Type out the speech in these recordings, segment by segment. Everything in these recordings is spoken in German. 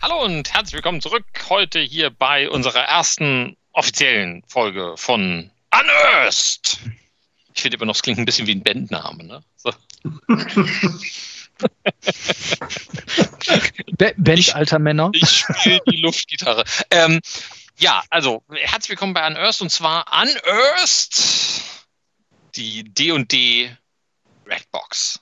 Hallo und herzlich willkommen zurück heute hier bei unserer ersten offiziellen Folge von Unearthed. Ich finde immer noch, es klingt ein bisschen wie ein Bandname, ne? So. Band alter Männer. Ich spiele die Luftgitarre. Ja, also herzlich willkommen bei Unearthed und zwar Unearthed, die D&D Redbox.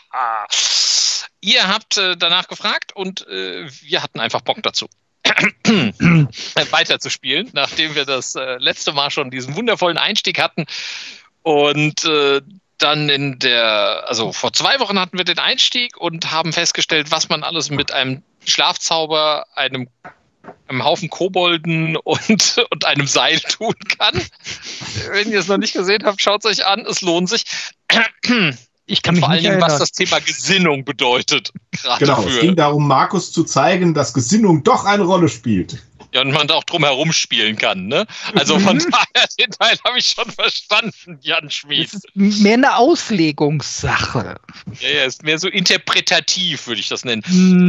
Ihr habt danach gefragt und wir hatten einfach Bock dazu, weiter zu spielen, nachdem wir das letzte Mal schon diesen wundervollen Einstieg hatten. Und dann vor 2 Wochen hatten wir den Einstieg und haben festgestellt, was man alles mit einem Schlafzauber, einem Haufen Kobolden und einem Seil tun kann. Wenn ihr es noch nicht gesehen habt, schaut es euch an, es lohnt sich. Ich kann mich vor allen nicht Dingen, erinnern. was das Thema Gesinnung bedeutet. Genau, es ging darum, Markus zu zeigen, dass Gesinnung doch eine Rolle spielt. Ja, und man da auch drum herum spielen kann, ne? Also von daher, den Teil habe ich schon verstanden, Jan Schmid. Es ist mehr eine Auslegungssache. Ja, ist mehr so interpretativ, würde ich das nennen.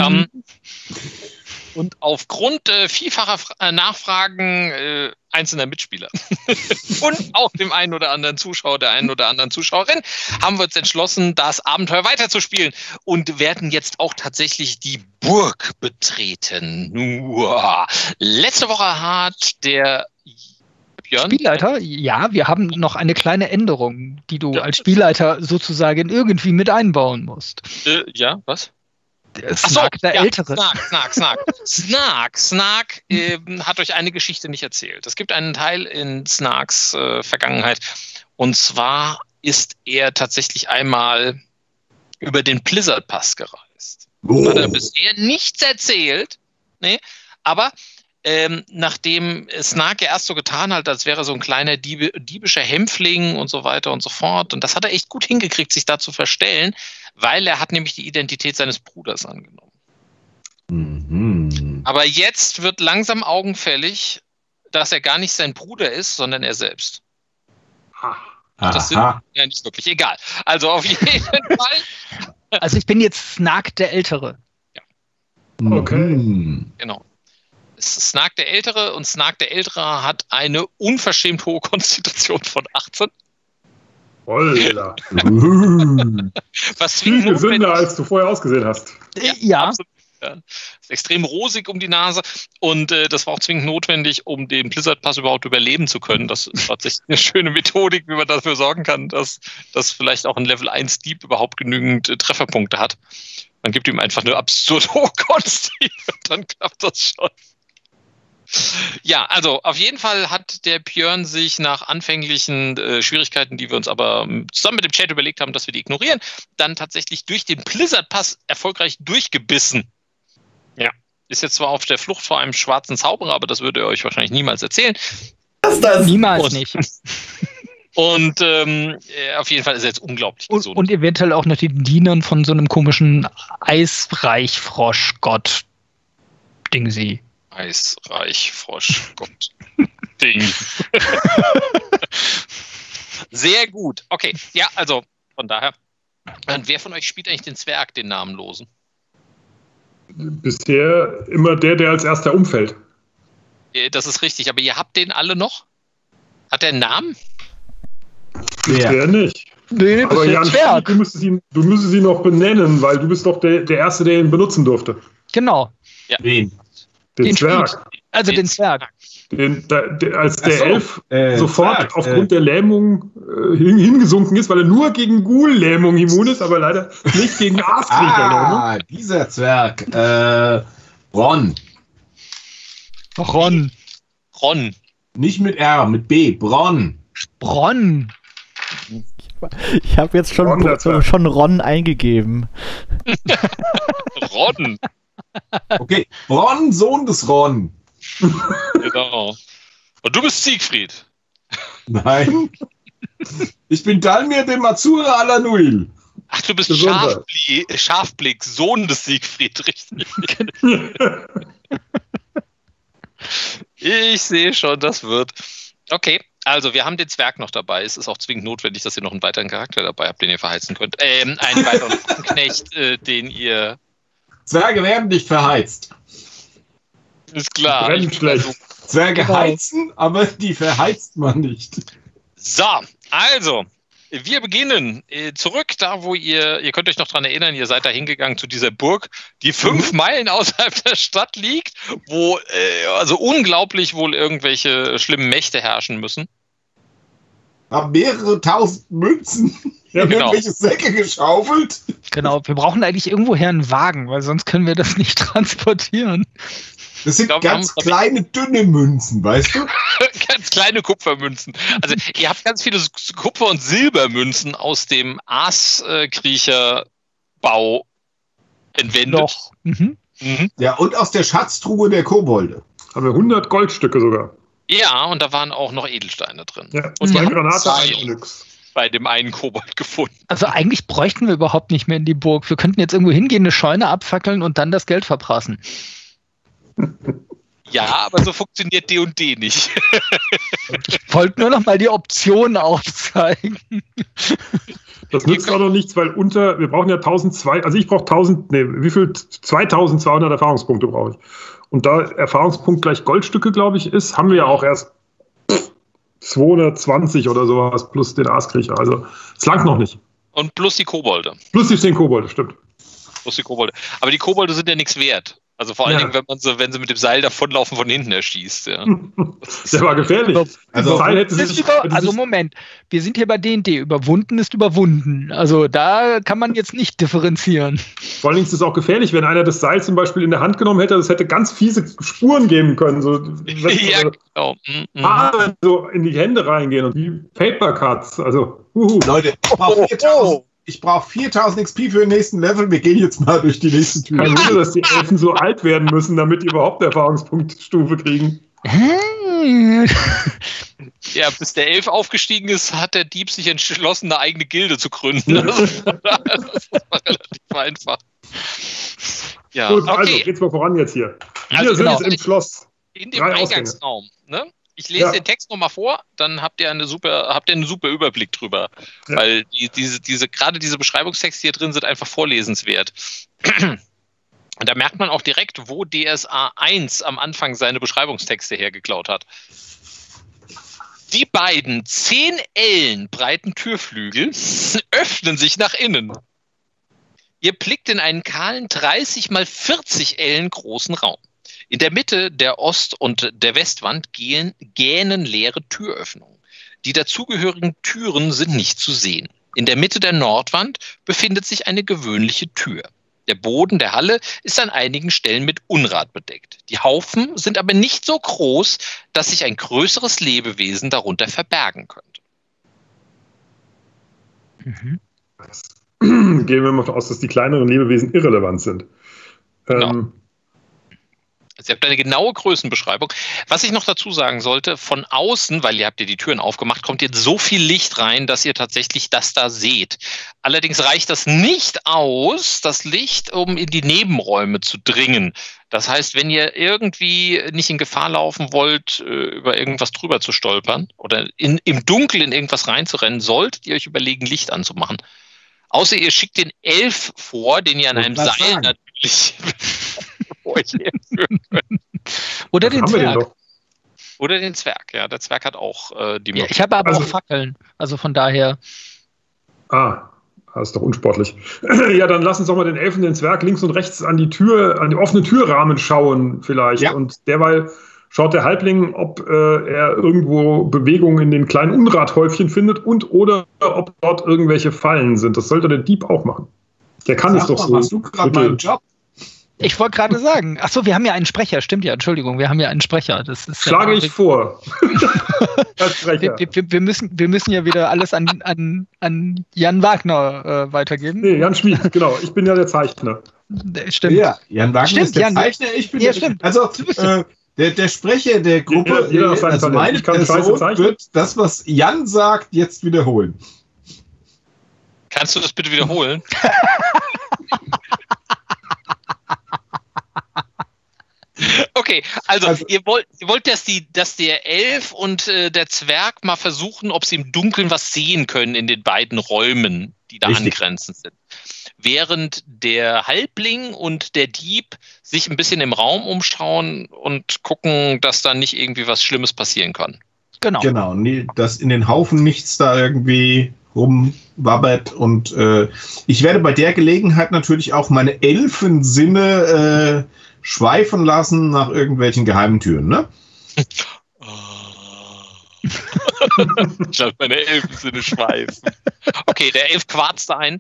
Und aufgrund vielfacher Nachfragen einzelner Mitspieler und auch dem einen oder anderen Zuschauer, der einen oder anderen Zuschauerin, haben wir uns entschlossen, das Abenteuer weiterzuspielen und werden jetzt auch tatsächlich die Burg betreten. Letzte Woche hat der Björn... Spielleiter? Ja, wir haben noch eine kleine Änderung, die du als Spielleiter sozusagen irgendwie mit einbauen musst. Ja, was? Snark, der Ältere. Snark hat euch eine Geschichte nicht erzählt. Es gibt einen Teil in Snarks Vergangenheit. Und zwar ist er tatsächlich einmal über den Blizzard Pass gereist. Oh. Hat er bisher nichts erzählt. Nee, aber nachdem Snark ja erst so getan hat, als wäre er so ein kleiner diebischer Hämpfling und so weiter und so fort. Und das hat er echt gut hingekriegt, sich da zu verstellen, weil er hat nämlich die Identität seines Bruders angenommen. Mhm. Aber jetzt wird langsam augenfällig, dass er gar nicht sein Bruder ist, sondern er selbst. Das sind ja nicht wirklich egal. Also auf jeden Fall. Also ich bin jetzt Snark der Ältere. Ja. Okay. Genau. Es ist Snark der Ältere und Snark der Ältere hat eine unverschämt hohe Konstitution von 18. Holla. Was Viel gesünder, notwendig- als du vorher ausgesehen hast. Ja. Absolut. Ja. Ist extrem rosig um die Nase und das war auch zwingend notwendig, um den Blizzard Pass überhaupt überleben zu können. Das ist tatsächlich eine schöne Methodik, wie man dafür sorgen kann, dass vielleicht auch ein Level 1 Dieb überhaupt genügend Trefferpunkte hat. Man gibt ihm einfach eine absurd hohe Konsti und dann klappt das schon. Ja, also auf jeden Fall hat der Björn sich nach anfänglichen Schwierigkeiten, die wir uns aber zusammen mit dem Chat überlegt haben, dass wir die ignorieren, dann tatsächlich durch den Blizzard Pass erfolgreich durchgebissen. Ja, ist jetzt zwar auf der Flucht vor einem schwarzen Zauberer, aber das würde er euch wahrscheinlich niemals erzählen. Niemals Und- nicht. Und auf jeden Fall ist er jetzt unglaublich gesund. Und eventuell auch noch die Dienern von so einem komischen Eisreichfrosch-Gott. Dingsy. Eisreich, Frosch, Gott. Ding. Sehr gut. Okay, ja, also von daher. Und wer von euch spielt eigentlich den Zwerg, den Namenlosen? Bisher immer der als erster umfällt. Das ist richtig, aber ihr habt den alle noch? Hat der einen Namen? Bisher nicht. Nee, das Aber ist der Jan, Zwerg. du müsstest ihn noch benennen, weil du bist doch der Erste, der ihn benutzen durfte. Genau. Wen? Den Den Zwerg. Also den Zwerg. Als der Elf sofort Zwerg, aufgrund der Lähmung hingesunken ist, weil er nur gegen Ghoul-Lähmung immun ist, aber leider nicht gegen Aaskriecher-Lähmung. Dieser Zwerg. Ron. Ron. Ron. Nicht mit R, mit B. Bronn. Bronn. Ich habe jetzt schon Ron eingegeben. Ron. Okay. Bronn, Sohn des Ron. Genau. Und du bist Siegfried. Nein. Ich bin Dalmir de Mazura Alanuil. Ach, du bist Gesundheit. Scharfblick, Sohn des Siegfried, richtig. Ich sehe schon, das wird. Okay, also wir haben den Zwerg noch dabei. Es ist auch zwingend notwendig, dass ihr noch einen weiteren Charakter dabei habt, den ihr verheizen könnt. Einen weiteren Knecht, den ihr... Zwerge werden nicht verheizt. Ist klar. Brennen schlecht. Zwerge heizen, aber die verheizt man nicht. So, also, wir beginnen zurück da, wo ihr könnt euch noch dran erinnern, ihr seid da hingegangen zu dieser Burg, die 5 Meilen außerhalb der Stadt liegt, wo also unglaublich wohl irgendwelche schlimmen Mächte herrschen müssen. Haben mehrere tausend Münzen in irgendwelche Säcke geschaufelt. Genau, wir brauchen eigentlich irgendwoher einen Wagen, weil sonst können wir das nicht transportieren. Das sind ganz kleine, dünne Münzen, weißt du? Ganz kleine Kupfermünzen. Also ihr habt ganz viele Kupfer- und Silbermünzen aus dem Aaskriecherbau entwendet. Doch. Mhm. Ja, und aus der Schatztruhe der Kobolde. Haben wir 100 Goldstücke sogar. Ja, und da waren auch noch Edelsteine drin. Ja, und 2 Granate, ein Onyx. Bei dem einen Kobold gefunden. Also eigentlich bräuchten wir überhaupt nicht mehr in die Burg. Wir könnten jetzt irgendwo hingehen, eine Scheune abfackeln und dann das Geld verprassen. Ja, aber so funktioniert D&D nicht. Ich wollte nur noch mal die Optionen aufzeigen. Das nützt auch noch nichts, weil wir brauchen ja 1200, also ich brauche 2200 Erfahrungspunkte brauche ich. Und da Erfahrungspunkt gleich Goldstücke, glaube ich, ist, haben wir ja auch erst 220 oder sowas plus den Aaskriecher. Also es langt noch nicht. Und plus die Kobolde. Plus die 10 Kobolde, stimmt. Plus die Kobolde. Aber die Kobolde sind ja nichts wert. Also vor allen Dingen, wenn sie mit dem Seil davonlaufen, von hinten erschießt. Ja. Der war gefährlich. Also, Seil hätte Moment, wir sind hier bei D&D. Überwunden ist überwunden. Also da kann man jetzt nicht differenzieren. Vor allen Dingen ist es auch gefährlich, wenn einer das Seil zum Beispiel in der Hand genommen hätte, das hätte ganz fiese Spuren geben können. So, ja, genau. So in die Hände reingehen und wie Paper Cuts. Also, Leute, ich brauche 4000 XP für den nächsten Level. Wir gehen jetzt mal durch die nächste Tür. Kein Wunder, dass die Elfen so alt werden müssen, damit die überhaupt eine Erfahrungspunktstufe kriegen. Ja, bis der Elf aufgestiegen ist, hat der Dieb sich entschlossen, eine eigene Gilde zu gründen. Das war relativ einfach. Ja, gut, okay. Also, geht's mal voran jetzt hier. Also Wir sind jetzt im Schloss. In dem Eingangsraum, ne? Ich lese den Text nochmal vor, dann habt ihr einen super Überblick drüber. Ja. Weil gerade diese Beschreibungstexte hier drin sind einfach vorlesenswert. Und da merkt man auch direkt, wo DSA 1 am Anfang seine Beschreibungstexte hergeklaut hat. Die beiden 10 Ellen breiten Türflügel öffnen sich nach innen. Ihr blickt in einen kahlen 30 mal 40 Ellen großen Raum. In der Mitte der Ost- und der Westwand gähnen leere Türöffnungen. Die dazugehörigen Türen sind nicht zu sehen. In der Mitte der Nordwand befindet sich eine gewöhnliche Tür. Der Boden der Halle ist an einigen Stellen mit Unrat bedeckt. Die Haufen sind aber nicht so groß, dass sich ein größeres Lebewesen darunter verbergen könnte. Gehen wir mal davon aus, dass die kleineren Lebewesen irrelevant sind. Genau. Sie habt eine genaue Größenbeschreibung. Was ich noch dazu sagen sollte, von außen, weil ihr habt ja die Türen aufgemacht, kommt jetzt so viel Licht rein, dass ihr tatsächlich das da seht. Allerdings reicht das nicht aus, das Licht, um in die Nebenräume zu dringen. Das heißt, wenn ihr irgendwie nicht in Gefahr laufen wollt, über irgendwas drüber zu stolpern oder im Dunkeln in irgendwas reinzurennen, solltet ihr euch überlegen, Licht anzumachen. Außer ihr schickt den Elf vor, den ihr an einem Seil natürlich... Oder den Zwerg. Oder den Zwerg, ja. Der Zwerg hat auch die Möglichkeit. Ja, ich habe aber auch Fackeln. Also von daher. Das ist doch unsportlich. Ja, dann lass uns doch mal den Elfen, den Zwerg links und rechts an die offene Türrahmen schauen vielleicht. Ja. Und derweil schaut der Halbling, ob er irgendwo Bewegungen in den kleinen Unrathäufchen findet oder ob dort irgendwelche Fallen sind. Das sollte der Dieb auch machen. Der kann es doch so. Hast du gerade meinen Job? Ich wollte gerade sagen, achso, wir haben ja einen Sprecher, stimmt ja, Entschuldigung, wir haben ja einen Sprecher. Das ist Schlage ich vor. Als Sprecher. Wir müssen ja wieder alles an Jan Wagner weitergeben. Nee, Jan Schmid, genau. Ich bin ja der Zeichner. Stimmt. Ja, Jan Wagner ist der Zeichner, ich bin stimmt. Also, der Sprecher der Gruppe, also meine Person wird das, was Jan sagt, jetzt wiederholen. Kannst du das bitte wiederholen? Okay, also ihr wollt, dass der Elf und der Zwerg mal versuchen, ob sie im Dunkeln was sehen können in den beiden Räumen, die da angrenzend sind. Während der Halbling und der Dieb sich ein bisschen im Raum umschauen und gucken, dass da nicht irgendwie was Schlimmes passieren kann. Genau, dass in den Haufen nichts da irgendwie rumwabbert. Und ich werde bei der Gelegenheit natürlich auch meine Elfensinne schweifen lassen nach irgendwelchen geheimen Türen, ne? Ich lasse meine Elfensinne schweifen. Okay, der Elf quarzte ein.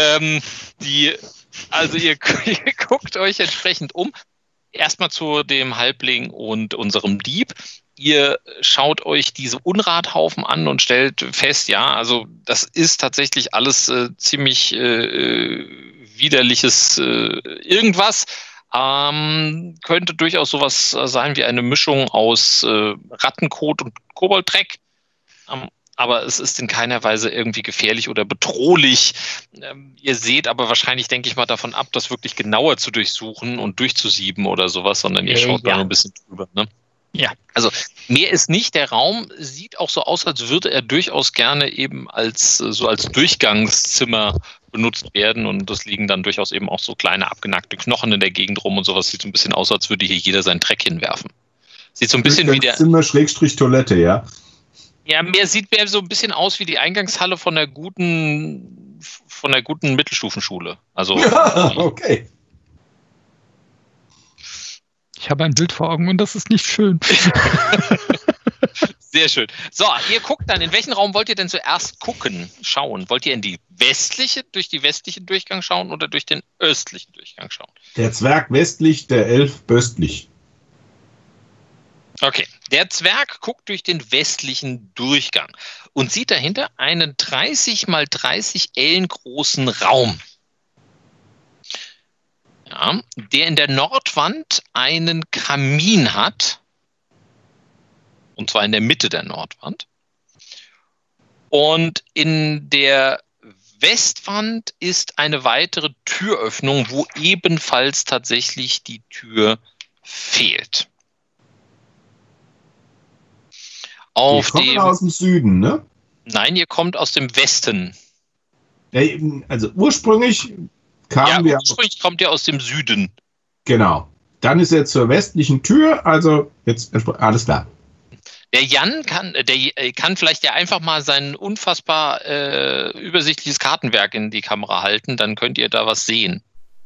Also ihr guckt euch entsprechend um. Erstmal zu dem Halbling und unserem Dieb. Ihr schaut euch diese Unrathaufen an und stellt fest, ja, also das ist tatsächlich alles ziemlich widerliches irgendwas. Könnte durchaus sowas sein wie eine Mischung aus Rattenkot und Kobolddreck. Aber es ist in keiner Weise irgendwie gefährlich oder bedrohlich. Ihr seht aber wahrscheinlich, denke ich mal, davon ab, das wirklich genauer zu durchsuchen und durchzusieben oder sowas, sondern ihr schaut da ein bisschen drüber, ne? Ja. Also mehr ist nicht. Der Raum sieht auch so aus, als würde er durchaus gerne eben als Durchgangszimmer benutzt werden, und das liegen dann durchaus eben auch so kleine abgenackte Knochen in der Gegend rum und sowas. Sieht so ein bisschen aus, als würde hier jeder seinen Dreck hinwerfen. Sieht so ein bisschen wie der Zimmer / Toilette, ja. Ja, sieht mehr so ein bisschen aus wie die Eingangshalle von der guten Mittelstufenschule. Also ja, okay. Ich habe ein Bild vor Augen und das ist nicht schön. Sehr schön. So, ihr guckt dann, in welchen Raum wollt ihr denn zuerst schauen? Wollt ihr durch die westlichen Durchgang schauen oder durch den östlichen Durchgang schauen? Der Zwerg westlich, der Elf östlich. Okay, der Zwerg guckt durch den westlichen Durchgang und sieht dahinter einen 30 mal 30 Ellen großen Raum. Ja, der in der Nordwand einen Kamin hat. Und zwar in der Mitte der Nordwand. Und in der Westwand ist eine weitere Türöffnung, wo ebenfalls tatsächlich die Tür fehlt. Ihr kommt aus dem Süden, ne? Nein, ihr kommt aus dem Westen. Ja, also ursprünglich kommt ihr aus dem Süden. Genau. Dann ist er zur westlichen Tür, also jetzt alles klar. Der Jan kann vielleicht ja einfach mal sein unfassbar übersichtliches Kartenwerk in die Kamera halten, dann könnt ihr da was sehen.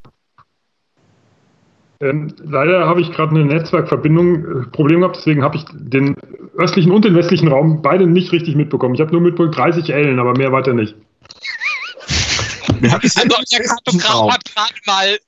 Leider habe ich gerade eine Netzwerkverbindung Problem gehabt, deswegen habe ich den östlichen und den westlichen Raum beide nicht richtig mitbekommen. Ich habe nur mitbekommen 30 Ellen, aber mehr weiter nicht. Also der Kartograf hat gerade mal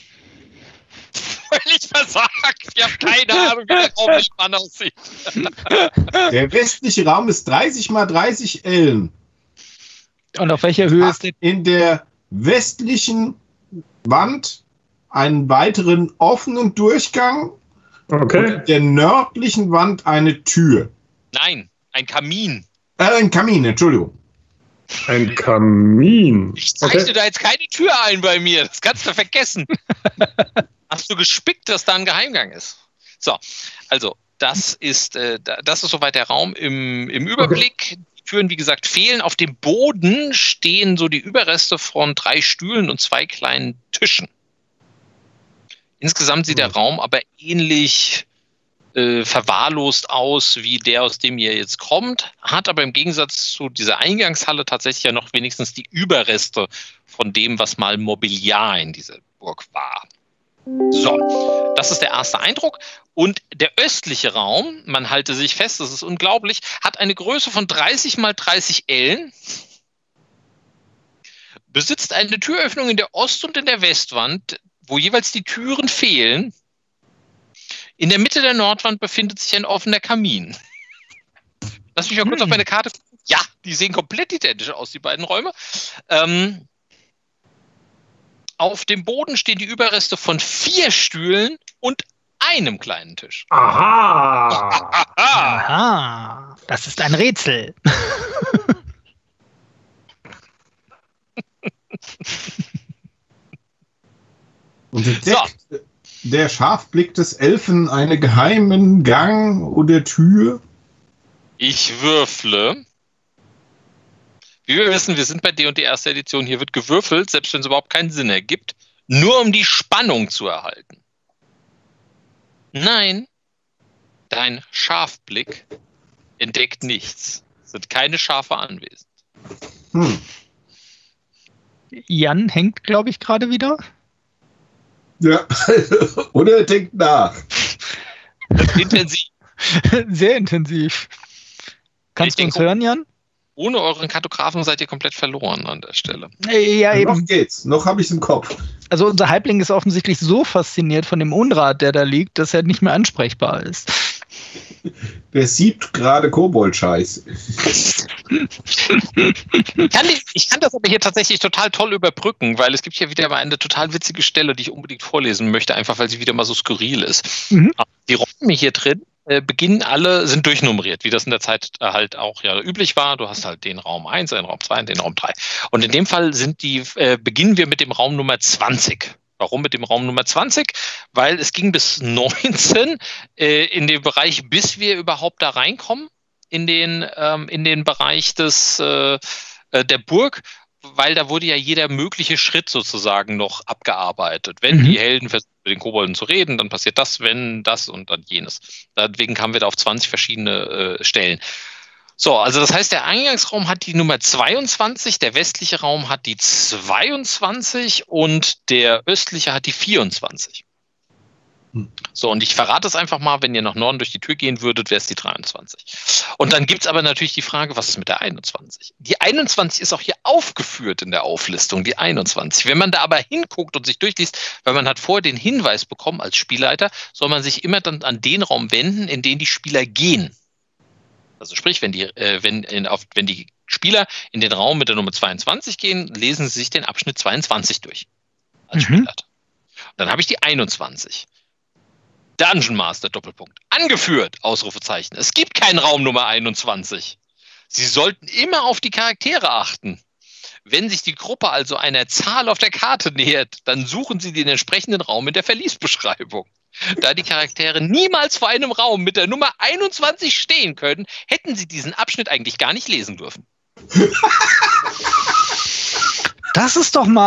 völlig versagt. Ich habe keine Ahnung, wie der Raum nebenan aussieht. Der westliche Raum ist 30 mal 30 Ellen. Und auf welcher Höhe ist der? In der westlichen Wand einen weiteren offenen Durchgang. Okay. Und in der nördlichen Wand eine Tür. Nein, ein Kamin. Ein Kamin, Entschuldigung. Ein Kamin. Ich zeichne da jetzt keine Tür ein bei mir. Das kannst du vergessen. Hast du gespickt, dass da ein Geheimgang ist? So, also das ist soweit der Raum im Überblick. Okay. Die Türen, wie gesagt, fehlen. Auf dem Boden stehen so die Überreste von 3 Stühlen und 2 kleinen Tischen. Insgesamt sieht der Raum aber ähnlich verwahrlost aus wie der, aus dem ihr jetzt kommt, hat aber im Gegensatz zu dieser Eingangshalle tatsächlich ja noch wenigstens die Überreste von dem, was mal Mobiliar in dieser Burg war. So, das ist der erste Eindruck. Und der östliche Raum, man halte sich fest, das ist unglaublich, hat eine Größe von 30 mal 30 Ellen, besitzt eine Türöffnung in der Ost- und in der Westwand, wo jeweils die Türen fehlen. In der Mitte der Nordwand befindet sich ein offener Kamin. Lass mich mal kurz auf meine Karte gucken. Ja, die sehen komplett identisch aus, die beiden Räume. Auf dem Boden stehen die Überreste von 4 Stühlen und einem kleinen Tisch. Aha! Aha! Das ist ein Rätsel. Und entdeckt der Scharfblick des Elfen einen geheimen Gang oder Tür? Ich würfle. Wie wir wissen, wir sind bei D&D erste Edition. Hier wird gewürfelt, selbst wenn es überhaupt keinen Sinn ergibt, nur um die Spannung zu erhalten. Nein, dein Scharfblick entdeckt nichts. Es sind keine Schafe anwesend. Jan hängt, glaube ich, gerade wieder. Ja, oder er denkt nach. Intensiv. Sehr intensiv. Kannst du uns hören, Jan? Ohne euren Kartografen seid ihr komplett verloren an der Stelle. Ja, eben. Noch geht's. Noch habe ich es im Kopf. Also unser Halbling ist offensichtlich so fasziniert von dem Unrat, der da liegt, dass er nicht mehr ansprechbar ist. Der sieht gerade Kobold-Scheiß. Ich kann das aber hier tatsächlich total toll überbrücken, weil es gibt hier wieder mal eine total witzige Stelle, die ich unbedingt vorlesen möchte, einfach weil sie wieder mal so skurril ist. Die Räume hier drin sind durchnummeriert, wie das in der Zeit halt auch ja üblich war. Du hast halt den Raum 1, den Raum 2 und den Raum 3. Und in dem Fall beginnen wir mit dem Raum Nummer 20. Warum mit dem Raum Nummer 20? Weil es ging bis 19 in den Bereich, bis wir überhaupt da reinkommen, in den Bereich der Burg, weil da wurde ja jeder mögliche Schritt sozusagen noch abgearbeitet. Wenn die Helden versuchen, mit den Kobolden zu reden, dann passiert das, wenn das und dann jenes. Deswegen kamen wir da auf 20 verschiedene Stellen. So, also das heißt, der Eingangsraum hat die Nummer 22, der westliche Raum hat die 22 und der östliche hat die 24. So, und ich verrate es einfach mal, wenn ihr nach Norden durch die Tür gehen würdet, wäre es die 23. Und dann gibt es aber natürlich die Frage, was ist mit der 21? Die 21 ist auch hier aufgeführt in der Auflistung, die 21. Wenn man da aber hinguckt und sich durchliest, weil man hat vorher den Hinweis bekommen als Spielleiter, soll man sich immer dann an den Raum wenden, in den die Spieler gehen. Also sprich, wenn die Spieler in den Raum mit der Nummer 22 gehen, lesen sie sich den Abschnitt 22 durch als Spielleiter. Und dann habe ich die 21. Dungeon Master, Doppelpunkt. Angeführt, Ausrufezeichen. Es gibt keinen Raum Nummer 21. Sie sollten immer auf die Charaktere achten. Wenn sich die Gruppe also einer Zahl auf der Karte nähert, dann suchen Sie den entsprechenden Raum in der Verliesbeschreibung. Da die Charaktere niemals vor einem Raum mit der Nummer 21 stehen können, hätten Sie diesen Abschnitt eigentlich gar nicht lesen dürfen. Das ist doch...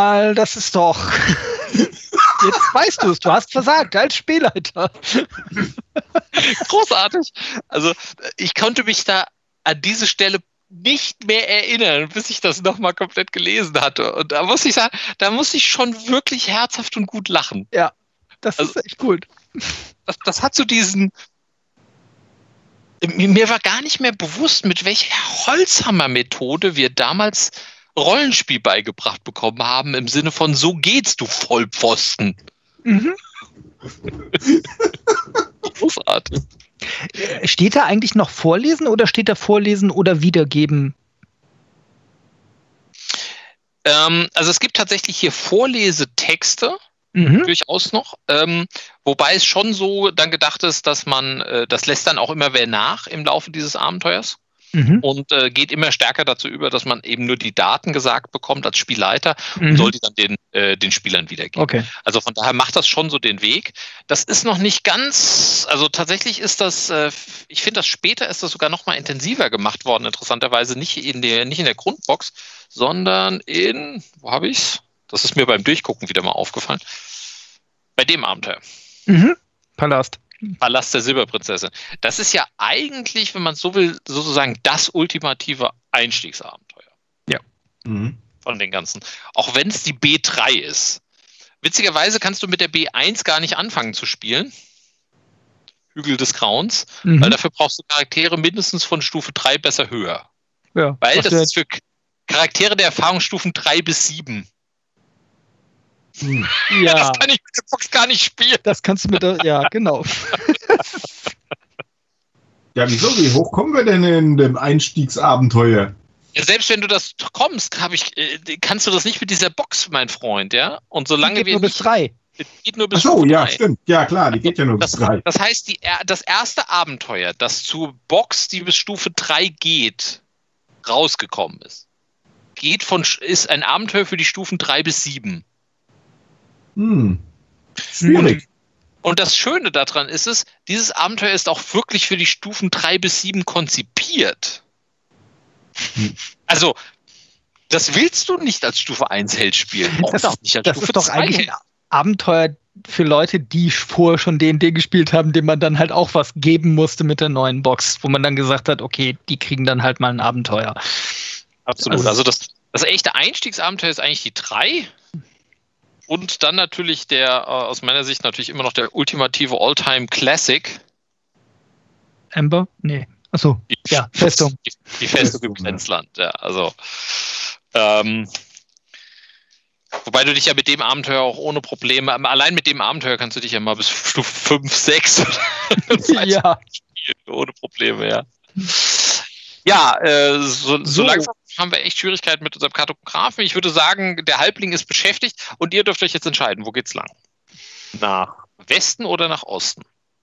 Jetzt weißt du es, du hast versagt als Spielleiter. Großartig. Also ich konnte mich da an diese Stelle nicht mehr erinnern, bis ich das nochmal komplett gelesen hatte. Und da muss ich sagen, da muss ich schon wirklich herzhaft und gut lachen. Ja, das ist echt gut. Das hat so diesen... Mir war gar nicht mehr bewusst, mit welcher Holzhammer-Methode wir damals Rollenspiel beigebracht bekommen haben, im Sinne von so geht's, du Vollpfosten. Großartig. Steht da eigentlich noch Vorlesen oder steht da Vorlesen oder Wiedergeben? Also es gibt tatsächlich hier Vorlesetexte, durchaus noch, wobei es schon so dann gedacht ist, dass man, das lässt dann auch immer wer nach im Laufe dieses Abenteuers. Und geht immer stärker dazu über, dass man eben nur die Daten gesagt bekommt als Spielleiter und soll die dann den Spielern wiedergeben. Okay. Also von daher macht das schon so den Weg. Das ist noch nicht ganz, also tatsächlich ist das, ich finde, das später ist das sogar noch mal intensiver gemacht worden, interessanterweise nicht in der Grundbox, sondern wo habe ich's? Das ist mir beim Durchgucken wieder mal aufgefallen. Bei dem Abenteuer. Palast der Silberprinzessin. Das ist ja eigentlich, wenn man so will, sozusagen das ultimative Einstiegsabenteuer. Ja. Von den ganzen. Auch wenn es die B3 ist. Witzigerweise kannst du mit der B1 gar nicht anfangen zu spielen. Hügel des Grauens. Weil dafür brauchst du Charaktere mindestens von Stufe 3 besser höher. Ja, weil das ist für Charaktere der Erfahrungsstufen 3 bis 7. Ja. Das kann ich mit der Box gar nicht spielen. Das kannst du ja, genau. Ja, wieso? Wie hoch kommen wir denn in dem Einstiegsabenteuer? Ja, selbst wenn du das kommst, kannst du das nicht mit dieser Box, mein Freund, ja? Und solange die geht nur bis 3. Geht nur bis 3. Ja, 3. Stimmt. Ja, klar, die geht ja nur bis 3. Das heißt, das erste Abenteuer, das zur Box, die bis Stufe 3 geht, rausgekommen ist, ist ein Abenteuer für die Stufen 3 bis 7. Schwierig. Und das Schöne daran ist dieses Abenteuer ist auch wirklich für die Stufen 3 bis 7 konzipiert. Also, Das willst du nicht als Stufe 1 Held spielen. Das ist doch eigentlich ein Abenteuer für Leute, die vorher schon D&D gespielt haben, dem man dann halt auch was geben musste mit der neuen Box, wo man dann gesagt hat, okay, die kriegen dann halt mal ein Abenteuer. Absolut. Also das echte Einstiegsabenteuer ist eigentlich die 3. Und dann natürlich aus meiner Sicht natürlich immer noch der ultimative All-Time-Classic. Amber? Nee. Achso, ja, Festung. Die Festung im Grenzland, ja. Also, wobei du dich ja mit dem Abenteuer auch ohne Probleme, allein mit dem Abenteuer kannst du dich ja mal bis Stufe 5, 6 ja. spielen, ohne Probleme, ja. Ja, so langsam haben wir echt Schwierigkeiten mit unserem Kartografen. Ich würde sagen, der Halbling ist beschäftigt und ihr dürft euch jetzt entscheiden, wo geht's lang? Nach Westen oder nach Osten?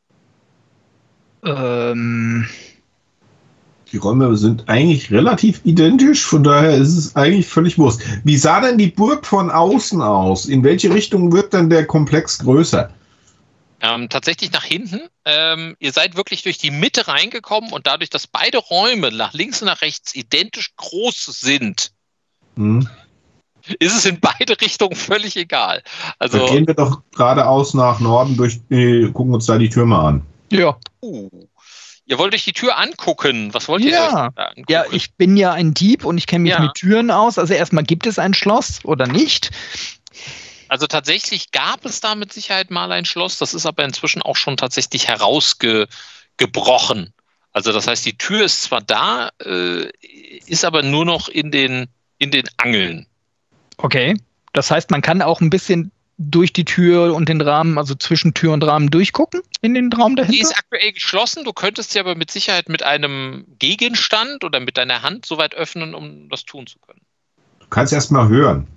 Die Räume sind eigentlich relativ identisch, von daher ist es eigentlich völlig Wurst. Wie sah denn die Burg von außen aus? In welche Richtung wird denn der Komplex größer? Tatsächlich nach hinten. Ihr seid wirklich durch die Mitte reingekommen und dadurch, dass beide Räume nach links und nach rechts identisch groß sind, ist es in beide Richtungen völlig egal. Also dann gehen wir doch geradeaus nach Norden, gucken uns da die Türme an. Ja. Ihr wollt euch die Tür angucken. Was wollt ihr euch da angucken? Ja, ich bin ja ein Dieb und ich kenne mich mit Türen aus. Also erstmal, gibt es ein Schloss oder nicht? Also tatsächlich gab es da mit Sicherheit mal ein Schloss. Das ist aber inzwischen auch schon tatsächlich herausgebrochen. Also das heißt, die Tür ist zwar da, ist aber nur noch in den Angeln. Okay. Das heißt, man kann auch ein bisschen durch die Tür und den Rahmen, also zwischen Tür und Rahmen durchgucken in den Raum dahinter? Die ist aktuell geschlossen. Du könntest sie aber mit Sicherheit mit einem Gegenstand oder mit deiner Hand so weit öffnen, um das tun zu können. Du kannst erst mal hören.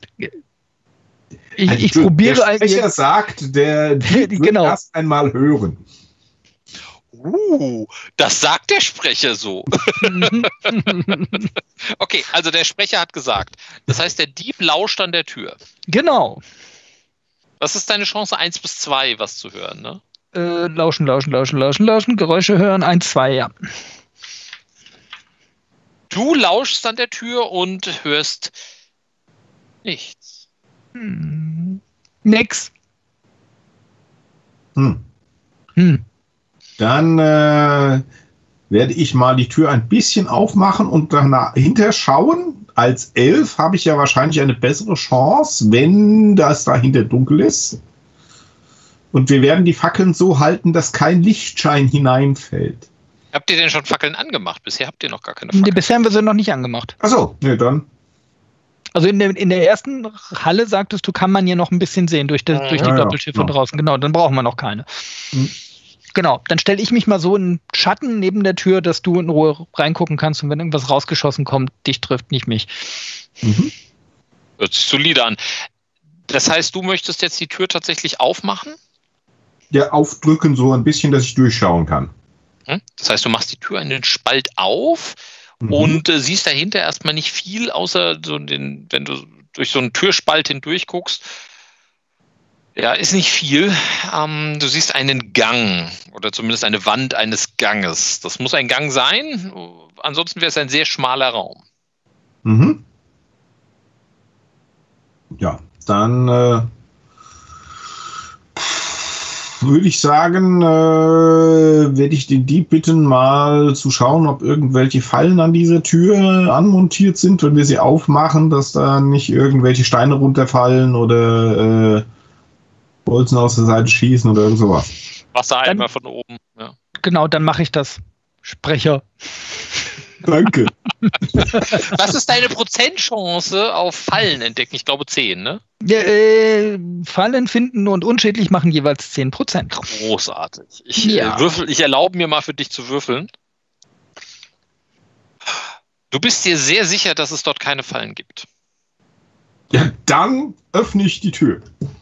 Ich probiere der Sprecher sagt, der genau. erst einmal hören. Das sagt der Sprecher so. Okay, also der Sprecher hat gesagt. Das heißt, der Dieb lauscht an der Tür. Genau. Was ist deine Chance, 1 bis 2 was zu hören, ne? Lauschen, Geräusche hören, 1, 2, ja. Du lauschst an der Tür und hörst nichts. Nix. Dann werde ich mal die Tür ein bisschen aufmachen und dahinter schauen. Als Elf habe ich ja wahrscheinlich eine bessere Chance, wenn das dahinter dunkel ist. Und wir werden die Fackeln so halten, dass kein Lichtschein hineinfällt. Habt ihr denn schon Fackeln angemacht? Bisher habt ihr noch gar keine Fackeln. Nee, bisher haben wir sie noch nicht angemacht. Achso, nee, dann. Also in der ersten Halle, sagtest du, kann man hier noch ein bisschen sehen durch die Doppeltür von draußen. Genau, dann brauchen wir noch keine. Genau, dann stelle ich mich mal so in Schatten neben der Tür, dass du in Ruhe reingucken kannst und wenn irgendwas rausgeschossen kommt, dich trifft, nicht mich. Hört sich solide an. Das heißt, du möchtest jetzt die Tür tatsächlich aufmachen? Ja, aufdrücken so ein bisschen, dass ich durchschauen kann. Das heißt, du machst die Tür in den Spalt auf und siehst dahinter erstmal nicht viel, außer wenn du durch so einen Türspalt hindurch guckst. Ja, ist nicht viel. Du siehst einen Gang oder zumindest eine Wand eines Ganges. Das muss ein Gang sein, ansonsten wäre es ein sehr schmaler Raum. Ja, dann würde ich sagen, werde ich den Dieb bitten, mal zu schauen, ob irgendwelche Fallen an dieser Tür anmontiert sind, wenn wir sie aufmachen, dass da nicht irgendwelche Steine runterfallen oder Bolzen aus der Seite schießen oder irgend sowas. Wassereimer von oben. Ja. Genau, dann mache ich das. Sprecher. Danke. Was ist deine Prozentchance auf Fallen entdecken? Ich glaube 10, ne? Fallen finden und unschädlich machen jeweils 10%. Großartig. Ich erlaube mir mal für dich zu würfeln. Du bist dir sehr sicher, dass es dort keine Fallen gibt. Ja, dann öffne ich die Tür.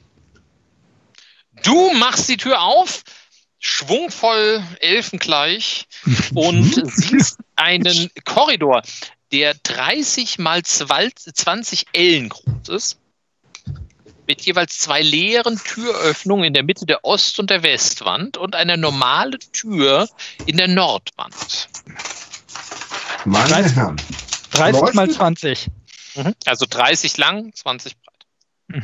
Du machst die Tür auf, schwungvoll, elfengleich und siehst einen Korridor, der 30 mal 20 Ellen groß ist, mit jeweils 2 leeren Türöffnungen in der Mitte der Ost- und der Westwand und eine normale Tür in der Nordwand. Meine Herren. 30 mal 20. Also 30 lang, 20 breit.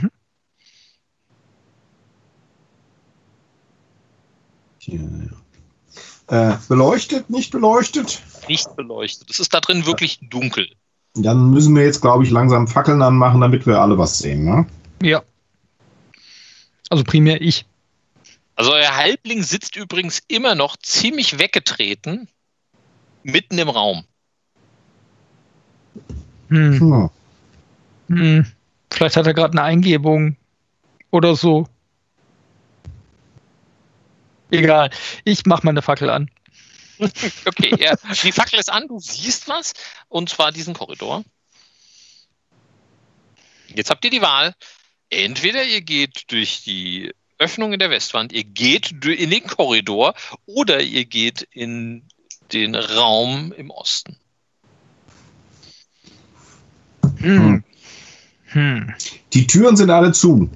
Beleuchtet, nicht beleuchtet? Nicht beleuchtet. Es ist da drin wirklich dunkel. Dann müssen wir jetzt, glaube ich, langsam Fackeln anmachen, damit wir alle was sehen, ne? Ja. Also primär ich. Also euer Halbling sitzt übrigens immer noch ziemlich weggetreten, mitten im Raum. Vielleicht hat er gerade eine Eingebung oder so. Egal, ich mach mal eine Fackel an. Okay, ja. Die Fackel ist an, du siehst was, und zwar diesen Korridor. Jetzt habt ihr die Wahl. Entweder ihr geht durch die Öffnung in der Westwand, ihr geht in den Korridor oder ihr geht in den Raum im Osten. Die Türen sind alle zu.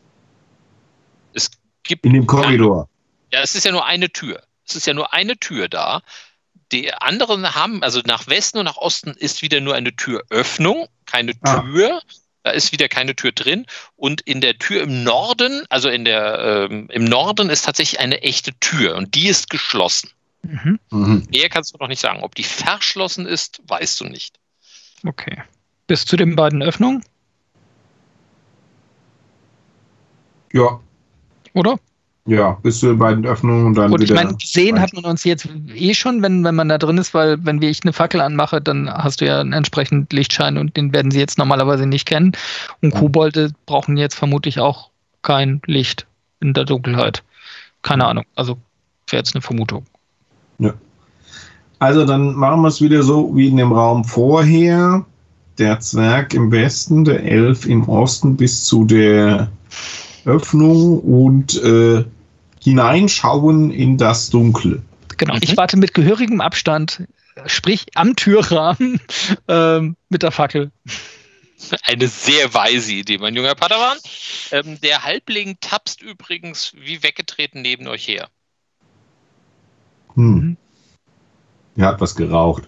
Es gibt in dem Korridor. Ja, es ist ja nur eine Tür. Es ist ja nur eine Tür da. Die anderen haben, also nach Westen und nach Osten ist wieder nur eine Türöffnung, keine Tür. Da ist wieder keine Tür drin. Und in der Tür im Norden, also im Norden ist tatsächlich eine echte Tür und die ist geschlossen. Mehr kannst du noch nicht sagen. Ob die verschlossen ist, weißt du nicht. Okay. Bis zu den beiden Öffnungen? Ja. Oder? Ja, bis zu den beiden Öffnungen und dann und wieder. Ich meine, gesehen hat man uns jetzt schon, wenn man da drin ist, weil wenn ich eine Fackel anmache, dann hast du ja einen entsprechenden Lichtschein und den werden sie jetzt normalerweise nicht kennen. Und Kobolde brauchen jetzt vermutlich auch kein Licht in der Dunkelheit. Keine Ahnung. Also wäre jetzt eine Vermutung. Ja. Also dann machen wir es wieder so wie in dem Raum vorher. Der Zwerg im Westen, der Elf im Osten bis zu der Öffnung und hineinschauen in das Dunkle. Genau, ich warte mit gehörigem Abstand, sprich am Türrahmen mit der Fackel. Eine sehr weise Idee, mein junger Padawan. Der Halbling tapst übrigens wie weggetreten neben euch her. Er hat was geraucht.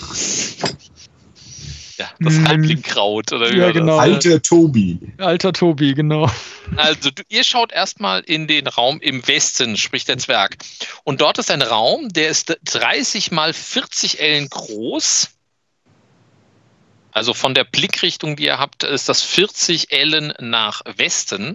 Ja, das Halblingkraut, oder wie ja, genau. Alter Tobi. Alter Tobi, genau. Also ihr schaut erstmal in den Raum im Westen, sprich der Zwerg. Und dort ist ein Raum, der ist 30 mal 40 Ellen groß. Also von der Blickrichtung, die ihr habt, ist das 40 Ellen nach Westen.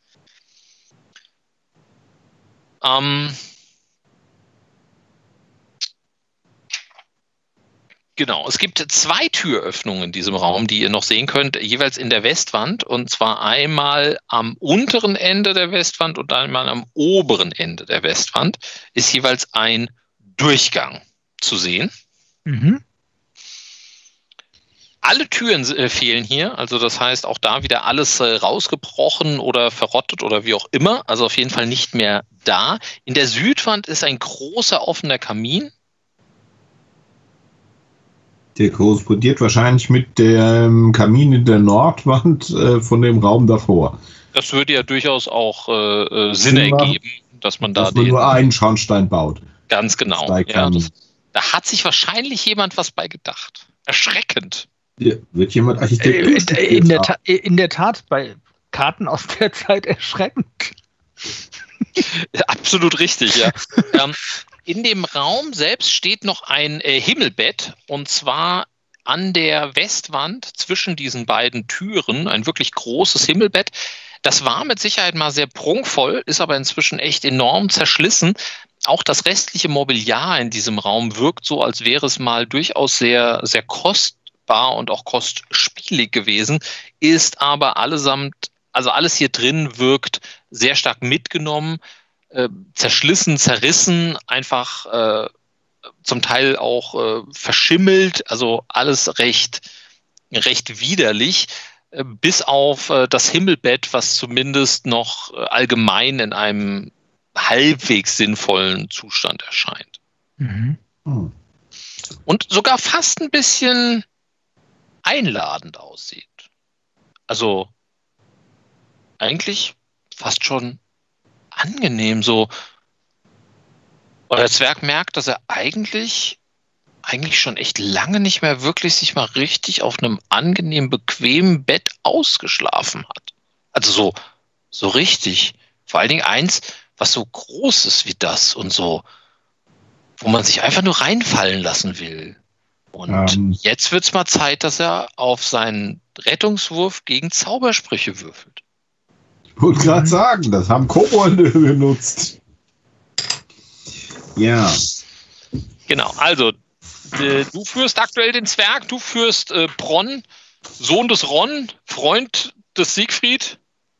Genau, es gibt 2 Türöffnungen in diesem Raum, die ihr noch sehen könnt, jeweils in der Westwand. Und zwar einmal am unteren Ende der Westwand und einmal am oberen Ende der Westwand ist jeweils ein Durchgang zu sehen. Alle Türen fehlen hier, also das heißt auch da wieder alles rausgebrochen oder verrottet oder wie auch immer, also auf jeden Fall nicht mehr da. In der Südwand ist ein großer offener Kamin. Der korrespondiert wahrscheinlich mit dem Kamin in der Nordwand von dem Raum davor. Das würde ja durchaus auch Sinn ergeben, dass man da nur einen Schornstein baut. Ganz genau. Ja, da hat sich wahrscheinlich jemand was bei gedacht. Erschreckend. Ja, wird jemand Architektur in der Tat, bei Karten aus der Zeit erschreckend. Absolut richtig, ja. In dem Raum selbst steht noch ein Himmelbett, und zwar an der Westwand zwischen diesen beiden Türen, ein wirklich großes Himmelbett. Das war mit Sicherheit mal sehr prunkvoll, ist aber inzwischen echt enorm zerschlissen. Auch das restliche Mobiliar in diesem Raum wirkt so, als wäre es mal durchaus sehr, sehr kostbar und auch kostspielig gewesen, ist aber allesamt, also alles hier drin wirkt sehr stark mitgenommen, zerschlissen, zerrissen, einfach zum Teil auch verschimmelt, also alles recht widerlich, bis auf das Himmelbett, was zumindest noch allgemein in einem halbwegs sinnvollen Zustand erscheint. Und sogar fast ein bisschen einladend aussieht. Also eigentlich fast schon angenehm so. Euer Zwerg merkt, dass er eigentlich eigentlich schon echt lange nicht mehr wirklich sich mal richtig auf einem angenehmen, bequemen Bett ausgeschlafen hat. Also so richtig. Vor allen Dingen eins, was so groß ist wie das und so, wo man sich einfach nur reinfallen lassen will. Und jetzt wird's mal Zeit, dass er auf seinen Rettungswurf gegen Zaubersprüche würfelt. Ich wollte gerade sagen, das haben Kobolde benutzt. Ja. Genau, also du führst aktuell den Zwerg, du führst Bronn, Sohn des Ron, Freund des Siegfried.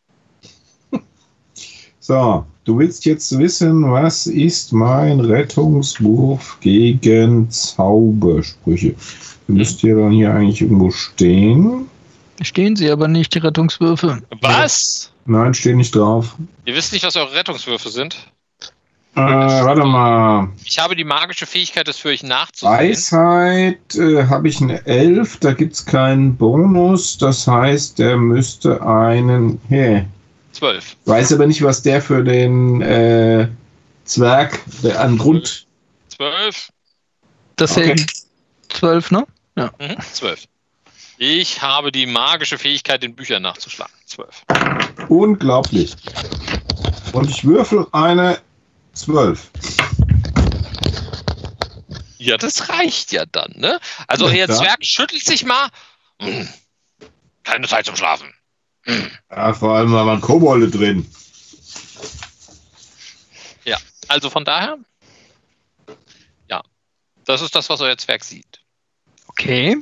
So, du willst jetzt wissen, was ist mein Rettungswurf gegen Zaubersprüche? Du müsst ja dann hier eigentlich irgendwo stehen. Stehen sie aber nicht, die Rettungswürfe. Was? Nein, stehen nicht drauf. Ihr wisst nicht, was eure Rettungswürfe sind? Warte mal. Ich habe die magische Fähigkeit, das für euch nachzusehen. Weisheit habe ich eine 11, da gibt es keinen Bonus. Das heißt, der müsste einen... 12. Weiß aber nicht, was der für den Zwerg an Grund... 12. Das sind 12, ne? Ja. 12. Ich habe die magische Fähigkeit, in Büchern nachzuschlagen. 12. Unglaublich. Und ich würfel eine 12. Ja, das reicht ja dann, ne? Also, Herr Zwerg schüttelt sich mal. Keine Zeit zum Schlafen. Ja, vor allem waren Kobolde drin. Ja, also von daher, ja, das ist das, was euer Zwerg sieht. Okay.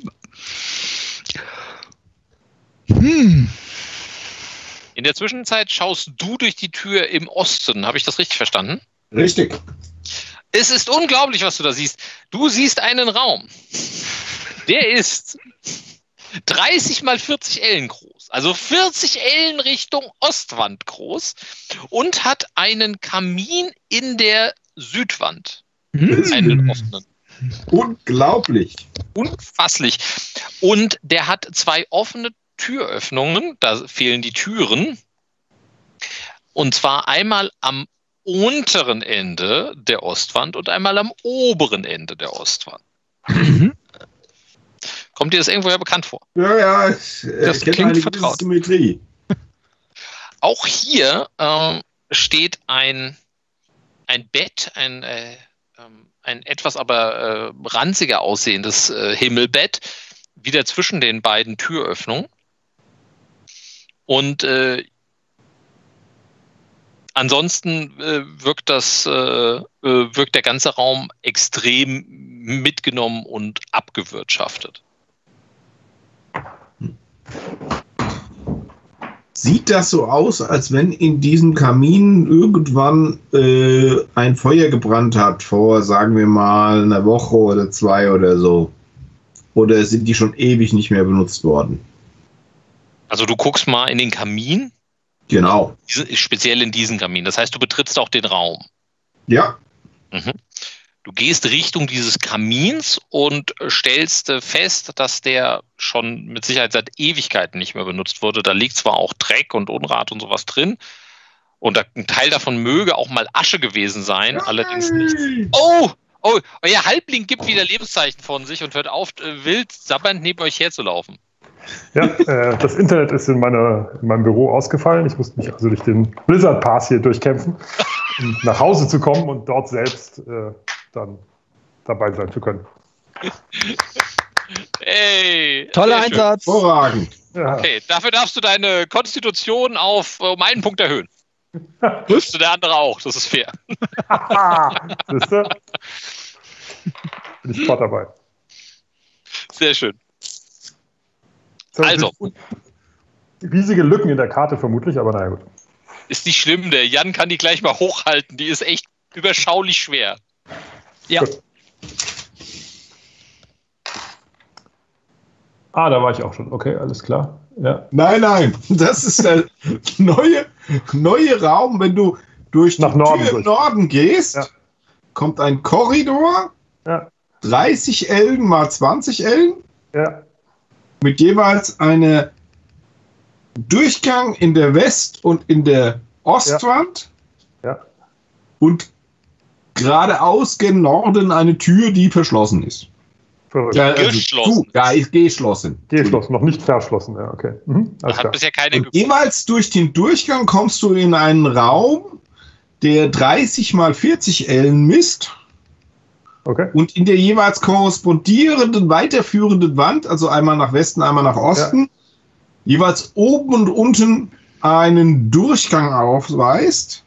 In der Zwischenzeit schaust du durch die Tür im Osten. Habe ich das richtig verstanden? Richtig. Es ist unglaublich, was du da siehst. Du siehst einen Raum. Der ist 30 mal 40 Ellen groß. Also 40 Ellen Richtung Ostwand groß. Und hat einen Kamin in der Südwand. Einen offenen. Unglaublich. Unfasslich. Und der hat 2 offene Türöffnungen. Da fehlen die Türen. Und zwar einmal am unteren Ende der Ostwand und einmal am oberen Ende der Ostwand. Kommt dir das irgendwoher bekannt vor? Ja, das klingt vertraut. Symmetrie. Auch hier steht ein Bett, ein etwas aber ranziger aussehendes Himmelbett, wieder zwischen den beiden Türöffnungen. Und ansonsten wirkt der ganze Raum extrem mitgenommen und abgewirtschaftet. Sieht das so aus, als wenn in diesem Kamin irgendwann ein Feuer gebrannt hat vor, sagen wir mal, einer Woche oder 2 oder so? Oder sind die schon ewig nicht mehr benutzt worden? Also du guckst mal in den Kamin. Genau. Speziell in diesen Kamin. Das heißt, du betrittst auch den Raum. Ja. Du gehst Richtung dieses Kamins und stellst fest, dass der schon mit Sicherheit seit Ewigkeiten nicht mehr benutzt wurde. Da liegt zwar auch Dreck und Unrat und sowas drin. Und ein Teil davon möge auch mal Asche gewesen sein, allerdings nicht. Oh, euer Halbling gibt wieder Lebenszeichen von sich und hört auf, wild sabbernd neben euch herzulaufen. Ja, das Internet ist in meinem Büro ausgefallen. Ich musste mich also durch den Blizzard Pass hier durchkämpfen, um nach Hause zu kommen und dort selbst dann dabei sein zu können. Ey, toller Einsatz. Hervorragend. Ja. Okay, dafür darfst du deine Konstitution auf um 1 Punkt erhöhen. Müsste der andere auch, das ist fair. Siehst du? Bin ich sofort dabei. Sehr schön. Also. Riesige Lücken in der Karte vermutlich, aber naja, gut. Ist nicht schlimm, der Jan kann die gleich mal hochhalten. Die ist echt überschaulich schwer. Ja. Gut. Da war ich auch schon. Okay, alles klar. Ja. Nein, das ist der neue Raum. Wenn du durch die Tür im Norden gehst, kommt ein Korridor, 30 Ellen mal 20 Ellen, mit jeweils einem Durchgang in der West- und in der Ostwand und geradeaus gen Norden eine Tür, die verschlossen ist. Geschlossen. Ja, ist geschlossen. Geschlossen, noch nicht verschlossen, ja, okay. Hat bisher keine Und jeweils durch den Durchgang kommst du in einen Raum, der 30 mal 40 Ellen misst. Okay. Und in der jeweils korrespondierenden, weiterführenden Wand, also einmal nach Westen, einmal nach Osten, jeweils oben und unten einen Durchgang aufweist.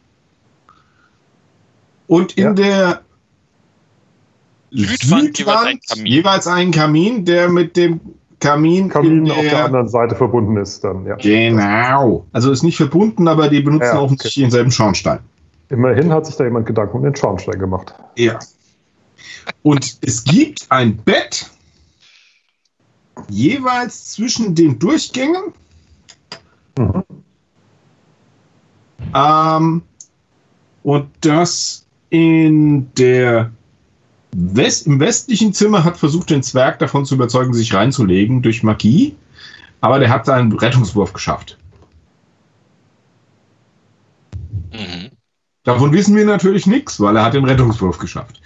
Und in der Südwand jeweils einen Kamin, der mit dem Kamin auf der anderen Seite verbunden ist. Dann, ja. Genau. Also ist nicht verbunden, aber die benutzen offensichtlich denselben Schornstein. Immerhin hat sich da jemand Gedanken um den Schornstein gemacht. Ja. Und es gibt ein Bett jeweils zwischen den Durchgängen. Und das im westlichen Zimmer hat versucht, den Zwerg davon zu überzeugen, sich reinzulegen durch Magie. Aber der hat einen Rettungswurf geschafft. Davon wissen wir natürlich nichts, weil er hat den Rettungswurf geschafft.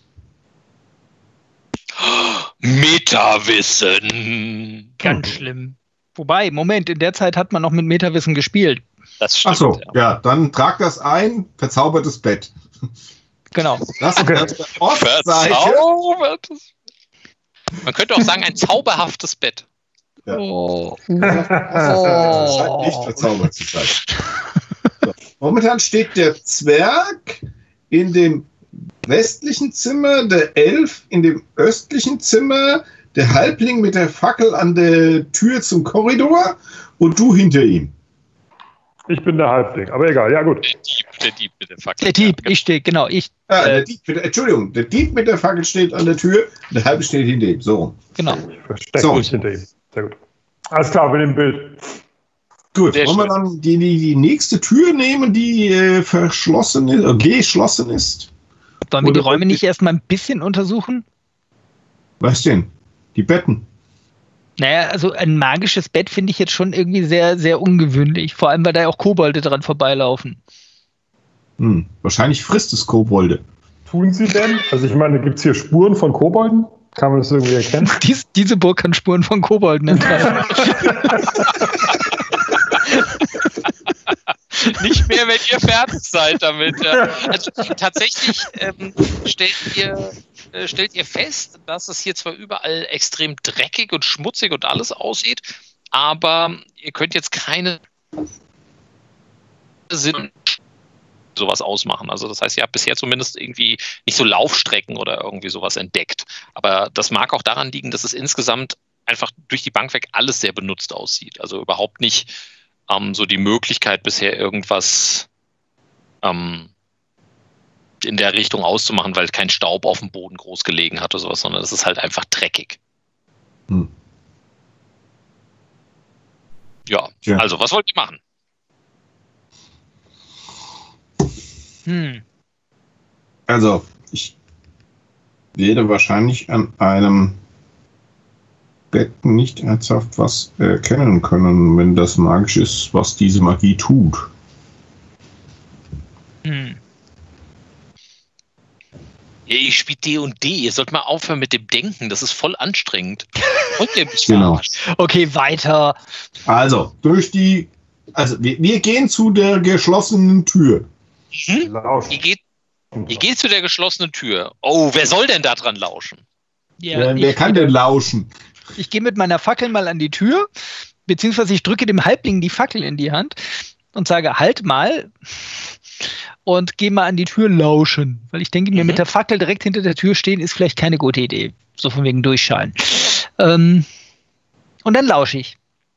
Metawissen. Ganz schlimm. Wobei, Moment, in der Zeit hat man noch mit Metawissen gespielt. Das stimmt. Achso, ja, dann trag das ein, verzaubertes Bett. Genau. Das ist der Ostseite. Verzaubertes. Man könnte auch sagen, ein zauberhaftes Bett. Ja. Oh. Das scheint nicht verzaubert zu sein. So. Momentan steht der Zwerg in dem westlichen Zimmer, der Elf in dem östlichen Zimmer, der Halbling mit der Fackel an der Tür zum Korridor und du hinter ihm. Ich bin der Halbling, aber egal, ja gut. Der Dieb mit der Fackel. Der Dieb, ich stehe, genau, ich. Der Dieb mit der Fackel steht an der Tür und der Halbe steht hinter ihm. So rum. Genau. Ich verstecke mich hinter ihm. Sehr gut. Alles klar, mit dem Bild. Gut, wollen wir dann die nächste Tür nehmen, die verschlossen ist, geschlossen ist? Wollen wir die Räume nicht erstmal ein bisschen untersuchen? Was denn? Die Betten. Naja, also ein magisches Bett finde ich jetzt schon irgendwie sehr, sehr ungewöhnlich. Vor allem, weil da ja auch Kobolde dran vorbeilaufen. Wahrscheinlich frisst es Kobolde. Tun sie denn? Also ich meine, gibt es hier Spuren von Kobolden? Kann man das irgendwie erkennen? Diese Burg kann Spuren von Kobolden enthalten. Nicht mehr, wenn ihr fertig seid damit. Ja. Also tatsächlich stellt ihr fest, dass es hier zwar überall extrem dreckig und schmutzig und alles aussieht, aber ihr könnt jetzt keine Sinn sowas ausmachen. Also das heißt, ihr habt bisher zumindest irgendwie nicht so Laufstrecken oder irgendwie sowas entdeckt. Aber das mag auch daran liegen, dass es insgesamt einfach durch die Bank weg alles sehr benutzt aussieht. Also überhaupt nicht so die Möglichkeit bisher irgendwas in der Richtung auszumachen, weil kein Staub auf dem Boden groß gelegen hat oder sowas, sondern es ist halt einfach dreckig. Ja, also was wollt ihr machen? Also, ich werde wahrscheinlich an einem Bett nicht ernsthaft was erkennen können, wenn das magisch ist, was diese Magie tut. Ja, ich spiele D&D. Ihr sollt mal aufhören mit dem Denken. Das ist voll anstrengend. Und ihr mich Genau. Okay, weiter. Also, wir gehen zu der geschlossenen Tür. Ihr geht zu der geschlossenen Tür. Oh, wer soll denn da dran lauschen? Ja, wer kann denn lauschen? Ich gehe mit meiner Fackel mal an die Tür, beziehungsweise ich drücke dem Halbling die Fackel in die Hand und sage, halt mal, und gehe mal an die Tür lauschen. Weil ich denke mir, mit der Fackel direkt hinter der Tür stehen, ist vielleicht keine gute Idee. So von wegen durchschalen. Und dann lausche ich.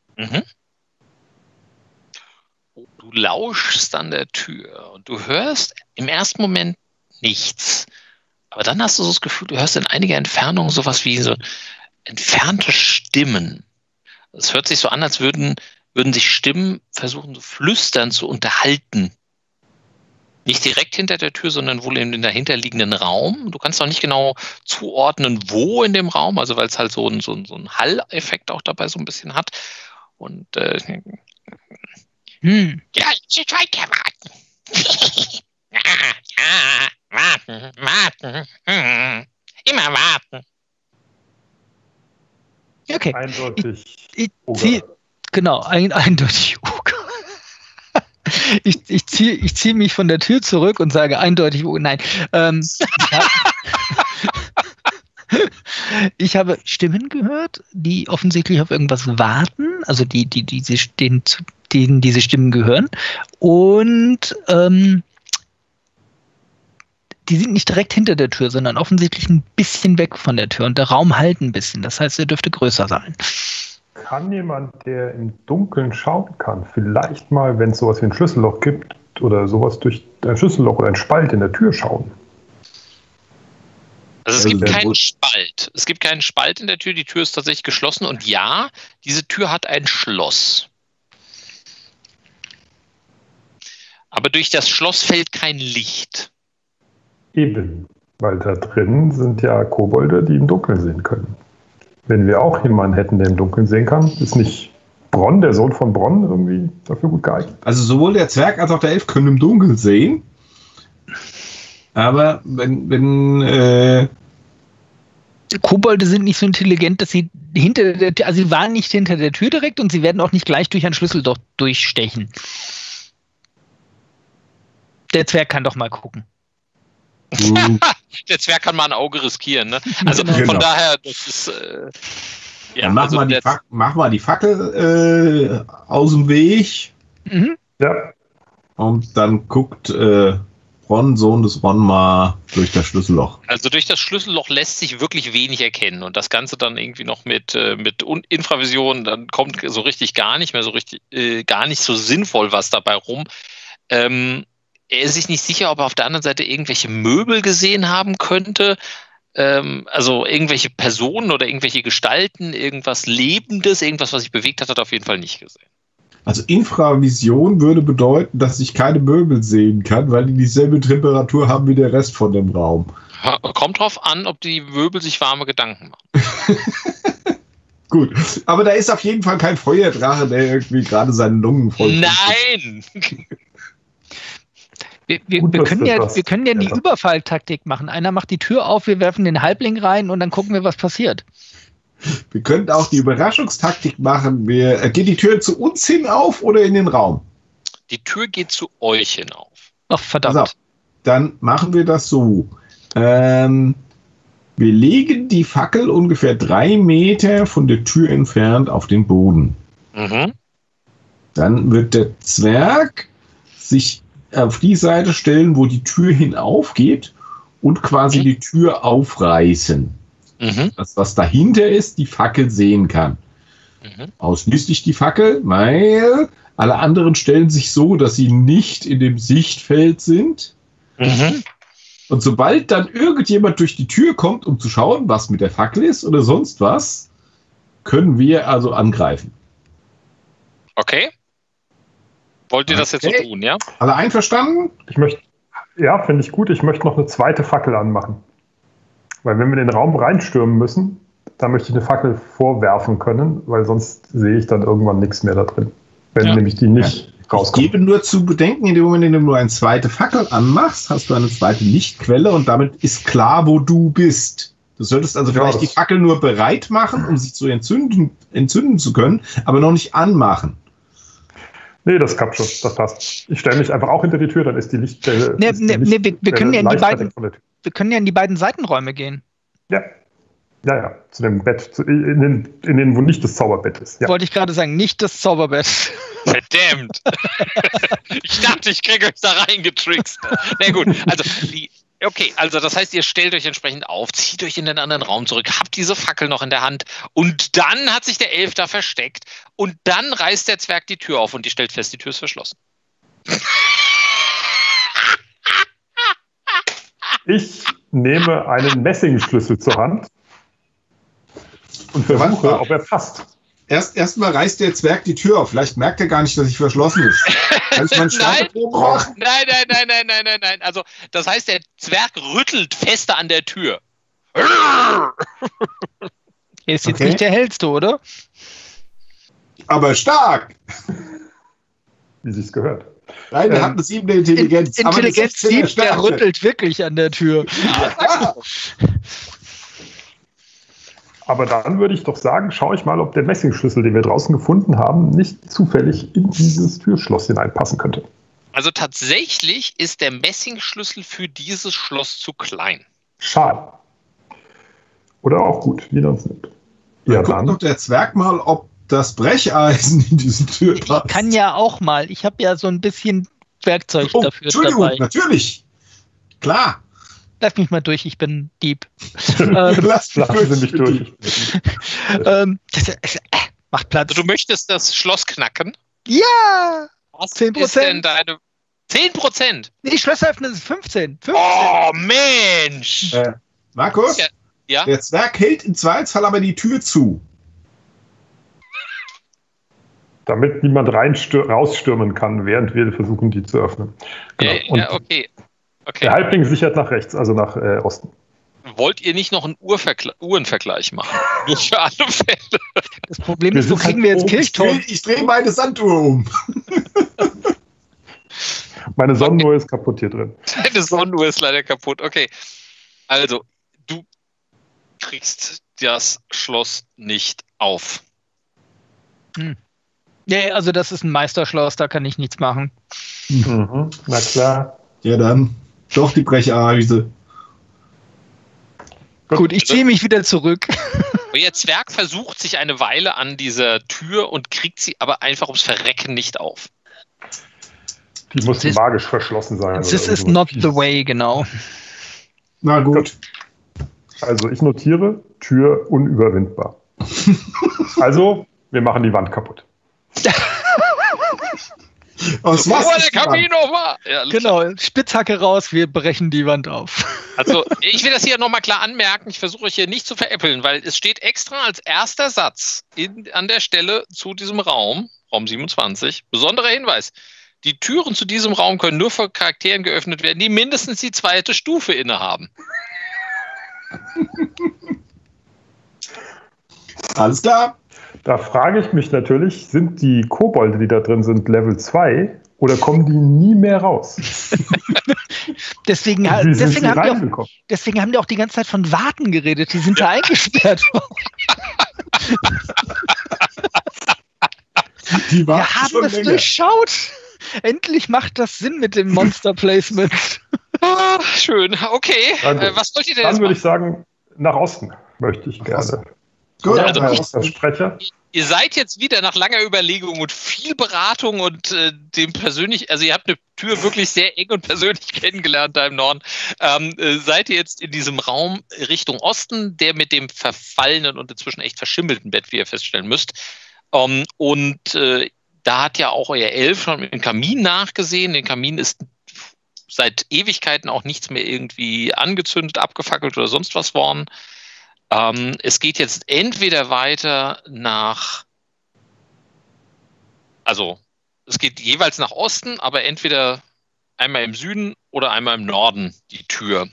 Du lauschst an der Tür und du hörst im ersten Moment nichts. Aber dann hast du so das Gefühl, du hörst in einiger Entfernung sowas wie so entfernte Stimmen. Es hört sich so an, als würden sich Stimmen versuchen, so flüstern zu unterhalten. Nicht direkt hinter der Tür, sondern wohl in den dahinterliegenden Raum. Du kannst auch nicht genau zuordnen, wo in dem Raum, also weil es halt so ein Hall-Effekt auch dabei so ein bisschen hat. Und ja, ich weiter warten. Warten. Immer warten. Okay. Eindeutig. Eindeutig Oger. Ich ziehe mich von der Tür zurück und sage eindeutig Oger. Nein. Ich habe Stimmen gehört, die offensichtlich auf irgendwas warten, also denen diese Stimmen gehören. Und die sind nicht direkt hinter der Tür, sondern offensichtlich ein bisschen weg von der Tür. Und der Raum halt ein bisschen. Das heißt, er dürfte größer sein. Kann jemand, der im Dunkeln schauen kann, vielleicht mal, wenn es sowas wie ein Schlüsselloch gibt oder sowas durch ein Schlüsselloch oder ein Spalt in der Tür schauen? Also es gibt keinen Spalt. Es gibt keinen Spalt in der Tür. Die Tür ist tatsächlich geschlossen. Und ja, diese Tür hat ein Schloss. Aber durch das Schloss fällt kein Licht. Eben, weil da drin sind ja Kobolde, die im Dunkeln sehen können. Wenn wir auch jemanden hätten, der im Dunkeln sehen kann, ist nicht Bronn, der Sohn von Bronn, irgendwie dafür gut geeignet? Also sowohl der Zwerg als auch der Elf können im Dunkeln sehen. Aber wenn Kobolde sind nicht so intelligent, dass sie hinter der Tür, also sie waren nicht hinter der Tür direkt und sie werden auch nicht gleich durch ein Schlüsselloch durchstechen. Der Zwerg kann doch mal gucken. Der Zwerg kann mal ein Auge riskieren, ne? Also von daher, das ist ja, mach mal die Fackel aus dem Weg. Mhm. Ja. Und dann guckt Ron, Sohn des Ron, mal durch das Schlüsselloch. Also durch das Schlüsselloch lässt sich wirklich wenig erkennen und das Ganze dann irgendwie noch mit Infravision, dann kommt so richtig gar nicht mehr so richtig, gar nicht so sinnvoll was dabei rum. Er ist sich nicht sicher, ob er auf der anderen Seite irgendwelche Möbel gesehen haben könnte, also irgendwelche Personen oder irgendwelche Gestalten, irgendwas Lebendes, irgendwas, was sich bewegt hat, hat er auf jeden Fall nicht gesehen. Also Infravision würde bedeuten, dass ich keine Möbel sehen kann, weil die dieselbe Temperatur haben wie der Rest von dem Raum. Kommt drauf an, ob die Möbel sich warme Gedanken machen. Gut, aber da ist auf jeden Fall kein Feuerdrache, der irgendwie gerade seine Lungen voll. Nein! Wir können ja die Überfalltaktik machen. Einer macht die Tür auf, wir werfen den Halbling rein und dann gucken wir, was passiert. Wir könnten auch die Überraschungstaktik machen. Geht die Tür zu uns hin auf oder in den Raum? Die Tür geht zu euch hinauf. Ach, verdammt. Also, dann machen wir das so. Wir legen die Fackel ungefähr 3 Meter von der Tür entfernt auf den Boden. Mhm. Dann wird der Zwerg sich auf die Seite stellen, wo die Tür hinaufgeht und quasi die Tür aufreißen. Das, was dahinter ist, die Fackel sehen kann. Ausschließlich die Fackel, weil alle anderen stellen sich so, dass sie nicht in dem Sichtfeld sind. Und sobald dann irgendjemand durch die Tür kommt, um zu schauen, was mit der Fackel ist oder sonst was, können wir also angreifen. Okay. Wollt ihr das jetzt so tun, ja? Alle einverstanden? Finde ich gut. Ich möchte noch eine zweite Fackel anmachen. Weil wenn wir in den Raum reinstürmen müssen, dann möchte ich eine Fackel vorwerfen können, weil sonst sehe ich dann irgendwann nichts mehr da drin. Wenn nämlich die nicht rauskommt. Ich gebe nur zu bedenken, in dem Moment, in dem du eine zweite Fackel anmachst, hast du eine zweite Lichtquelle und damit ist klar, wo du bist. Du solltest also vielleicht die Fackel nur bereit machen, um sich zu entzünden zu können, aber noch nicht anmachen. Nee, das klappt schon, das passt. Ich stelle mich einfach auch hinter die Tür, dann ist die Lichtquelle. Wir können ja in die beiden Seitenräume gehen. Ja, zu dem Bett, in den, wo nicht das Zauberbett ist. Ja. Wollte ich gerade sagen, nicht das Zauberbett. Verdammt! Ich dachte, ich kriege euch da reingetrickst. Na gut, also das heißt, ihr stellt euch entsprechend auf, zieht euch in den anderen Raum zurück, habt diese Fackel noch in der Hand und dann hat sich der Elf da versteckt und dann reißt der Zwerg die Tür auf und die stellt fest, die Tür ist verschlossen. Ich nehme einen Messingschlüssel zur Hand und versuche, ob er passt. Erstmal reißt der Zwerg die Tür auf. Vielleicht merkt er gar nicht, dass ich verschlossen ist. Kann ich meinen Starterproben machen? Nein. Also, das heißt, der Zwerg rüttelt fester an der Tür. Ist jetzt nicht der hellste, oder? Aber stark. Wie sich's gehört. Nein, der hat eine 7 Intelligenz. Intelligenz 7, der rüttelt wirklich an der Tür. Aber dann würde ich doch sagen, schaue ich mal, ob der Messingschlüssel, den wir draußen gefunden haben, nicht zufällig in dieses Türschloss hineinpassen könnte. Also tatsächlich ist der Messingschlüssel für dieses Schloss zu klein. Schade. Oder auch gut, wie das nimmt. Ja, guckt doch der Zwerg mal, ob das Brecheisen in diese Tür passt. Ich kann ja auch mal. Ich habe ja so ein bisschen Werkzeug dafür Entschuldigung, dabei. Natürlich. Klar. Lass mich mal durch, ich bin Dieb. Lassen Sie mich durch. Macht Platz. Also du möchtest das Schloss knacken? Ja! Was 10%. ist denn deine... 10%? Nee, die Schlösser öffnen ist 15. Oh, Mensch! Markus, Ja? der Zwerg hält im Zweifelsfall aber die Tür zu. Damit niemand rausstürmen kann, während wir versuchen, die zu öffnen. Genau. Ja, okay. Der Halbling sichert nach rechts, also nach Osten. Wollt ihr nicht noch einen Uhrenvergleich machen? Nur für alle Fälle. Das Problem ist, wo kriegen wir jetzt Kirchturm? Ich drehe meine Sanduhr um. Meine Sonnenuhr ist kaputt hier drin. Deine Sonnenuhr ist leider kaputt. Okay. Also, du kriegst das Schloss nicht auf. Nee, also das ist ein Meisterschloss, da kann ich nichts machen. Mhm. Na klar. Ja, dann doch die Brecheise. Gut, ich ziehe mich wieder zurück. Euer Zwerg versucht sich eine Weile an dieser Tür und kriegt sie aber einfach ums Verrecken nicht auf. Die muss magisch verschlossen sein. This is not the way, genau. Na gut. Also ich notiere, Tür unüberwindbar. Also, wir machen die Wand kaputt. Aus was? Der Camino war! Ja, genau, Spitzhacke raus, wir brechen die Wand auf. Also, ich will das hier nochmal klar anmerken, ich versuche euch hier nicht zu veräppeln, weil es steht extra als erster Satz an der Stelle zu diesem Raum 27, besonderer Hinweis, die Türen zu diesem Raum können nur von Charakteren geöffnet werden, die mindestens die 2. Stufe innehaben. Alles klar. Da frage ich mich natürlich, sind die Kobolde, die da drin sind, Level 2 oder kommen die nie mehr raus? Deswegen haben die auch die ganze Zeit von Warten geredet. Die sind da eingesperrt worden. Wir haben es durchschaut. Endlich macht das Sinn mit dem Monster-Placement. Ah, schön, okay. Was wollt ihr denn jetzt Dann würde ich sagen, nach Osten möchte ich gerne. Gut, also Sprecher. Ihr seid jetzt wieder nach langer Überlegung und viel Beratung und dem persönlich, also ihr habt eine Tür wirklich sehr eng und persönlich kennengelernt da im Norden, seid ihr jetzt in diesem Raum Richtung Osten, der mit dem verfallenen und inzwischen echt verschimmelten Bett, wie ihr feststellen müsst. Da hat ja auch euer Elf schon mit dem Kamin nachgesehen. Den Kamin ist seit Ewigkeiten auch nichts mehr irgendwie angezündet, abgefackelt oder sonst was worden. Es geht jetzt entweder weiter es geht jeweils nach Osten, aber entweder einmal im Süden oder einmal im Norden die Tür.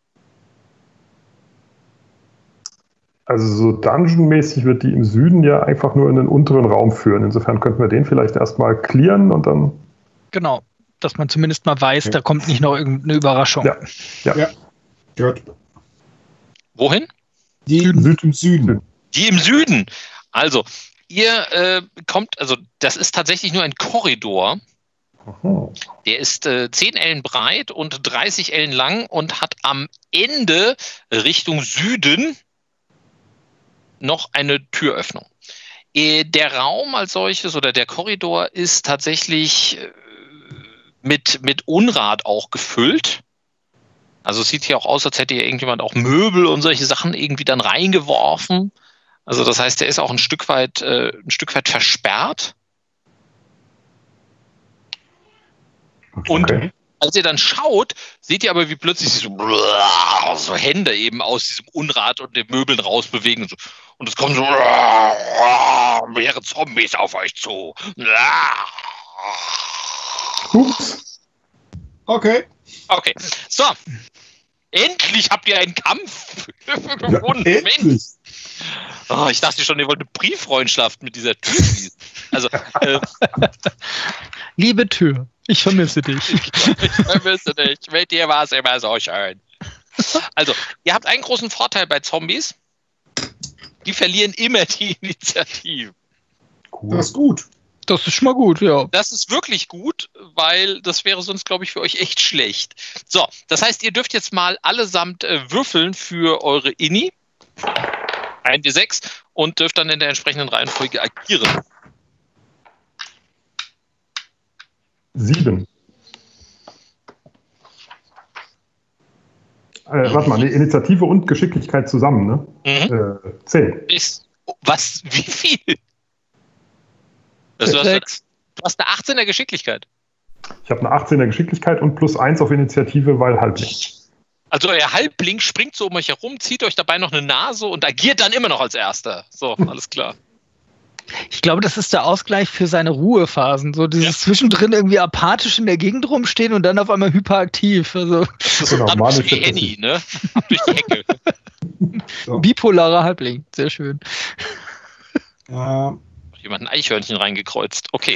Also so Dungeon-mäßig wird die im Süden ja einfach nur in den unteren Raum führen. Insofern könnten wir den vielleicht erstmal clearen und dann... Genau, dass man zumindest mal weiß, da kommt nicht noch irgendeine Überraschung. Ja. Gut. Wohin? Die im Süden. Die im Süden. Also, ihr das ist tatsächlich nur ein Korridor. Aha. Der ist 10 Ellen breit und 30 Ellen lang und hat am Ende Richtung Süden noch eine Türöffnung. Der Raum als solches oder der Korridor ist tatsächlich mit Unrat auch gefüllt. Also es sieht hier auch aus, als hätte hier irgendjemand auch Möbel und solche Sachen irgendwie dann reingeworfen. Also das heißt, der ist auch ein Stück weit versperrt. Okay. Und als ihr dann schaut, seht ihr aber, wie plötzlich so Hände eben aus diesem Unrat und den Möbeln rausbewegen. Und es kommen so mehrere Zombies auf euch zu. Ups. Okay. Okay, so. Endlich habt ihr einen Kampf gewonnen. Ja, endlich. Oh, ich dachte schon, ihr wollt eine Brieffreundschaft mit dieser Tür schließen. Also, liebe Tür, ich vermisse dich. Ich vermisse dich. Mit dir war es immer so schön. Also, ihr habt einen großen Vorteil bei Zombies. die verlieren immer die Initiative. Cool. Das ist gut. Das ist schon mal gut, ja. Das ist wirklich gut, weil das wäre sonst, glaube ich, für euch echt schlecht. So, das heißt, ihr dürft jetzt mal allesamt würfeln für eure Inni. 1d6 und dürft dann in der entsprechenden Reihenfolge agieren. 7. Warte mal, Initiative und Geschicklichkeit zusammen, ne? 10. Was? Wie viel? Du hast eine 18er Geschicklichkeit. Ich habe eine 18er Geschicklichkeit und +1 auf Initiative, weil Halbling. Also euer Halbling springt so um euch herum, zieht euch dabei noch eine Nase und agiert dann immer noch als Erster. So, alles klar. Ich glaube, das ist der Ausgleich für seine Ruhephasen. So dieses zwischendrin irgendwie apathisch in der Gegend rumstehen und dann auf einmal hyperaktiv. Also das ist genau, wie Henny, ne? Durch die Hecke. So. Bipolarer Halbling, sehr schön. Jemand ein Eichhörnchen reingekreuzt. Okay.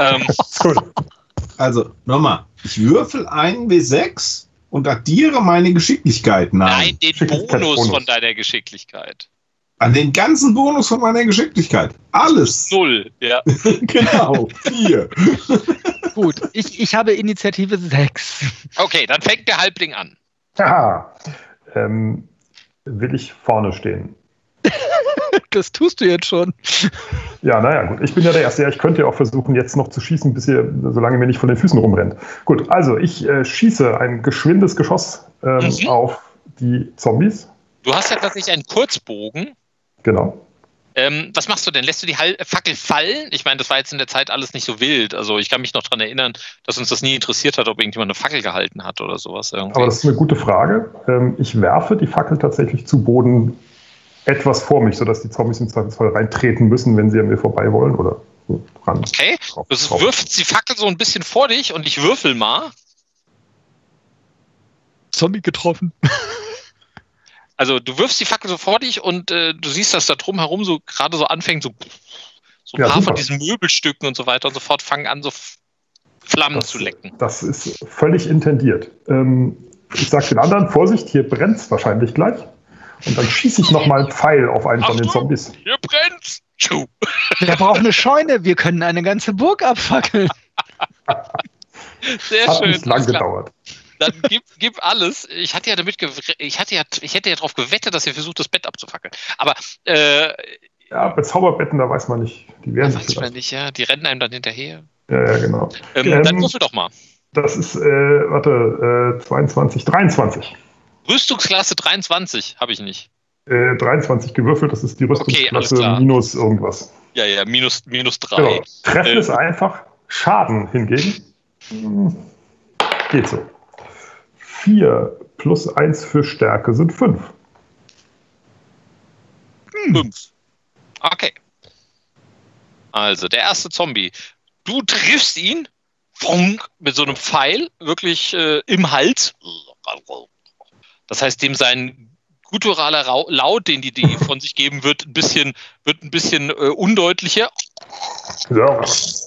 Also, nochmal. Ich würfel einen W6 und addiere meine Geschicklichkeit nach. Nein, den Bonus von deiner Geschicklichkeit. An den ganzen Bonus von meiner Geschicklichkeit. Alles. 0, ja. Genau, 4. Gut, ich habe Initiative 6. Okay, dann fängt der Halbling an. Haha. Will ich vorne stehen? Das tust du jetzt schon. Ja, naja, gut. Ich bin ja der Erste. Ja, ich könnte ja auch versuchen, jetzt noch zu schießen, solange mir nicht von den Füßen rumrennt. Gut, also ich schieße ein geschwindes Geschoss auf die Zombies. Du hast ja tatsächlich einen Kurzbogen. Genau. Was machst du denn? Lässt du die Fackel fallen? Ich meine, das war jetzt in der Zeit alles nicht so wild. Also ich kann mich noch daran erinnern, dass uns das nie interessiert hat, ob irgendjemand eine Fackel gehalten hat oder sowas. Irgendwie. Aber das ist eine gute Frage. Ich werfe die Fackel tatsächlich zu Boden etwas vor mich, sodass die Zombies im Zweifelsfall reintreten müssen, wenn sie an mir vorbei wollen oder so ran. Okay, du wirfst die Fackel so ein bisschen vor dich und ich würfel mal. Zombie getroffen. Also du wirfst die Fackel so vor dich und du siehst, dass da drumherum so gerade so anfängt, so ein paar von diesen Möbelstücken und so weiter und so fort fangen an, so Flammen zu lecken. Das ist völlig intendiert. Ich sag den anderen, Vorsicht, hier brennt's wahrscheinlich gleich. Und dann schieße ich nochmal einen Pfeil auf einen von den Zombies. Hier brennt's! Wir brauchen eine Scheune, wir können eine ganze Burg abfackeln. Sehr Hat schön. nicht lang gedauert. Dann gib alles. Ich hätte ja darauf gewettet, dass ihr versucht, das Bett abzufackeln. Aber ja, bei Zauberbetten, da weiß man nicht. Die werden weiß man nicht, ja. Die rennen einem dann hinterher. Ja, genau. Dann würfel doch mal. Das ist, 23. Rüstungsklasse 23 habe ich nicht. 23 gewürfelt, das ist die Rüstungsklasse minus irgendwas. Ja, minus 3. Genau. Treffen ist einfach, Schaden hingegen geht so. 4 plus 1 für Stärke sind 5. 5. Okay. Also, der erste Zombie. Du triffst ihn mit so einem Pfeil, wirklich im Hals. Das heißt, dem sein gutturaler Laut, den die von sich geben, wird ein bisschen undeutlicher. Ja.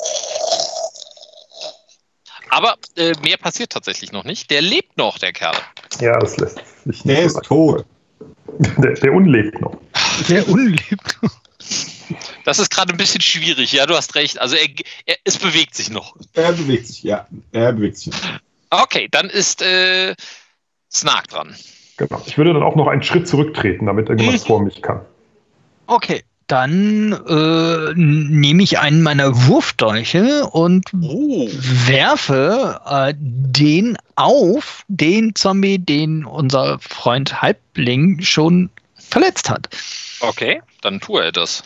Aber mehr passiert tatsächlich noch nicht. Der lebt noch, der Kerl. Ja, das lässt sich nicht. Der ist tot. Der unlebt noch. Der unlebt noch. Das ist gerade ein bisschen schwierig. Ja, du hast recht. Also es bewegt sich noch. Er bewegt sich, ja. Er bewegt sich. Okay, dann ist Snark dran. Genau. Ich würde dann auch noch einen Schritt zurücktreten, damit irgendwas vor mich kann. Okay, dann nehme ich einen meiner Wurfdolche und werfe den auf den Zombie, den unser Freund Halbling schon verletzt hat. Okay, dann tue er das.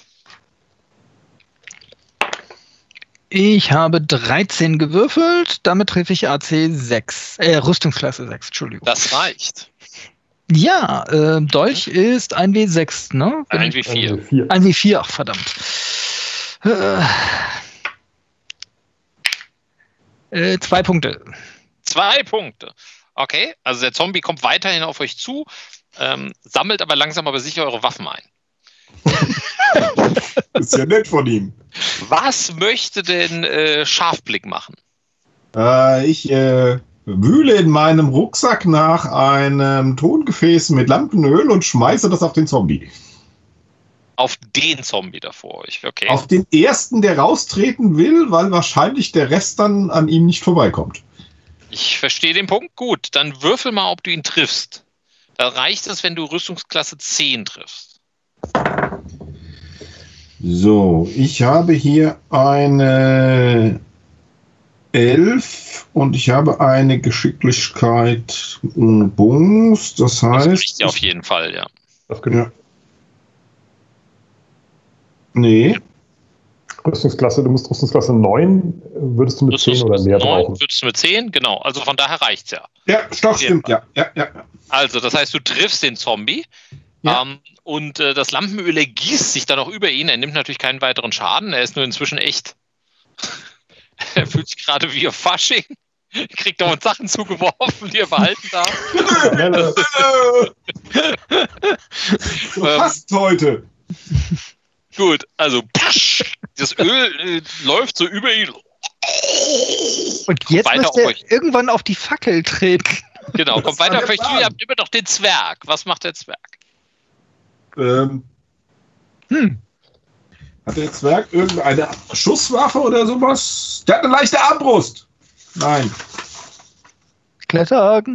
Ich habe 13 gewürfelt, damit treffe ich AC 6, Rüstungsklasse 6, Entschuldigung. Das reicht. Ja, Dolch ist 1W6, ne? 1W4. 1W4, ach verdammt. 2 Punkte. 2 Punkte. Okay, also der Zombie kommt weiterhin auf euch zu, sammelt aber langsam aber sicher eure Waffen ein. Ist ja nett von ihm. Was möchte denn Scharfblick machen? Ich wühle in meinem Rucksack nach einem Tongefäß mit Lampenöl und schmeiße das auf den Zombie. Auf den Zombie da vor euch, okay. Auf den ersten, der raustreten will, weil wahrscheinlich der Rest dann an ihm nicht vorbeikommt. Ich verstehe den Punkt. Gut, dann würfel mal, ob du ihn triffst. Da reicht es, wenn du Rüstungsklasse 10 triffst. So, ich habe hier eine 11 und ich habe eine Geschicklichkeit Bonus. Das heißt. Das kriegt ihr auf jeden Fall, ja. Das ja. Nee. Rüstungsklasse, du musst Rüstungsklasse 9, würdest du mit 10 oder mehr brauchen? Würdest du mit 10, genau. Also von daher reicht's ja. Ja, Stoff stimmt, ja. Also, das heißt, du triffst den Zombie und das Lampenöl ergießt sich dann auch über ihn. Er nimmt natürlich keinen weiteren Schaden. Er ist nur inzwischen echt. Er fühlt sich gerade wie auf Fasching. Er kriegt dauernd Sachen zugeworfen, die er behalten darf. So passt heute. Gut, also das Öl läuft so über ihn. Und jetzt muss er irgendwann auf die Fackel treten. Genau, kommt weiter auf euch zu. Ihr habt immer noch den Zwerg. Was macht der Zwerg? Hat der Zwerg irgendeine Schusswaffe oder sowas? Der hat eine leichte Armbrust. Nein. Kletterhaken.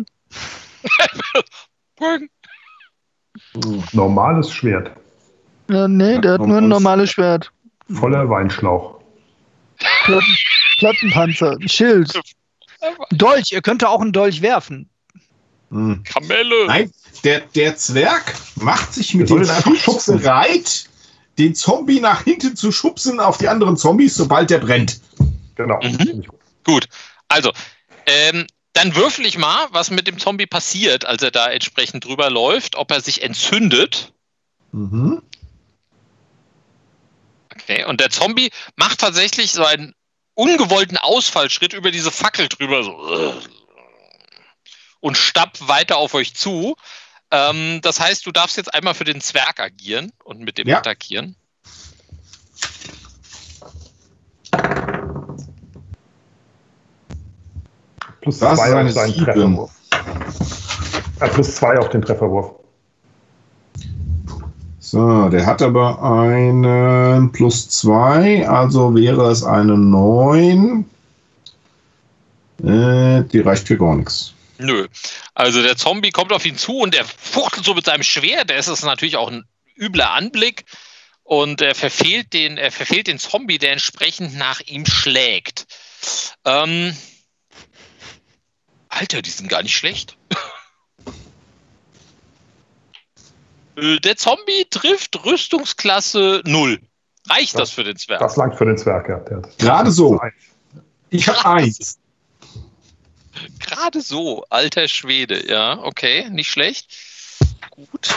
Normales Schwert. Ja, nee, der hat nur ein normales Schwert. Voller Weinschlauch. Plattenpanzer, ein Schild. Dolch, ihr könnt auch einen Dolch werfen. Kamelle. Nein, der Zwerg macht sich mit dem Schuss bereit, den Zombie nach hinten zu schubsen auf die anderen Zombies, sobald der brennt. Genau. Gut, also, dann würfel ich mal, was mit dem Zombie passiert, als er da entsprechend drüber läuft, ob er sich entzündet. Okay, und der Zombie macht tatsächlich so einen ungewollten Ausfallschritt über diese Fackel drüber so und stappt weiter auf euch zu. Das heißt, du darfst jetzt einmal für den Zwerg agieren und mit dem attackieren. Plus 2 auf seinen Trefferwurf. Plus 2 auf den Trefferwurf. So, der hat aber einen plus 2, also wäre es eine 9. Die reicht für gar nichts. Nö. Also der Zombie kommt auf ihn zu und er fuchtelt so mit seinem Schwert. Das ist natürlich auch ein übler Anblick. Und er verfehlt den Zombie, der entsprechend nach ihm schlägt. Alter, die sind gar nicht schlecht. Der Zombie trifft Rüstungsklasse 0. Reicht das für den Zwerg? Das langt für den Zwerg, ja. Gerade so. Ich habe 1. Gerade so, alter Schwede. Ja, okay, nicht schlecht. Gut.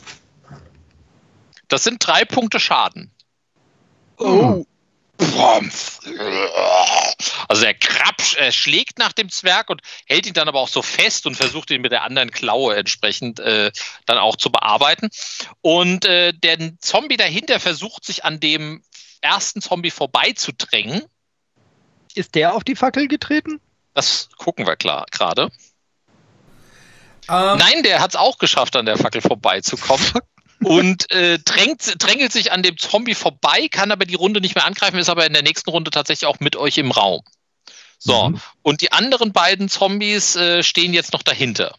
Das sind 3 Punkte Schaden. Oh. Also er schlägt nach dem Zwerg und hält ihn dann aber auch so fest und versucht ihn mit der anderen Klaue entsprechend dann auch zu bearbeiten. Und der Zombie dahinter versucht sich an dem ersten Zombie vorbeizudrängen. Ist der auf die Fackel getreten? Das gucken wir gerade. Nein, der hat es auch geschafft, an der Fackel vorbeizukommen. Und drängelt sich an dem Zombie vorbei, kann aber die Runde nicht mehr angreifen, ist aber in der nächsten Runde tatsächlich auch mit euch im Raum. So, und die anderen beiden Zombies stehen jetzt noch dahinter.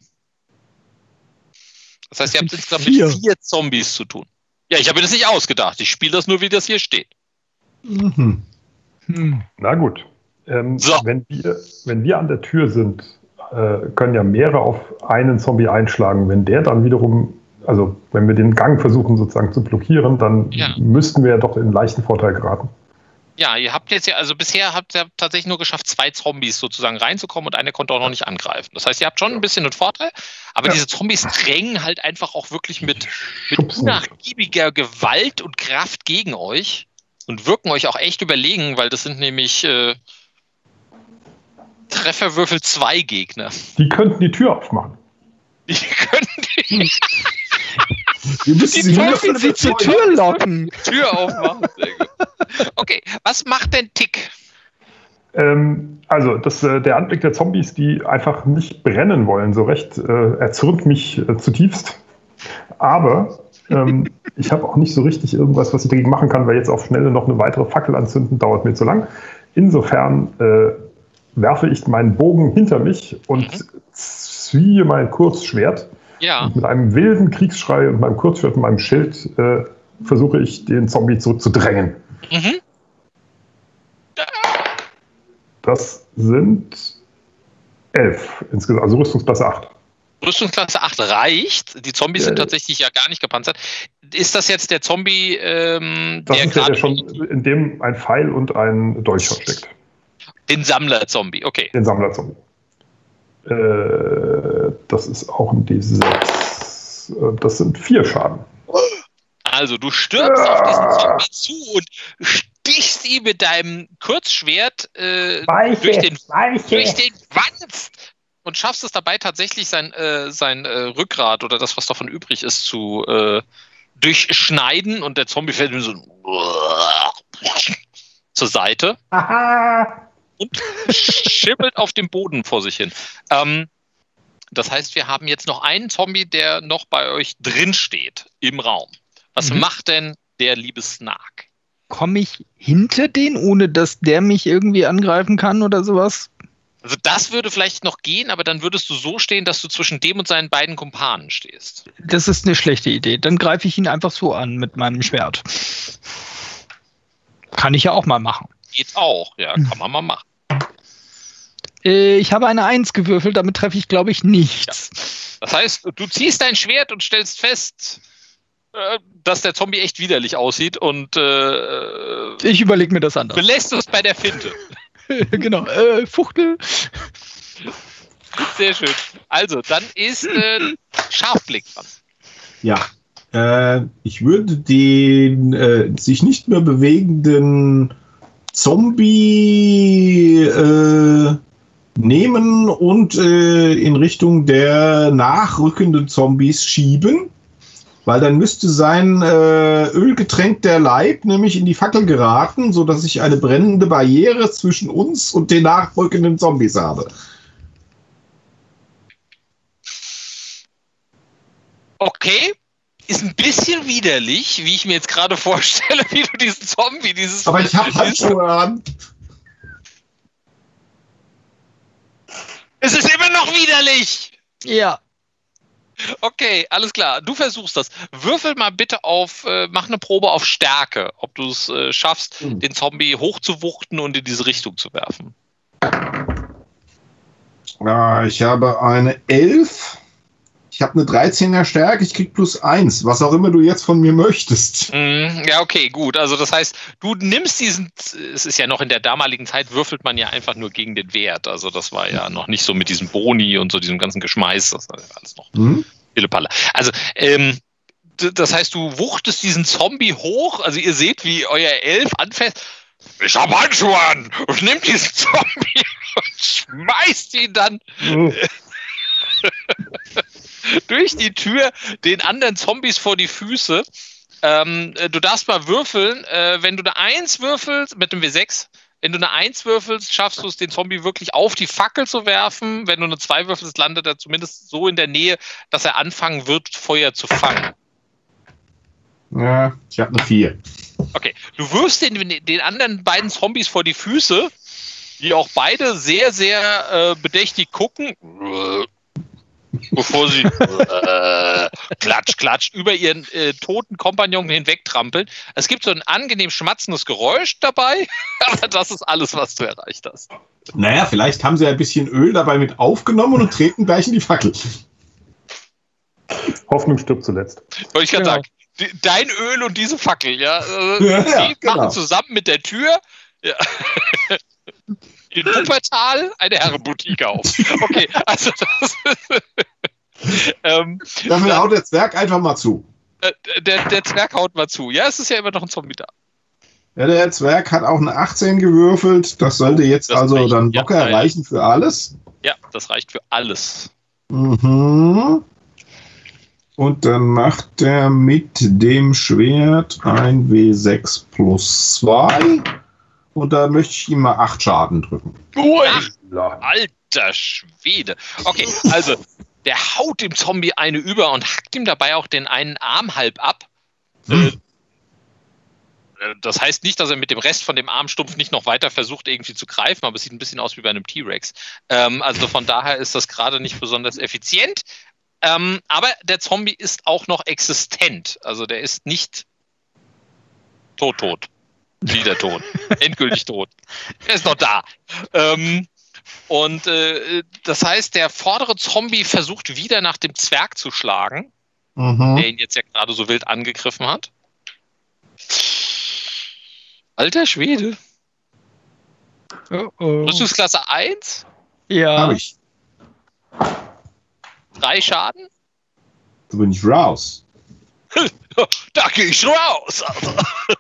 Das heißt, ihr habt insgesamt mit 4 Zombies zu tun. Ja, ich habe mir das nicht ausgedacht. Ich spiele das nur, wie das hier steht. Na gut. Wenn wir an der Tür sind, können ja mehrere auf einen Zombie einschlagen. Wenn der dann wiederum, also wenn wir den Gang versuchen sozusagen zu blockieren, dann müssten wir ja doch in einen leichten Vorteil geraten. Ja, ihr habt jetzt bisher habt ihr tatsächlich nur geschafft, 2 Zombies sozusagen reinzukommen und einer konnte auch noch nicht angreifen. Das heißt, ihr habt schon ein bisschen einen Vorteil, aber diese Zombies drängen halt einfach auch wirklich mit unnachgiebiger Gewalt und Kraft gegen euch und wirken euch auch echt überlegen, weil das sind nämlich Trefferwürfel 2 Gegner. Die könnten die Tür aufmachen. Die könnten Wir müssen sie zur Tür locken. Tür aufmachen. Sehr gut. Okay, was macht denn Tick? Also, der Anblick der Zombies, die einfach nicht brennen wollen, so recht, erzürnt mich zutiefst. Aber Ich habe auch nicht so richtig irgendwas, was ich dagegen machen kann, weil jetzt auf Schnelle noch eine weitere Fackel anzünden, dauert mir zu lang. Insofern werfe ich meinen Bogen hinter mich und ziehe mein Kurzschwert. Ja. Und mit einem wilden Kriegsschrei und meinem Kurzschwert und meinem Schild versuche ich, den Zombie zurückzudrängen. Mhm. Das sind 11 insgesamt, also Rüstungsklasse 8. Rüstungsklasse 8 reicht. Die Zombies sind tatsächlich ja gar nicht gepanzert. Ist das jetzt der Zombie, das ist der schon, in dem ein Pfeil und ein Dolchschott steckt. Den Sammler-Zombie, okay. Den Sammler-Zombie. Das ist auch ein D6. Das sind 4 Schaden. Also du stürmst auf diesen Zombie zu und stichst ihn mit deinem Kurzschwert durch den Wanst und schaffst es dabei tatsächlich sein Rückgrat oder das, was davon übrig ist, zu durchschneiden und der Zombie fällt so zur Seite. Aha. Und schimmelt auf dem Boden vor sich hin. Das heißt, wir haben jetzt noch einen Zombie, der noch bei euch drin steht im Raum. Was macht denn der liebe Snark? Komme ich hinter den, ohne dass der mich irgendwie angreifen kann oder sowas? Also das würde vielleicht noch gehen, aber dann würdest du so stehen, dass du zwischen dem und seinen beiden Kumpanen stehst. Das ist eine schlechte Idee. Dann greife ich ihn einfach so an mit meinem Schwert. Kann ich ja auch mal machen. Geht auch, ja, kann man mal machen. Ich habe eine 1 gewürfelt, damit treffe ich, glaube ich, nichts. Ja. Das heißt, du ziehst dein Schwert und stellst fest, dass der Zombie echt widerlich aussieht und ich überlege mir das anders. Belässt es bei der Finte. Genau, Fuchtel. Sehr schön. Also, dann ist Scharfblick dran. Ja, ich würde den sich nicht mehr bewegenden Zombie nehmen und in Richtung der nachrückenden Zombies schieben, weil dann müsste sein ölgetränkter Leib nämlich in die Fackel geraten, sodass ich eine brennende Barriere zwischen uns und den nachrückenden Zombies habe. Okay. Ist ein bisschen widerlich, wie ich mir jetzt gerade vorstelle, wie du diesen Zombie, Aber ich habe Handschuhe an. Es ist immer noch widerlich! Ja. Okay, alles klar. Du versuchst das. Würfel mal bitte mach eine Probe auf Stärke, ob du es schaffst, den Zombie hochzuwuchten und in diese Richtung zu werfen. Ich habe eine 11. Ich habe eine 13er Stärke, ich krieg +1, was auch immer du jetzt von mir möchtest. Ja, okay, gut. Also das heißt, du nimmst es ist ja noch in der damaligen Zeit, würfelt man ja einfach nur gegen den Wert. Also das war ja noch nicht so mit diesem Boni und so diesem ganzen Geschmeiß. Das war alles noch Pillepalle. Also, das heißt, du wuchtest diesen Zombie hoch. Also ihr seht, wie euer Elf anfasst. Ich hab Handschuhe an und nimmt diesen Zombie und schmeißt ihn dann durch die Tür den anderen Zombies vor die Füße. Du darfst mal würfeln. Wenn du eine 1 würfelst, mit dem W6, wenn du eine 1 würfelst, schaffst du es, den Zombie wirklich auf die Fackel zu werfen. Wenn du eine 2 würfelst, landet er zumindest so in der Nähe, dass er anfangen wird, Feuer zu fangen. Ja, ich habe eine 4. Okay, du wirfst den anderen beiden Zombies vor die Füße, die auch beide sehr, sehr bedächtig gucken. Bevor sie klatsch über ihren toten Kompagnon hinwegtrampeln. Es gibt so ein angenehm schmatzendes Geräusch dabei, aber das ist alles, was du erreicht hast. Naja, vielleicht haben sie ein bisschen Öl dabei mit aufgenommen und treten gleich in die Fackel. Hoffnung stirbt zuletzt. Wollte ich gerade sagen, dein Öl und diese Fackel, die machen zusammen mit der Tür in Wuppertal eine Herrenboutique auf. Okay, also das Dafür haut der Zwerg einfach mal zu. Der Zwerg haut mal zu. Ja, es ist ja immer noch ein Zombie da. Ja, der Zwerg hat auch eine 18 gewürfelt. Das sollte jetzt das also dann locker reichen für alles. Ja, das reicht für alles. Und dann macht er mit dem Schwert ein W6 + 2. Und da möchte ich ihm mal 8 Schaden drücken. Ui, alter Schwede. Okay, also der haut dem Zombie eine über und hackt ihm dabei auch den einen Arm halb ab. Das heißt nicht, dass er mit dem Rest von dem Armstumpf nicht noch weiter versucht, irgendwie zu greifen, aber es sieht ein bisschen aus wie bei einem T-Rex. Also von daher ist das gerade nicht besonders effizient. Aber der Zombie ist auch noch existent. Also der ist nicht tot. Wieder tot. Endgültig tot. Er ist noch da. Das heißt, der vordere Zombie versucht wieder nach dem Zwerg zu schlagen, der ihn jetzt ja gerade so wild angegriffen hat. Alter Schwede. Rüstungsklasse 1? Ja. Hab ich. 3 Schaden? Da bin ich raus. Da gehe ich raus. Also.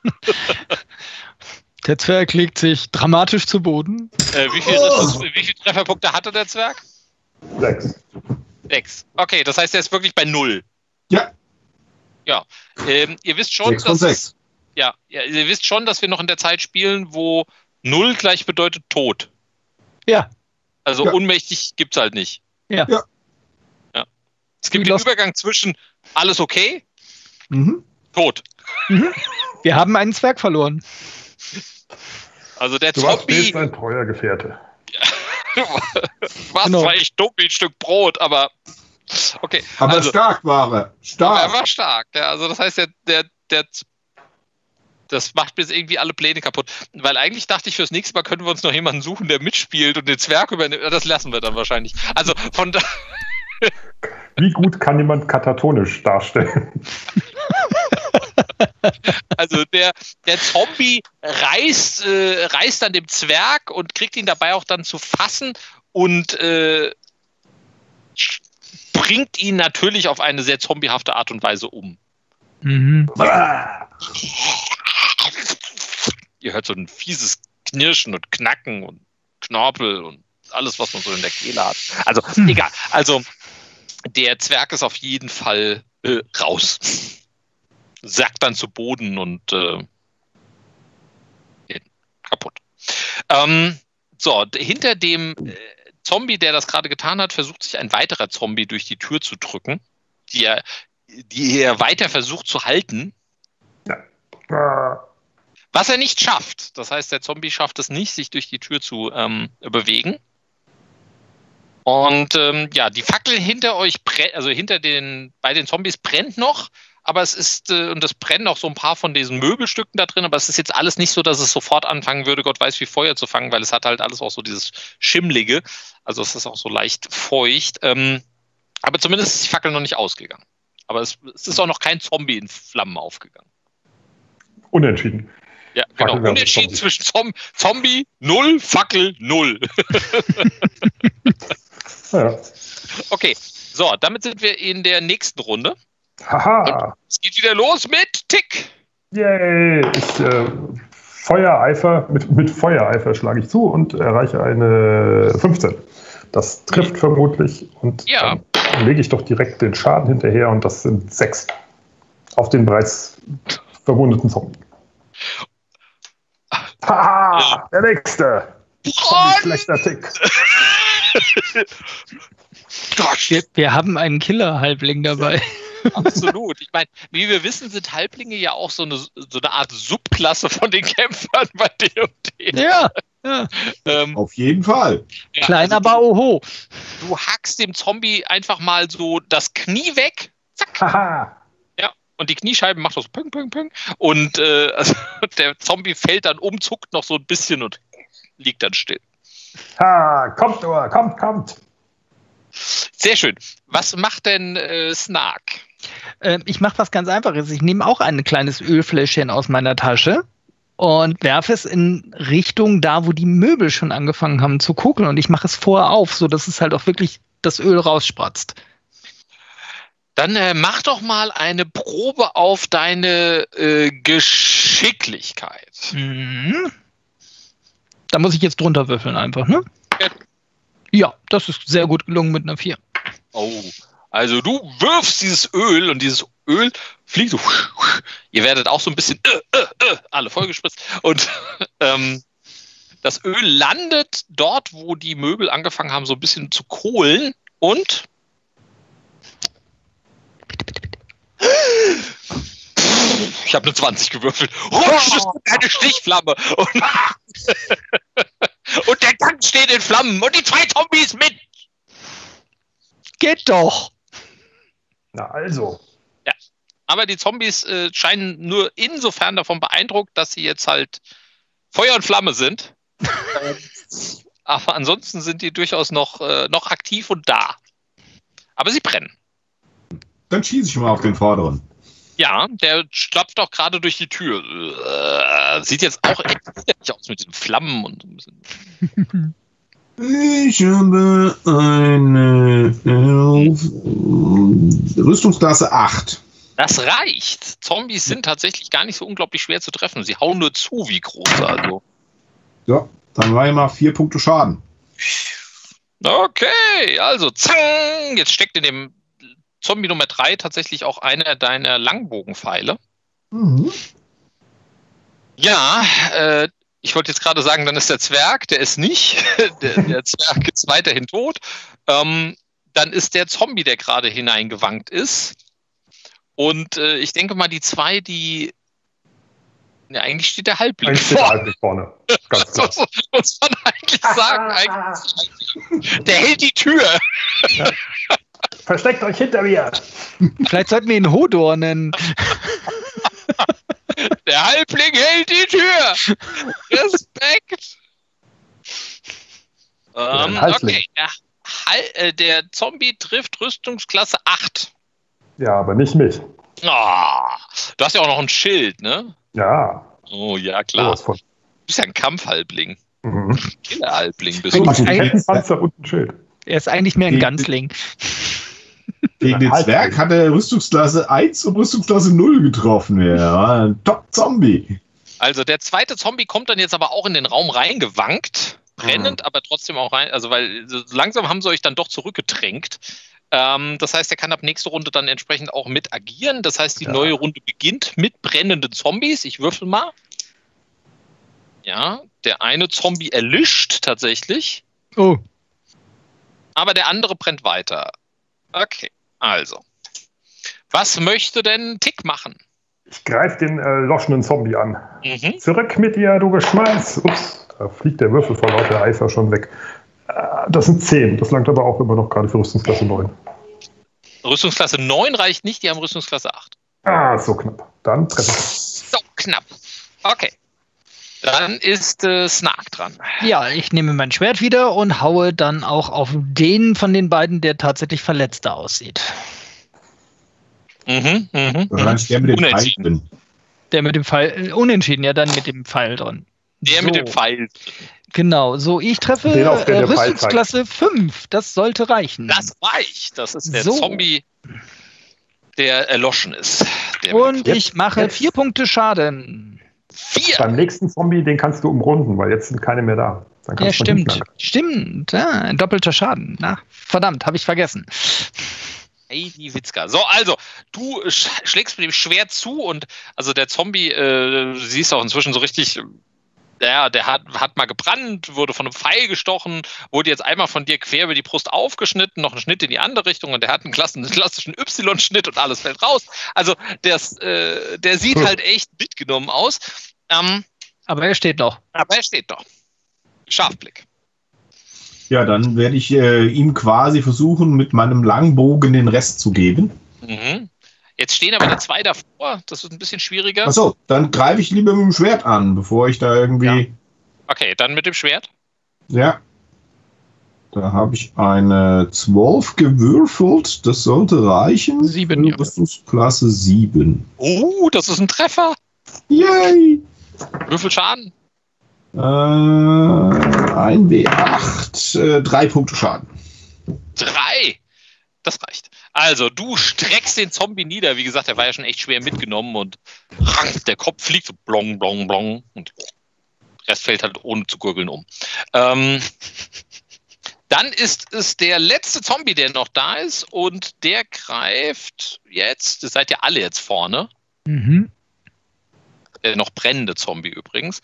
Der Zwerg legt sich dramatisch zu Boden. Wie viele Trefferpunkte hatte der Zwerg? 6. 6. Okay, das heißt, er ist wirklich bei 0. Ja. Ja. Ihr wisst schon, 6 von 6. Ihr wisst schon, dass wir noch in der Zeit spielen, wo 0 gleich bedeutet tot. Ja. Also ohnmächtig gibt es halt nicht. Ja. Es gibt den Übergang zwischen alles okay, tot. Wir haben einen Zwerg verloren. Also der Du Zombie. ein treuer Gefährte. Du warst zwar echt dumm wie ein Stück Brot, okay. Aber stark war er. Stark. Er war stark. Ja, also das heißt, das macht mir jetzt irgendwie alle Pläne kaputt. Weil eigentlich dachte ich, fürs nächste Mal können wir uns noch jemanden suchen, der mitspielt und den Zwerg übernimmt. Das lassen wir dann wahrscheinlich. Also von da. Wie gut kann jemand katatonisch darstellen? Also der Zombie reißt an dem Zwerg und kriegt ihn dabei auch dann zu fassen und bringt ihn natürlich auf eine sehr zombiehafte Art und Weise um. Ihr hört so ein fieses Knirschen und Knacken und Knorpel und alles, was man so in der Kehle hat. Also, egal. Also, der Zwerg ist auf jeden Fall raus. Sackt dann zu Boden und kaputt. Hinter dem Zombie, der das gerade getan hat, versucht sich ein weiterer Zombie durch die Tür zu drücken, die er weiter versucht zu halten. Was er nicht schafft. Das heißt, der Zombie schafft es nicht, sich durch die Tür zu bewegen. Und die Fackel hinter euch, bei den Zombies brennt noch, aber es ist, und es brennen auch so ein paar von diesen Möbelstücken da drin, aber es ist jetzt alles nicht so, dass es sofort anfangen würde, Gott weiß wie Feuer zu fangen, weil es hat halt alles auch so dieses Schimmlige, also es ist auch so leicht feucht, aber zumindest ist die Fackel noch nicht ausgegangen. Aber es ist auch noch kein Zombie in Flammen aufgegangen. Unentschieden. Ja, genau. Unentschieden zwischen Zombie 0, Fackel 0. Ja. Okay, so, damit sind wir in der nächsten Runde. Haha. Und es geht wieder los mit Tick. Yay! Feuereifer, mit Feuereifer schlage ich zu und erreiche eine 15. Das trifft vermutlich und dann lege ich doch direkt den Schaden hinterher und das sind 6 auf den bereits verwundeten Zombie. Haha! Der nächste! Schlechter Tick. Wir haben einen Killer-Halbling dabei. Absolut. Ich meine, wie wir wissen, sind Halblinge ja auch so eine Art Subklasse von den Kämpfern bei D&D. Ja. Auf jeden Fall. Ja, klein, aber oho. Du hackst dem Zombie einfach mal so das Knie weg. Zack. Haha. Ja, und die Kniescheibe macht das so ping, ping, ping. Und der Zombie fällt dann um, zuckt noch so ein bisschen und liegt dann still. Kommt nur, kommt. Sehr schön. Was macht denn Snark? Ich mache was ganz Einfaches. Ich nehme auch ein kleines Ölfläschchen aus meiner Tasche und werfe es in Richtung da, wo die Möbel schon angefangen haben zu kokeln. Und ich mache es vorher auf, sodass es halt auch wirklich das Öl rausspratzt. Dann mach doch mal eine Probe auf deine Geschicklichkeit. Mhm. Da muss ich jetzt drunter würfeln einfach, ne? Ja, das ist sehr gut gelungen mit einer 4. Oh, also du wirfst dieses Öl und dieses Öl fliegt so. Ihr werdet auch so ein bisschen alle vollgespritzt. Und das Öl landet dort, wo die Möbel angefangen haben, so ein bisschen zu kohlen. Und Ich habe eine 20 gewürfelt. Rutsch, das ist eine Stichflamme. Und der Tank steht in Flammen und die 2 Zombies mit. Geht doch. Na also. Ja, aber die Zombies scheinen nur insofern davon beeindruckt, dass sie jetzt halt Feuer und Flamme sind. Aber ansonsten sind die durchaus noch aktiv und da. Aber sie brennen. Dann schieße ich mal auf den vorderen. Ja, der stapft auch gerade durch die Tür. Sieht jetzt auch echt widerlich aus mit diesen Flammen und so ein bisschen. Ich habe eine Rüstungsklasse 8. Das reicht. Zombies sind tatsächlich gar nicht so unglaublich schwer zu treffen. Sie hauen nur zu wie große. Also. Ja, dann war ich mal 4 Punkte Schaden. Okay, also zang, jetzt steckt in dem Zombie Nummer 3 tatsächlich auch einer deiner Langbogenpfeile. Mhm. Ja, ich wollte jetzt gerade sagen, dann ist der Zwerg, der ist nicht. Der Zwerg ist weiterhin tot. Dann ist der Zombie, der gerade hineingewankt ist. Und ich denke mal, die 2, die... Ja, eigentlich steht der Halbling Eigentlich steht der Halbling vorne. Ganz klar. Das muss man eigentlich sagen. Der hält die Tür. Ja. Versteckt euch hinter mir. Vielleicht sollten wir ihn Hodor nennen. Der Halbling hält die Tür. Respekt. Okay, der Zombie trifft Rüstungsklasse 8. Ja, aber nicht mich. Oh, du hast ja auch noch ein Schild, ne? Ja. Oh ja, klar. Du bist ja ein Kampfhalbling. Mhm. Killerhalbling bist So, du. ein Panzer und ein Schild. Er ist eigentlich mehr ein Ganzling. Gegen den Zwerg hat er Rüstungsklasse 1 und Rüstungsklasse 0 getroffen. Er war ein Top-Zombie. Also der zweite Zombie kommt dann jetzt aber auch in den Raum reingewankt. Brennend, aber trotzdem auch rein. Also weil so langsam haben sie euch dann doch zurückgedrängt. Das heißt, er kann ab nächster Runde dann entsprechend auch mit agieren. Das heißt, die neue Runde beginnt mit brennenden Zombies. Ich würfel mal. Ja, der eine Zombie erlischt tatsächlich. Oh. Aber der andere brennt weiter. Okay, also. Was möchte denn Tick machen? Ich greife den loschenden Zombie an. Mhm. Zurück mit dir, du Geschmeiß. Ups, da fliegt der Würfel vor lauter Eifer schon weg. Das sind 10. Das langt aber auch immer noch gerade für Rüstungsklasse 9. Rüstungsklasse 9 reicht nicht, die haben Rüstungsklasse 8. Ah, so knapp. Dann treffe ich. So knapp. Okay. Dann ist Snark dran. Ja, ich nehme mein Schwert wieder und haue dann auch auf den von den beiden, der tatsächlich verletzter aussieht. Wahrscheinlich der mit dem Pfeil drin. Der mit dem Pfeil, unentschieden, ja, dann mit dem Pfeil drin. Der so. mit dem Pfeil. Genau, so, ich treffe Rüstungsklasse 5. Das sollte reichen. Das reicht. Das ist der Zombie, der erloschen ist. Und ich mache 4 Punkte Schaden. 4? Beim nächsten Zombie, den kannst du umrunden, weil jetzt sind keine mehr da. Dann Ja, stimmt. Ja, ein doppelter Schaden. Na, verdammt, habe ich vergessen. Ey, die Witzka. So, also, du schlägst mit dem Schwert zu und also der Zombie, siehst auch inzwischen so richtig, der hat mal gebrannt, wurde von einem Pfeil gestochen, wurde jetzt einmal von dir quer über die Brust aufgeschnitten, noch einen Schnitt in die andere Richtung und der hat einen klassischen Y-Schnitt und alles fällt raus. Also, der sieht halt echt mitgenommen aus. Aber er steht noch. Scharfblick. Ja, dann werde ich ihm quasi versuchen, mit meinem Langbogen den Rest zu geben. Mhm. Jetzt stehen aber die 2 davor. Das ist ein bisschen schwieriger. Achso, dann greife ich lieber mit dem Schwert an, bevor ich da irgendwie... Ja. Okay, dann mit dem Schwert. Ja. Da habe ich eine 12 gewürfelt. Das sollte reichen. 7. Rüstungsklasse 7. Oh, das ist ein Treffer. Yay! Würfelschaden? 1W8, 3 Punkte Schaden. 3? Das reicht. Also, du streckst den Zombie nieder. Wie gesagt, der war ja schon echt schwer mitgenommen und der Kopf fliegt so blong, blong, blong und der Rest fällt halt ohne zu gurgeln um. Dann ist es der letzte Zombie, der noch da ist und der greift jetzt, das seid ihr alle jetzt vorne. Mhm. Der noch brennende Zombie übrigens.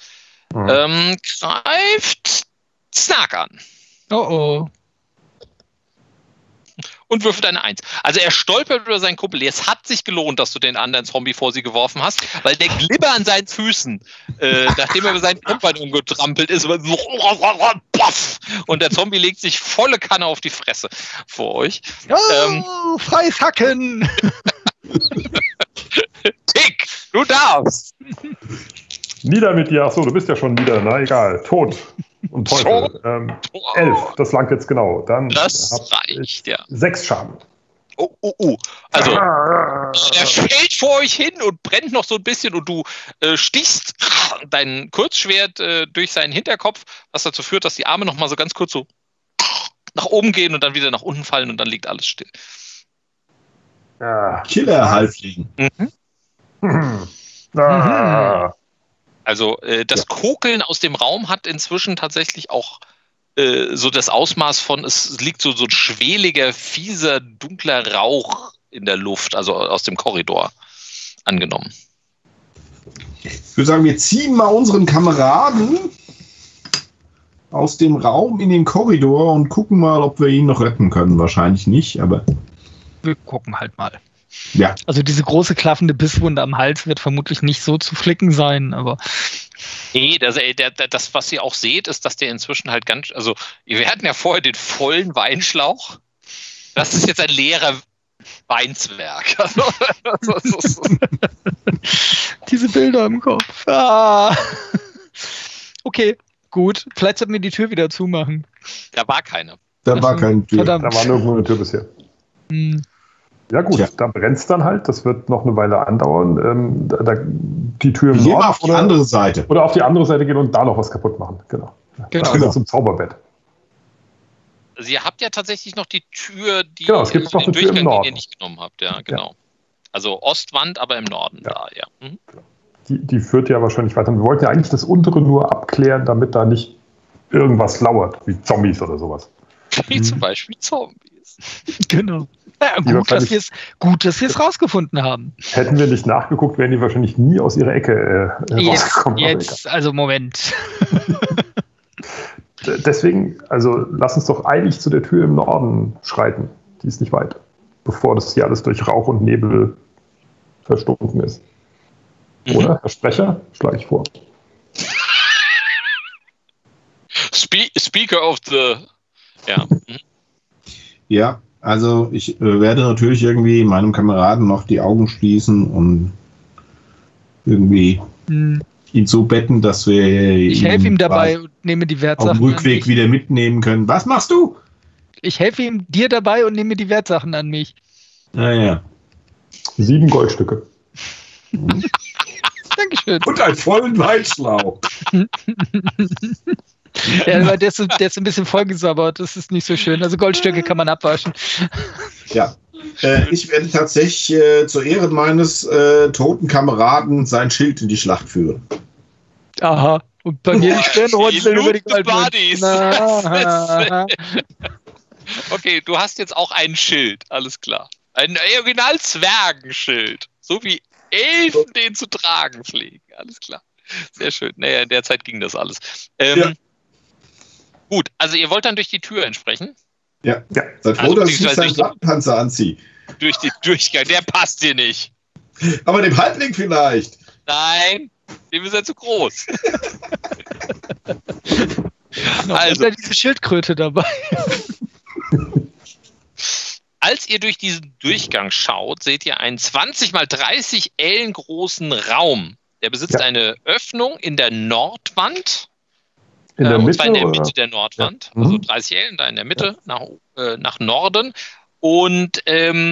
Greift Snark an. Oh. und würfelt eine 1. Also er stolpert über seinen Kumpel. Es hat sich gelohnt, dass du den anderen Zombie vor sie geworfen hast, weil der Glibber an seinen Füßen, nachdem er über seinen Kumpel umgetrampelt ist, so und der Zombie legt sich volle Kanne auf die Fresse vor euch. Oh, freies Hacken! Tick, du darfst! Nieder mit dir. Achso, du bist ja schon nieder. Na egal. Tot. Und Teufel. 11. Das langt jetzt genau. Dann das reicht, ja. 6 Schaden. Also, er fällt vor euch hin und brennt noch so ein bisschen und du stichst dein Kurzschwert durch seinen Hinterkopf, was dazu führt, dass die Arme noch mal so ganz kurz so nach oben gehen und dann wieder nach unten fallen und dann liegt alles still. Killer-Halfling. Also das Kokeln aus dem Raum hat inzwischen tatsächlich auch so das Ausmaß von, es liegt so ein schweliger, fieser, dunkler Rauch in der Luft, also aus dem Korridor angenommen. Ich würde sagen, wir ziehen mal unseren Kameraden aus dem Raum in den Korridor und gucken mal, ob wir ihn noch retten können. Wahrscheinlich nicht, aber... Wir gucken halt mal. Ja. Also diese große klaffende Bisswunde am Hals wird vermutlich nicht so zu flicken sein, aber... Nee, das, was ihr auch seht, ist, dass der inzwischen halt ganz... Also, wir hatten ja vorher den vollen Weinschlauch. Das ist jetzt ein leerer Weinzwerg. Also, diese Bilder im Kopf. Ah. Okay, gut. Vielleicht sollten wir die Tür wieder zumachen. Da war keine. Da war keine Tür. Verdammt. Da war nirgendwo eine Tür bisher. Ja gut, da brennt es dann halt. Das wird noch eine Weile andauern. Die Tür im Norden auf die andere Seite. Oder auf die andere Seite gehen und da noch was kaputt machen. Genau. Also zum Zauberbett. Also ihr habt ja tatsächlich noch die Tür, die genau, es gibt noch eine Tür im Norden, den ihr nicht genommen habt. Ja, genau. Ja. Also Ostwand, aber im Norden da, ja. Die führt ja wahrscheinlich weiter. Wir wollten ja eigentlich das untere nur abklären, damit da nicht irgendwas lauert, wie Zombies oder sowas. Wie zum Beispiel Zombies. Genau. Ja, gut, dass wir es rausgefunden haben. Hätten wir nicht nachgeguckt, wären die wahrscheinlich nie aus ihrer Ecke rausgekommen. Jetzt, also Moment. Deswegen, also lass uns doch eilig zu der Tür im Norden schreiten. Die ist nicht weit, bevor das hier alles durch Rauch und Nebel verstunken ist. Oder, Herr Sprecher, schlage ich vor. Speaker of the... Ja. Ja. Also ich werde natürlich irgendwie meinem Kameraden noch die Augen schließen und irgendwie ihn so betten, dass wir ich helfe ihm dabei und nehme die Wertsachen auf dem Rückweg wieder mitnehmen können. Was machst du? Ich helfe ihm dir dabei und nehme die Wertsachen an mich. Naja. 7 Goldstücke. Dankeschön. Und einen vollen Weinschlauch. Ja, weil der ist ein bisschen vollgesabbert, das ist nicht so schön. Also Goldstücke kann man abwaschen. Ja, ich werde tatsächlich zur Ehre meines toten Kameraden sein Schild in die Schlacht führen. Aha, und bei mir die Stirnrunzeln über die Goldmünzen. Okay, du hast jetzt auch ein Schild, alles klar. Ein Original-Zwergenschild, so wie Elfen den zu tragen pflegen, alles klar. Sehr schön, naja, in der Zeit ging das alles. Ja. Gut, also ihr wollt dann durch die Tür entsprechen? Ja. Seid froh, dass ich seinen Plattenpanzer anziehe. Durch den Durchgang, der passt dir nicht. Aber dem Halbling vielleicht. Nein, dem ist er zu groß. Also ist diese Schildkröte dabei. Als ihr durch diesen Durchgang schaut, seht ihr einen 20 mal 30 Ellen großen Raum. Der besitzt eine Öffnung in der Nordwand. In der Mitte, in der Mitte der Nordwand, ja. Also 30 Ellen da in der Mitte, nach Norden. Und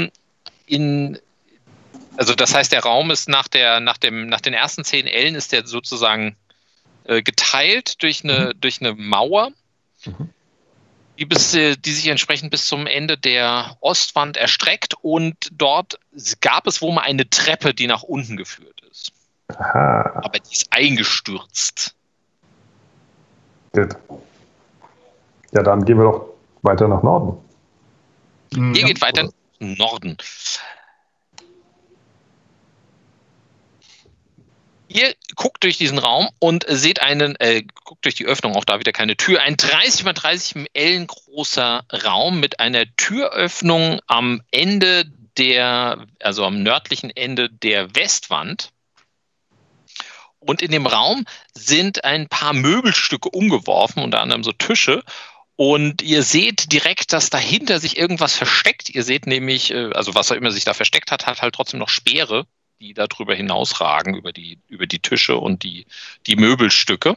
also das heißt, der Raum ist nach den ersten 10 Ellen ist der sozusagen geteilt durch eine Mauer, die sich entsprechend bis zum Ende der Ostwand erstreckt. Und dort gab es wohl mal eine Treppe, die nach unten geführt ist. Aha. Aber die ist eingestürzt. Gut. Ja, dann gehen wir doch weiter nach Norden. Ihr geht weiter nach Norden. Ihr guckt durch diesen Raum und seht guckt durch die Öffnung, auch da wieder keine Tür, ein 30 x 30 Ellen großer Raum mit einer Türöffnung am Ende also am nördlichen Ende der Westwand. Und in dem Raum sind ein paar Möbelstücke umgeworfen, unter anderem so Tische. Und ihr seht direkt, dass dahinter sich irgendwas versteckt. Ihr seht nämlich, also was auch immer sich da versteckt hat, hat halt trotzdem noch Speere, die da drüber hinausragen, über die Tische und die Möbelstücke.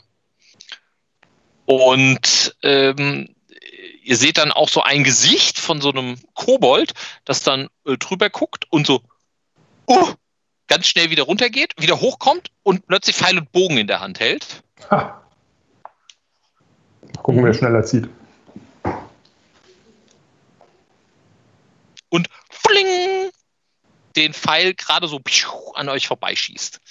Und ihr seht dann auch so ein Gesicht von so einem Kobold, das dann drüber guckt und so ganz schnell wieder runtergeht, wieder hochkommt und plötzlich Pfeil und Bogen in der Hand hält. Ha. Gucken, wer schneller zieht. Und fling, den Pfeil gerade so an euch vorbeischießt.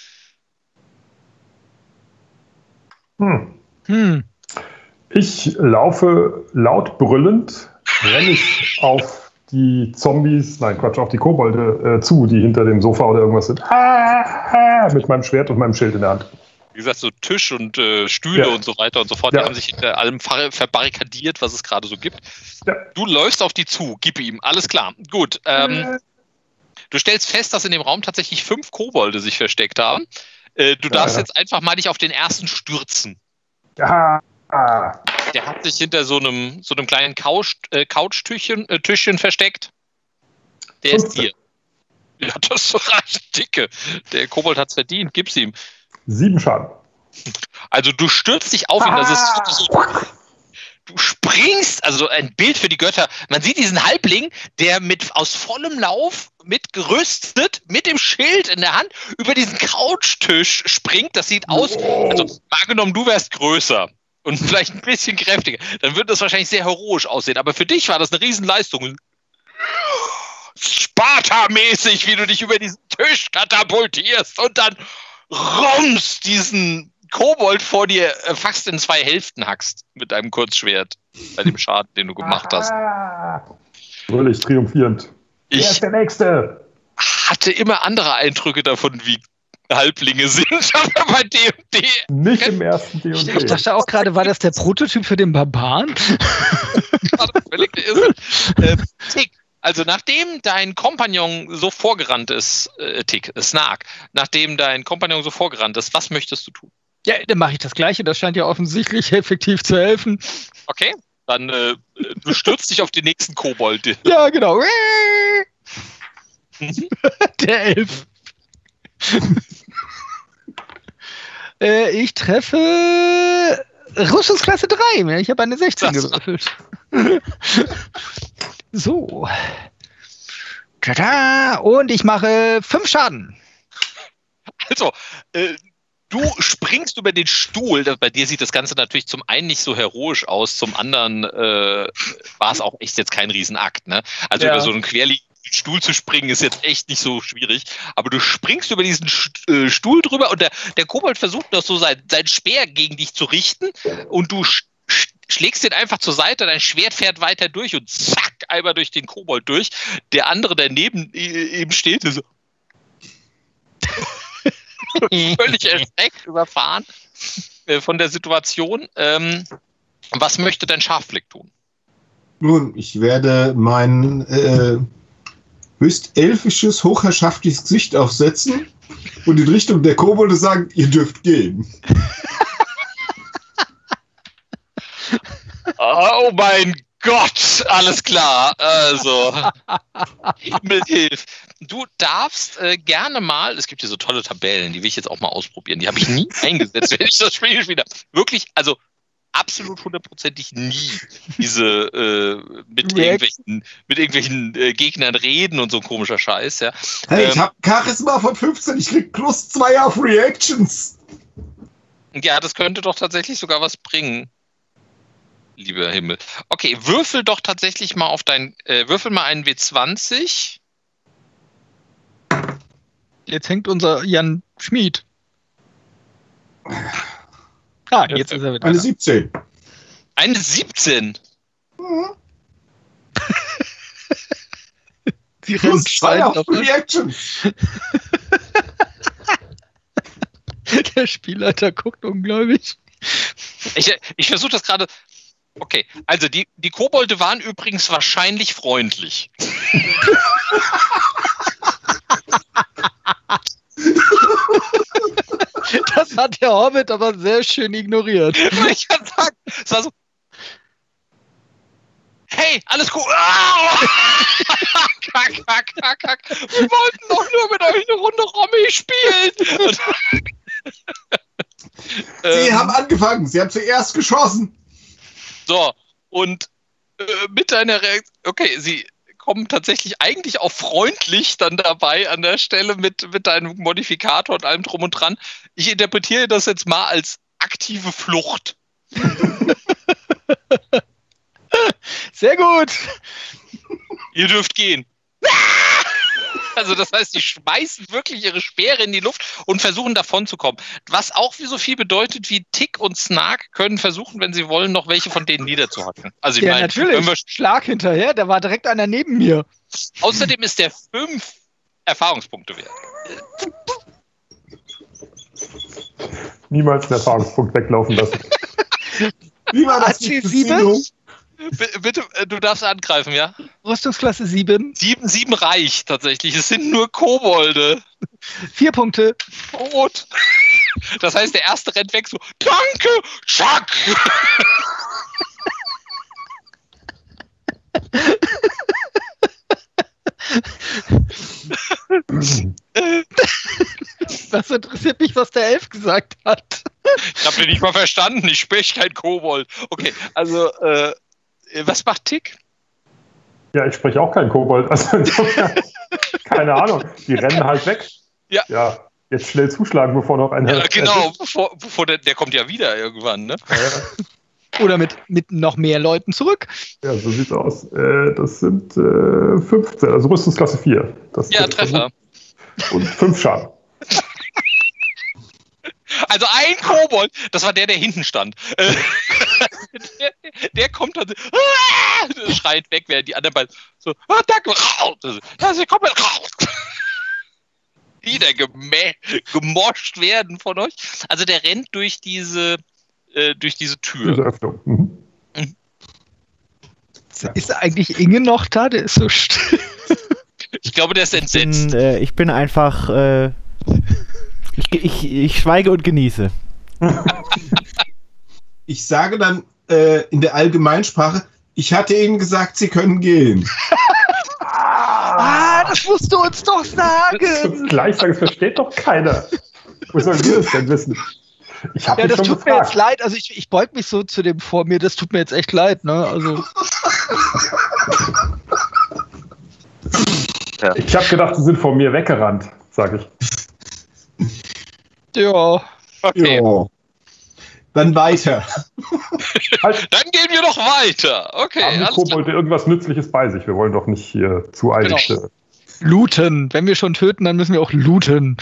Ich laufe laut brüllend, renne ich auf die Zombies, auf die Kobolde zu, die hinter dem Sofa oder irgendwas sind. Mit meinem Schwert und meinem Schild in der Hand. Wie gesagt, so Tisch und Stühle und so weiter und so fort, die haben sich hinter allem verbarrikadiert, was es gerade so gibt. Ja. Du läufst auf die zu, gib ihm, alles klar. Gut, du stellst fest, dass in dem Raum tatsächlich 5 Kobolde sich versteckt haben. Du darfst jetzt einfach mal dich auf den ersten stürzen. Ja. Der hat sich hinter so einem kleinen Couch-Tischchen versteckt. Der ist dir. Ja, das reicht dicke. Der Kobold hat's verdient, gib's ihm. 7 Schaden. Also du stürzt dich auf ihn, das ist so, du springst, also ein Bild für die Götter. Man sieht diesen Halbling, der aus vollem Lauf, mit gerüstet, mit dem Schild in der Hand, über diesen Couchtisch springt. Das sieht aus, also angenommen, du wärst größer und vielleicht ein bisschen kräftiger, dann würde das wahrscheinlich sehr heroisch aussehen. Aber für dich war das eine Riesenleistung. Sparta-mäßig, wie du dich über diesen Tisch katapultierst und dann rommst diesen Kobold vor dir fast in 2 Hälften hackst mit deinem Kurzschwert bei dem Schaden, den du gemacht hast. Fröhlich, triumphierend. Wer ist der Nächste? Hatte immer andere Eindrücke davon, wie Halblinge sind, aber bei D&D... Nicht im ersten D&D. Ich dachte auch gerade, war das der Prototyp für den Barbaren? Völlig irre. Tick. Also nachdem dein Kompagnon so vorgerannt ist, Snark, nachdem dein Kompagnon so vorgerannt ist, was möchtest du tun? Ja, dann mache ich das Gleiche. Das scheint ja offensichtlich effektiv zu helfen. Okay, dann du stürzt dich auf den nächsten Kobold. Ja, genau. Der Elf. Ich treffe Rüstungsklasse 3. Ich habe eine 16 gewürfelt. So. Tada! Und ich mache 5 Schaden. Also, du springst über den Stuhl. Bei dir sieht das Ganze natürlich zum einen nicht so heroisch aus, zum anderen war es auch echt jetzt kein Riesenakt. Ne? Also über so einen querliegenden Stuhl zu springen ist jetzt echt nicht so schwierig. Aber du springst über diesen Stuhl drüber und der Kobold versucht noch so sein Speer gegen dich zu richten und du schlägst den einfach zur Seite, dein Schwert fährt weiter durch und zack, einmal durch den Kobold durch. Der andere, der neben ihm steht, so völlig erschreckt, überfahren von der Situation. Was möchte dein Scharfblick tun? Nun, ich werde mein höchst elfisches, hochherrschaftliches Gesicht aufsetzen und in Richtung der Kobolde sagen, ihr dürft gehen. Oh mein Gott, alles klar. Also, Himmel hilf. Du darfst gerne mal, es gibt hier so tolle Tabellen, die will ich jetzt auch mal ausprobieren. Die habe ich nie eingesetzt, wenn ich das Spiel wieder. Wirklich, also absolut hundertprozentig nie diese mit irgendwelchen Gegnern reden und so ein komischer Scheiß. Ja. Hey, ich habe Charisma von 15, ich krieg +2 auf Reactions. Ja, das könnte doch tatsächlich sogar was bringen. Lieber Himmel. Okay, würfel doch tatsächlich mal auf würfel mal einen W20. Jetzt hängt unser Jan Schmid. Jetzt ist er wieder. Eine 17. Eine 17? Mhm. Sie +2 auf Reaction. Der Spielleiter guckt ungläubig. Ich versuche das gerade. Okay, also die Kobolde waren übrigens wahrscheinlich freundlich. Das hat der Hobbit aber sehr schön ignoriert. Ich kann sagen, es war so. Hey, alles cool. Kack. Wir wollten doch nur mit euch eine Runde Romy spielen. Sie haben angefangen. Sie haben zuerst geschossen. So, und mit deiner Reaktion. Okay, sie kommen tatsächlich eigentlich auch freundlich dann dabei an der Stelle mit deinem Modifikator und allem drum und dran. Ich interpretiere das jetzt mal als aktive Flucht. Sehr gut. Ihr dürft gehen. Also das heißt, die schmeißen wirklich ihre Speere in die Luft und versuchen davon zu kommen. Was auch wie so viel bedeutet wie Tick und Snark können versuchen, wenn sie wollen, noch welche von denen niederzuhacken. Also ich meine, natürlich. Schlag hinterher, da war direkt einer neben mir. Außerdem ist der 5 Erfahrungspunkte wert. Niemals einen Erfahrungspunkt weglaufen lassen. Wie war das? AC7? Bitte, du darfst angreifen, ja? Rüstungsklasse 7. 7 reicht tatsächlich. Es sind nur Kobolde. 4 Punkte. Tot. Das heißt, der erste rennt weg so, danke, Chuck! Das interessiert mich, was der Elf gesagt hat. Ich habe den nicht mal verstanden. Ich spreche kein Kobold. Okay, also, was macht Tick? Ja, ich spreche auch kein Kobold. Also, keine Ahnung. Die rennen halt weg. Ja, jetzt schnell zuschlagen, bevor noch einer... Ja, genau, bevor der kommt ja wieder irgendwann, ne? Oder mit noch mehr Leuten zurück. Ja, so sieht's aus. Das sind 15, also Rüstungsklasse 4. Ja, Treffer. Und 5 Schaden. Also ein Kobold, das war der hinten stand. Der kommt dann, schreit weg, während die anderen beiden so, danke, raus. Sie kommen raus. Wieder gemoscht werden von euch. Also der rennt durch diese Tür. Diese Öffnung. Mhm. Ist eigentlich Inge noch da? Der ist so still. Ich glaube, der ist entsetzt. Ich bin einfach... Ich schweige und genieße. Ich sage dann in der Allgemeinsprache, ich hatte Ihnen gesagt, Sie können gehen. Das musst du uns doch sagen. Gleich sagen, das versteht doch keiner. Wo sollen wir das denn wissen? Ich habe das schon tut gefragt. mir jetzt leid. Also ich beug mich so zu dem vor mir. Das tut mir jetzt echt leid. Ne? Also. Ja. Ich habe gedacht, Sie sind vor mir weggerannt, sage ich. Ja. Okay. Jo. Dann weiter. Halt. Dann gehen wir doch weiter. Okay. Haben die Kobolde irgendwas Nützliches bei sich? Wir wollen doch nicht hier zu eilig. Genau. Looten. Wenn wir schon töten, dann müssen wir auch looten.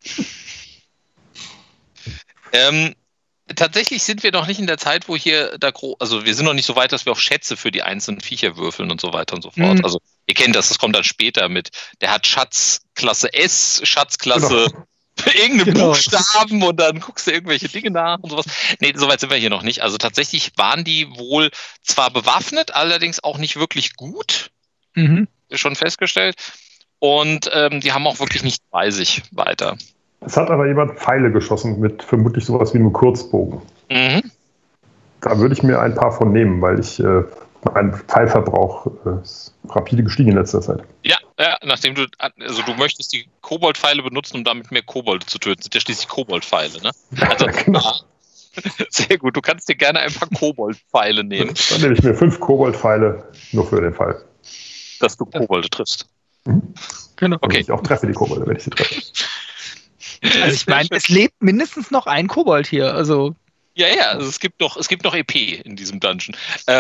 Tatsächlich sind wir noch nicht in der Zeit, wo hier also wir sind noch nicht so weit, dass wir auf Schätze für die einzelnen Viecher würfeln und so weiter und so fort. Also ihr kennt das kommt dann später mit. Der hat Schatzklasse S, Schatzklasse irgendeine Buchstaben und dann guckst du irgendwelche Dinge nach und sowas. Nee, soweit sind wir hier noch nicht. Also tatsächlich waren die wohl zwar bewaffnet, allerdings auch nicht wirklich gut. Schon festgestellt. Und die haben auch wirklich nicht bei sich weiter. Es hat aber jemand Pfeile geschossen mit vermutlich sowas wie einem Kurzbogen. Da würde ich mir ein paar von nehmen, weil ich mein Pfeilverbrauch ist rapide gestiegen in letzter Zeit. Ja, nachdem du möchtest die Koboldpfeile benutzen, um damit mehr Kobolde zu töten. Sind ja schließlich Koboldpfeile, ne? Also, genau. Sehr gut, du kannst dir gerne ein paar Koboldpfeile nehmen. Dann nehme ich mir 5 Koboldpfeile, nur für den Fall. Dass du Kobolde triffst. Genau. Okay. Und ich auch treffe die Kobolde, wenn ich sie treffe. Also ich meine, es lebt mindestens noch ein Kobold hier. Also ja, also es gibt noch EP in diesem Dungeon.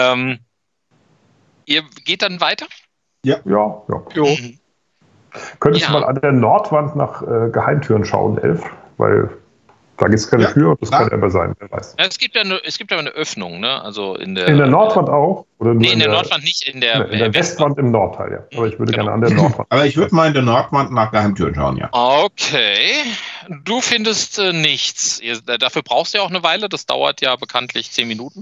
Ihr geht dann weiter? Ja. Könntest du mal an der Nordwand nach Geheimtüren schauen, Elf? Weil Da gibt es keine Tür und das kann aber sein, wer weiß. Ja, es gibt ja eine Öffnung, ne? Also in der Nordwand auch? Oder nur in der Nordwand nicht, in der Westwand im Nordteil, ja. Aber ich würde gerne an der Nordwand. Aber ich würde mal in der Nordwand nach Geheimtüren schauen, ja. Okay. Du findest nichts. Dafür brauchst du ja auch eine Weile. Das dauert ja bekanntlich 10 Minuten.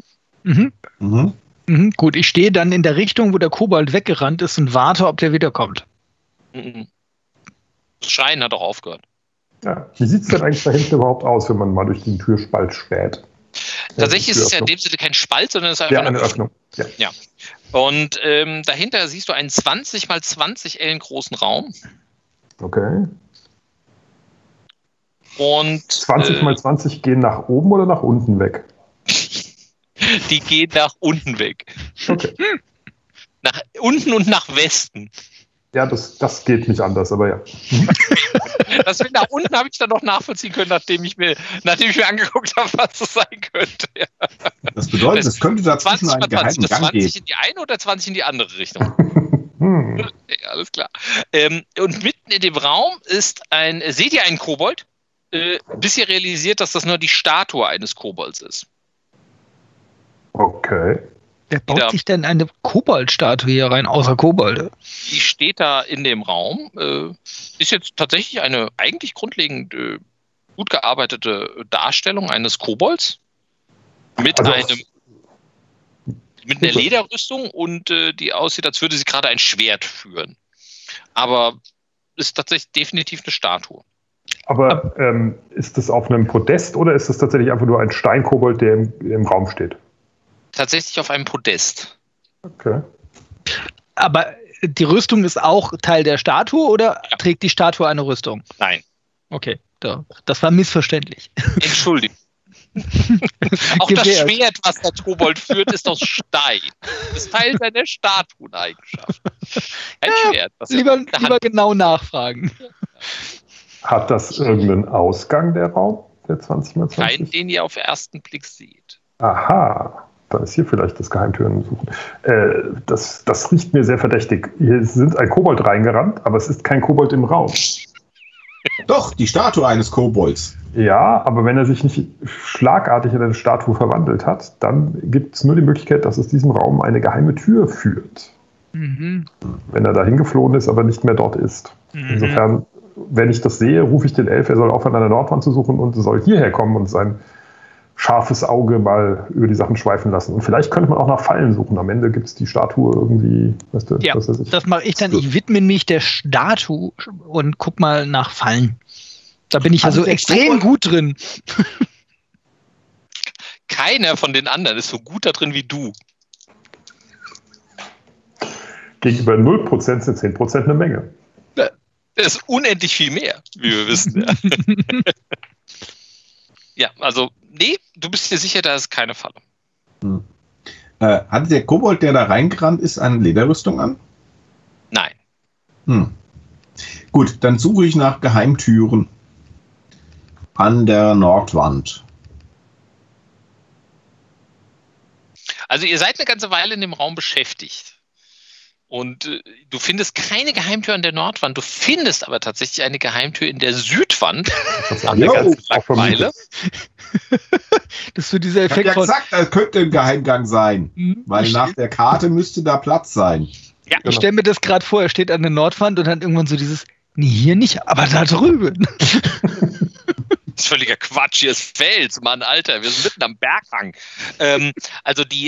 Gut, ich stehe dann in der Richtung, wo der Kobold weggerannt ist und warte, ob der wiederkommt. Das Schreien hat auch aufgehört. Ja. Wie sieht es denn eigentlich da hinten überhaupt aus, wenn man mal durch den Türspalt späht? Tatsächlich ist es ja in dem Sinne kein Spalt, sondern es ist einfach eine Öffnung. Ja. Und dahinter siehst du einen 20 mal 20 Ellen großen Raum. Okay. Und 20 mal 20 gehen nach oben oder nach unten weg? Die gehen nach unten weg. Okay. Nach unten und nach Westen. Ja, das geht nicht anders, aber ja. Das mit nach unten habe ich dann noch nachvollziehen können, nachdem ich mir angeguckt habe, was das sein könnte. Ja. Das bedeutet, es könnte dazwischen einen geheimen Gang 20 geben. in die eine oder 20 in die andere Richtung. Ja, alles klar. Und mitten in dem Raum seht ihr einen Kobold, bis ihr realisiert, dass das nur die Statue eines Kobolds ist. Okay. Wer baut sich denn eine Kobold-Statue hier rein, außer Kobolde? Die steht da in dem Raum. Ist jetzt tatsächlich eine eigentlich grundlegend gut gearbeitete Darstellung eines Kobolds mit einer Lederrüstung und die aussieht, als würde sie gerade ein Schwert führen. Aber ist tatsächlich definitiv eine Statue. Aber ist das auf einem Podest oder ist das tatsächlich einfach nur ein Steinkobold, der im Raum steht? Tatsächlich auf einem Podest. Okay. Aber die Rüstung ist auch Teil der Statue oder trägt die Statue eine Rüstung? Nein. Okay, das war missverständlich. Entschuldigung. Auch das Schwert, was der Kobold führt, ist aus Stein. Das ist Teil seiner Statueneigenschaft. Ein Schwert. Lieber genau nachfragen. Hat das irgendeinen Ausgang, der Raum, der 20x20? Keinen, den ihr auf den ersten Blick seht. Aha. Da ist hier vielleicht das Geheimtüren suchen. Das riecht mir sehr verdächtig. Hier sind ein Kobold reingerannt, aber es ist kein Kobold im Raum. Doch, die Statue eines Kobolds. Ja, aber wenn er sich nicht schlagartig in eine Statue verwandelt hat, dann gibt es nur die Möglichkeit, dass aus diesem Raum eine geheime Tür führt. Wenn er da hingeflohen ist, aber nicht mehr dort ist. Insofern, wenn ich das sehe, rufe ich den Elf, er soll aufhören, an der Nordwand zu suchen und soll hierher kommen und sein scharfes Auge mal über die Sachen schweifen lassen. Und vielleicht könnte man auch nach Fallen suchen. Am Ende gibt es die Statue irgendwie. Weißt du, ja, das mache ich dann. Ich widme mich der Statue und guck mal nach Fallen. Da bin ich also extrem gut drin. Keiner von den anderen ist so gut da drin wie du. Gegenüber 0% sind 10% eine Menge. Das ist unendlich viel mehr, wie wir wissen. Ja. Ja, also, nee, du bist dir sicher, da ist keine Falle. Hatte der Kobold, der da reingerannt ist, eine Lederrüstung an? Nein. Gut, dann suche ich nach Geheimtüren an der Nordwand. Also ihr seid eine ganze Weile in dem Raum beschäftigt. Und du findest keine Geheimtür an der Nordwand. Du findest aber tatsächlich eine Geheimtür in der Südwand. Nach der ganzen Weile. Das ist so dieser Effekt. Ich habe ja gesagt, das könnte ein Geheimgang sein. Weil nach der Karte müsste da Platz sein. Ja, ich stelle mir das gerade vor, er steht an der Nordwand und dann irgendwann so dieses, nee, hier nicht, aber da drüben. Das ist völliger Quatsch, hier ist Fels, Mann, Alter, wir sind mitten am Berghang. Also die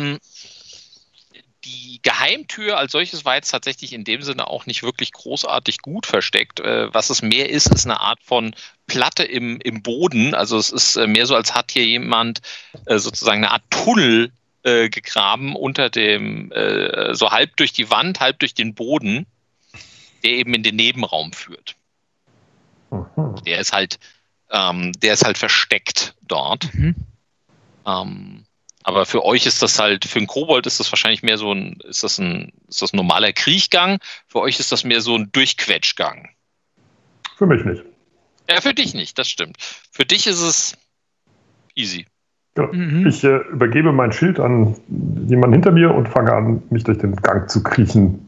Geheimtür als solches war jetzt tatsächlich in dem Sinne auch nicht wirklich großartig gut versteckt. Was es mehr ist eine Art von Platte im Boden. Also es ist mehr so, als hat hier jemand sozusagen eine Art Tunnel gegraben unter dem, so halb durch die Wand, halb durch den Boden, der eben in den Nebenraum führt. Der ist halt versteckt dort. Aber für euch ist das halt, für einen Kobold ist das wahrscheinlich mehr so ist das ein normaler Kriechgang. Für euch ist das mehr so ein Durchquetschgang. Für mich nicht. Ja, für dich nicht, das stimmt. Für dich ist es easy. Genau. Ich übergebe mein Schild an jemanden hinter mir und fange an, mich durch den Gang zu kriechen.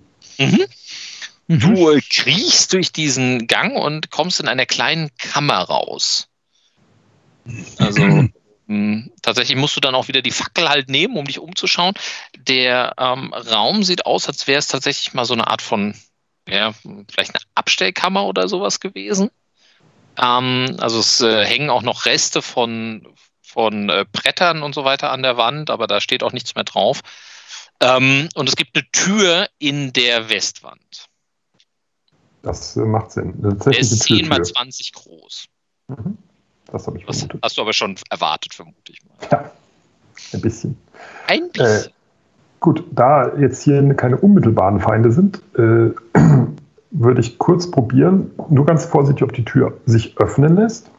Du kriechst durch diesen Gang und kommst in einer kleinen Kammer raus. Also tatsächlich musst du dann auch wieder die Fackel halt nehmen, um dich umzuschauen. Der Raum sieht aus, als wäre es tatsächlich mal so eine Art von, ja, vielleicht eine Abstellkammer oder sowas gewesen. Also es hängen auch noch Reste von Brettern und so weiter an der Wand, aber da steht auch nichts mehr drauf. Und es gibt eine Tür in der Westwand. Das macht Sinn. Der ist 10 mal 20 groß. Mhm. Das habe ich vermutet. Das hast du aber schon erwartet, vermute ich mal. Ja, ein bisschen. Ein bisschen. Gut, da jetzt hier keine unmittelbaren Feinde sind, würde ich kurz probieren, nur ganz vorsichtig, ob die Tür sich öffnen lässt.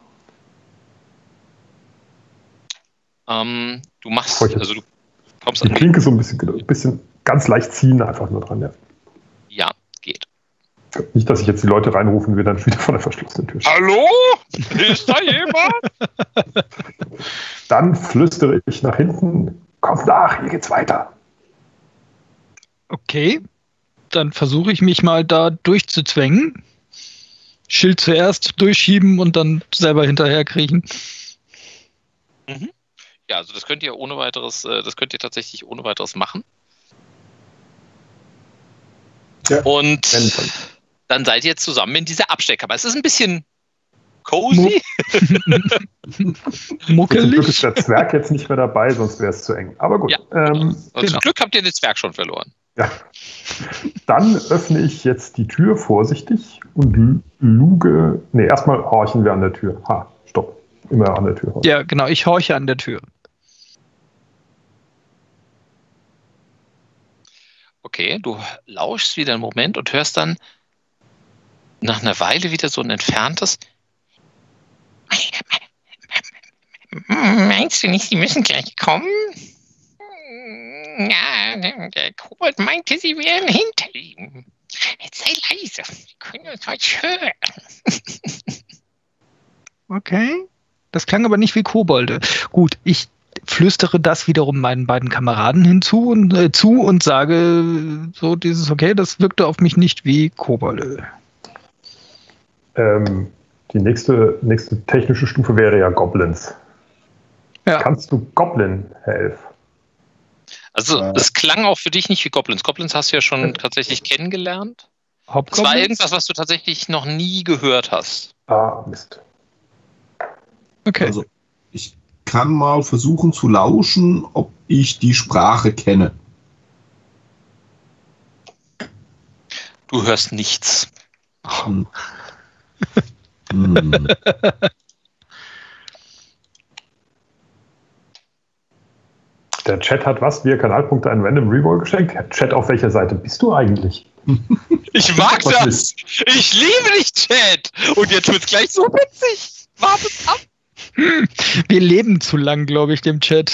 Du machst, also du kommst die Klinke so ein bisschen ganz leicht ziehen, einfach nur dran, ja. Ja, geht. Nicht, dass ich jetzt die Leute reinrufen und wir dann wieder vor der verschlossenen Tür stehen. Hallo? Ist da jemand? Dann flüstere ich nach hinten, kommt nach, hier geht's weiter. Okay, dann versuche ich mich mal da durchzuzwängen. Schild zuerst durchschieben und dann selber hinterher kriechen. Mhm. Ja, also das könnt ihr tatsächlich ohne weiteres machen. Ja. Und dann seid ihr zusammen in dieser Abstellkammer. Es ist ein bisschen cozy. Muckelig. Zum Glück ist der Zwerg jetzt nicht mehr dabei, sonst wäre es zu eng. Aber gut. Ja, Zum Glück habt ihr den Zwerg schon verloren. Ja. Dann öffne ich jetzt die Tür vorsichtig und luge. Ne, erstmal horchen wir an der Tür. Stopp. Immer an der Tür horchen. Ja, genau, ich horche an der Tür. Okay, du lauschst wieder einen Moment und hörst dann nach einer Weile wieder so ein entferntes. Meinst du nicht, sie müssen gleich kommen? Ja, der Kobold meinte, sie wären hinter ihm. Jetzt sei leise, wir können uns heute hören. Okay. Das klang aber nicht wie Kobolde. Gut, ich flüstere das wiederum meinen beiden Kameraden hinzu und zu und sage so dieses, okay, das wirkte auf mich nicht wie Kobolde. Die nächste technische Stufe wäre ja Goblins. Ja. Kannst du Goblin helfen? Also es klang auch für dich nicht wie Goblins. Goblins hast du ja schon tatsächlich kennengelernt. Das war irgendwas, was du tatsächlich noch nie gehört hast. Mist. Okay. Also ich kann mal versuchen zu lauschen, ob ich die Sprache kenne. Du hörst nichts. Der Chat hat was? Wir Kanalpunkte einen Random Reroll geschenkt. Chat, auf welcher Seite bist du eigentlich? Ich mag das! Ich liebe dich, Chat! Und jetzt wird's gleich so witzig! Wartet ab! Wir leben zu lang, glaube ich, dem Chat.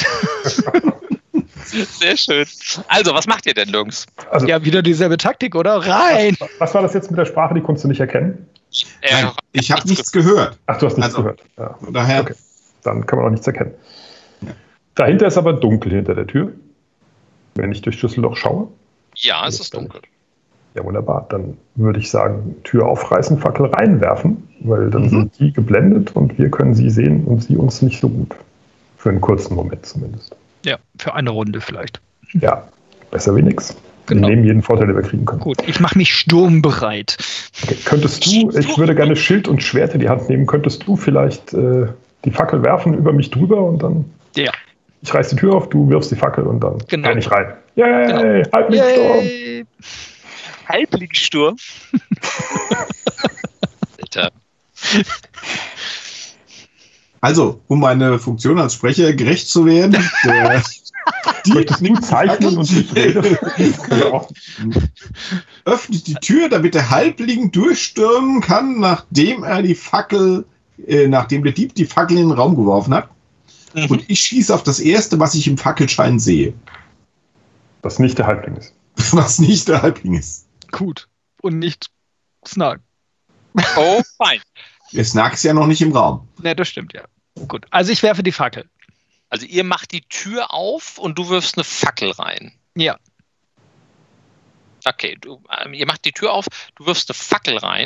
Sehr schön. Also, was macht ihr denn, Jungs? Also, ja, wieder dieselbe Taktik, oder? Rein! Was war das jetzt mit der Sprache? Die konntest du nicht erkennen? Nein, ich habe nichts gehört. Ach, du hast nichts gehört. Ja. Daher. Okay. Dann kann man auch nichts erkennen. Ja. Dahinter ist aber dunkel hinter der Tür. Wenn ich durch Schlüsselloch schaue. Ja, es ist dunkel. Ja, wunderbar. Dann würde ich sagen, Tür aufreißen, Fackel reinwerfen, weil dann sind die geblendet und wir können sie sehen und sie uns nicht so gut. Für einen kurzen Moment zumindest. Ja, für eine Runde vielleicht. Ja, besser wie nix. Genau. Wir nehmen jeden Vorteil, den wir kriegen können. Gut, ich mache mich sturmbereit. Okay. Könntest du, ich würde gerne Schild und Schwert in die Hand nehmen, könntest du vielleicht die Fackel werfen über mich drüber und dann... Ja. Ich reiß die Tür auf, du wirfst die Fackel und dann kann ich rein. Yay! Genau. Halblingsturm! Halblingsturm? Alter. Also, um meine Funktion als Sprecher gerecht zu werden, möchtest du zeichnen und die Rede? Öffnet die Tür, damit der Halbling durchstürmen kann, nachdem der Dieb die Fackel in den Raum geworfen hat. Und ich schieße auf das Erste, was ich im Fackelschein sehe. Was nicht der Halbling ist. Was nicht der Halbling ist. Gut. Und nicht Snark. Oh, fein. Der Snark ist ja noch nicht im Raum. Ne, das stimmt, ja. Gut. Also ich werfe die Fackel. Also ihr macht die Tür auf und du wirfst eine Fackel rein. Ja. Okay, ihr macht die Tür auf, du wirfst eine Fackel rein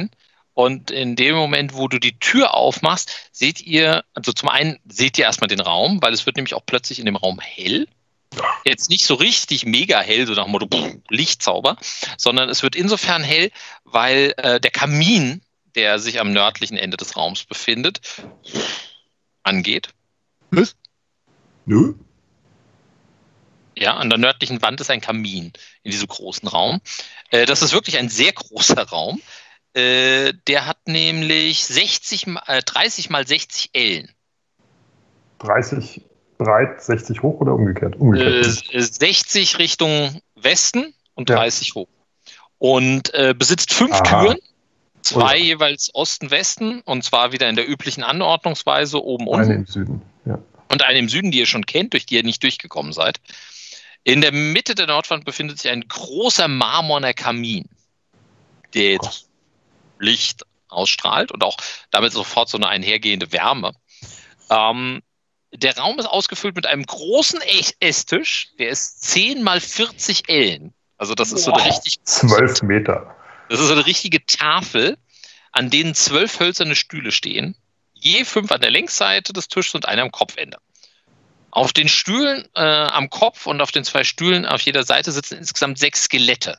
Und in dem Moment, wo du die Tür aufmachst, seht ihr, also zum einen seht ihr erstmal den Raum, weil es wird nämlich auch plötzlich in dem Raum hell. Jetzt nicht so richtig mega hell, so nach dem Motto Lichtzauber, sondern es wird insofern hell, weil der Kamin, der sich am nördlichen Ende des Raums befindet, angeht. Was? Nö? Ja, an der nördlichen Wand ist ein Kamin in diesem großen Raum. Das ist wirklich ein sehr großer Raum. Der hat nämlich 30 mal 60 Ellen. 30 breit, 60 hoch oder umgekehrt? 60 Richtung Westen und 30 hoch. Und besitzt 5 Türen, 2 jeweils Osten-Westen, und zwar wieder in der üblichen Anordnungsweise oben unten. Eine im Süden, ja. Und eine im Süden, die ihr schon kennt, durch die ihr nicht durchgekommen seid. In der Mitte der Nordwand befindet sich ein großer marmorner Kamin, der jetzt Licht ausstrahlt und auch damit sofort so eine einhergehende Wärme. Der Raum ist ausgefüllt mit einem großen Esstisch, der ist 10 mal 40 Ellen. Also das ist so eine richtig 12 Meter. Das ist so eine richtige Tafel, an denen 12 hölzerne Stühle stehen. Je 5 an der Längsseite des Tisches und einer am Kopfende. Auf den Stühlen am Kopf und auf den 2 Stühlen auf jeder Seite sitzen insgesamt 6 Skelette.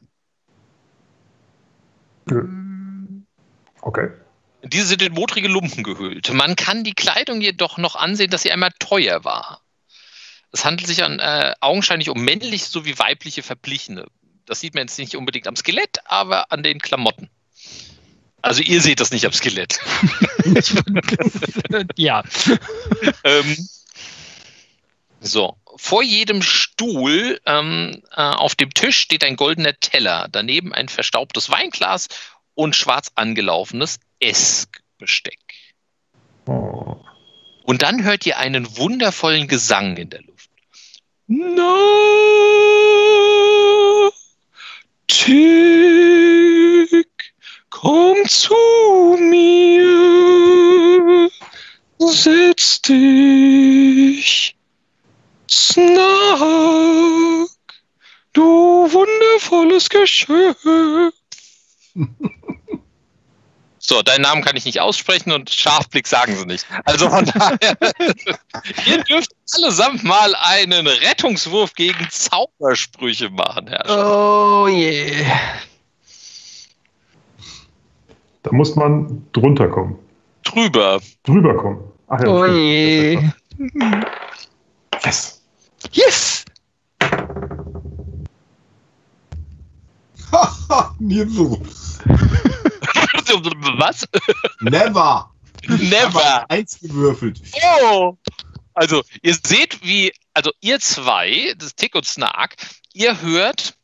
Okay. Diese sind in modrige Lumpen gehüllt. Man kann die Kleidung jedoch noch ansehen, dass sie einmal teuer war. Es handelt sich augenscheinlich um männliche sowie weibliche Verblichene. Das sieht man jetzt nicht unbedingt am Skelett, aber an den Klamotten. Also ihr seht das nicht am Skelett. Ja. So, vor jedem Stuhl auf dem Tisch steht ein goldener Teller, daneben ein verstaubtes Weinglas und schwarz angelaufenes Essbesteck. Oh. Und dann hört ihr einen wundervollen Gesang in der Luft. Na, Tick, komm zu mir, setz dich, Snack, du wundervolles Geschöpf. So, deinen Namen kann ich nicht aussprechen und Scharfblick sagen sie nicht. Also von daher, ihr dürft allesamt mal einen Rettungswurf gegen Zaubersprüche machen, Herr Schaf. Oh je. Da muss man drunter kommen. Drüber kommen. Ach ja, Oh je. Yes. Yes! Haha, mir so. Was? Never. Never. 1 gewürfelt. Oh! Also, ihr seht, also ihr zwei, das Tick und Snark, ihr hört,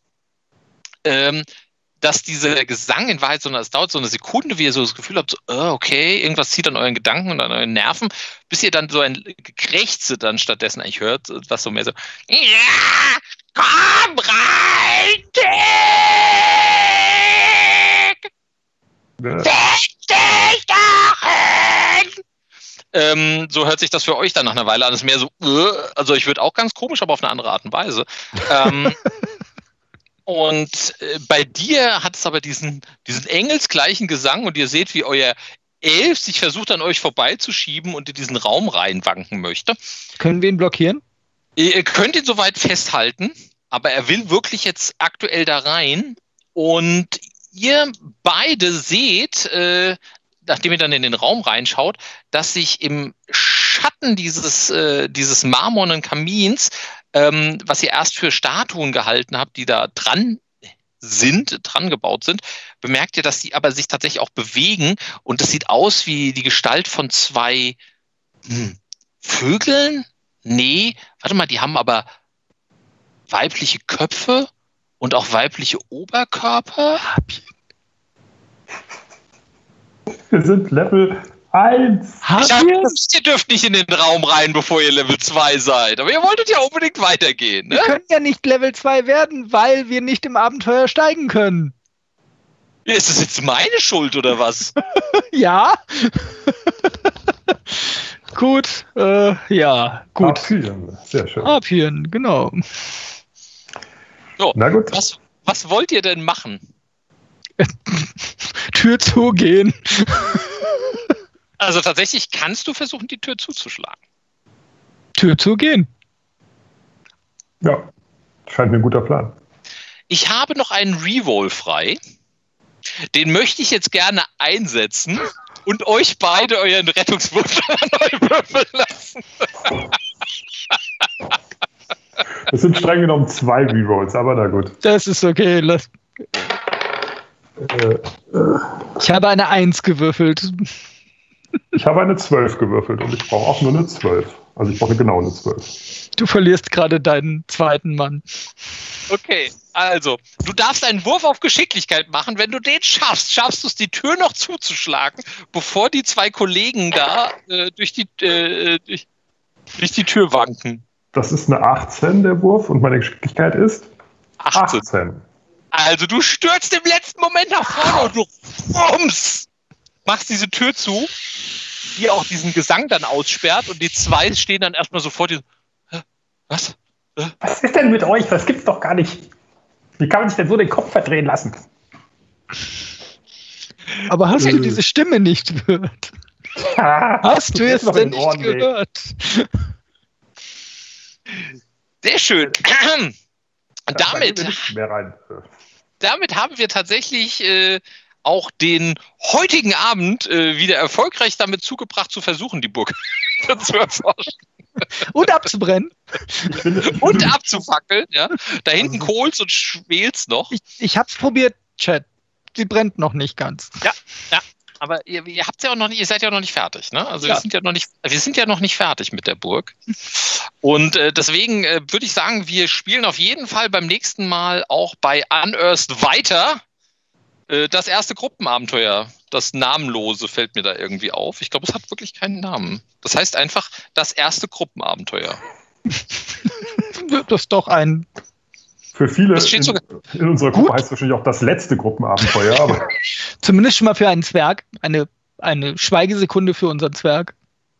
dass dieser Gesang in Wahrheit es dauert so eine Sekunde, wie ihr so das Gefühl habt, so, okay, irgendwas zieht an euren Gedanken und an euren Nerven, bis ihr dann so ein Gekrächze dann stattdessen eigentlich hört, was so mehr so, ja, komm rein, Tick! Setz dich doch hin! So hört sich das für euch dann nach einer Weile an. Das ist mehr so, also ich würde auch ganz komisch, aber auf eine andere Art und Weise. Und bei dir hat es aber diesen engelsgleichen Gesang und ihr seht, wie euer Elf sich versucht, an euch vorbeizuschieben und in diesen Raum reinwanken möchte. Können wir ihn blockieren? Ihr könnt ihn soweit festhalten, aber er will wirklich jetzt aktuell da rein. Und ihr beide seht, nachdem ihr dann in den Raum reinschaut, dass sich im Schatten dieses marmornen Kamins, was ihr erst für Statuen gehalten habt, die da dran gebaut sind, bemerkt ihr, dass die aber sich tatsächlich auch bewegen und das sieht aus wie die Gestalt von 2 Vögeln? Nee, warte mal, die haben aber weibliche Köpfe und auch weibliche Oberkörper. Wir sind Level 1. Ihr dürft nicht in den Raum rein, bevor ihr Level 2 seid. Aber ihr wolltet ja unbedingt weitergehen. Ne? Wir können ja nicht Level 2 werden, weil wir nicht im Abenteuer steigen können. Ist das jetzt meine Schuld oder was? Ja. Gut, ja, gut. Abführen. Sehr schön. Abführen, genau. So, Na gut. was wollt ihr denn machen? Tür zugehen. Also tatsächlich kannst du versuchen, die Tür zuzuschlagen. Tür zugehen. Ja, scheint mir ein guter Plan. Ich habe noch einen Reroll frei. Den möchte ich jetzt gerne einsetzen und euch beide euren Rettungswurf neu würfeln lassen. Es sind streng genommen 2 Rerolls, aber na gut. Das ist okay. Ich habe eine 1 gewürfelt. Ich habe eine 12 gewürfelt und ich brauche auch nur eine 12. Also ich brauche genau eine 12. Du verlierst gerade deinen zweiten Mann. Okay, also, du darfst einen Wurf auf Geschicklichkeit machen. Wenn du den schaffst, schaffst du es, die Tür noch zuzuschlagen, bevor die 2 Kollegen da durch die Tür wanken. Das ist eine 18, der Wurf, und meine Geschicklichkeit ist 18. Also, du stürzt im letzten Moment nach vorne und du machst diese Tür zu, die auch diesen Gesang dann aussperrt, und die 2 stehen dann erstmal sofort hier. Was? Was ist denn mit euch? Das gibt's doch gar nicht. Wie kann man sich denn so den Kopf verdrehen lassen? Aber hast du diese Stimme nicht gehört? Hast du es denn nicht gehört? Sehr schön. Damit haben wir tatsächlich auch den heutigen Abend wieder erfolgreich damit zugebracht, zu versuchen, die Burg zu erforschen. Und abzubrennen. Und abzufackeln, ja. Da hinten kohlt's und schwelt's noch. Ich hab's probiert, Chat. Sie brennt noch nicht ganz. Ja. Aber ihr habt's ja auch noch nicht, ihr seid ja noch nicht fertig, ne? Also wir sind ja noch nicht fertig mit der Burg. Und deswegen würde ich sagen, wir spielen auf jeden Fall beim nächsten Mal auch bei Unearthed weiter. Das erste Gruppenabenteuer, das Namenlose, fällt mir da irgendwie auf. Ich glaube, es hat wirklich keinen Namen. Das heißt einfach das erste Gruppenabenteuer. Das ist doch ein... Für viele in unserer Gruppe heißt es wahrscheinlich auch das letzte Gruppenabenteuer. Aber zumindest schon mal für einen Zwerg. Eine Schweigesekunde für unseren Zwerg.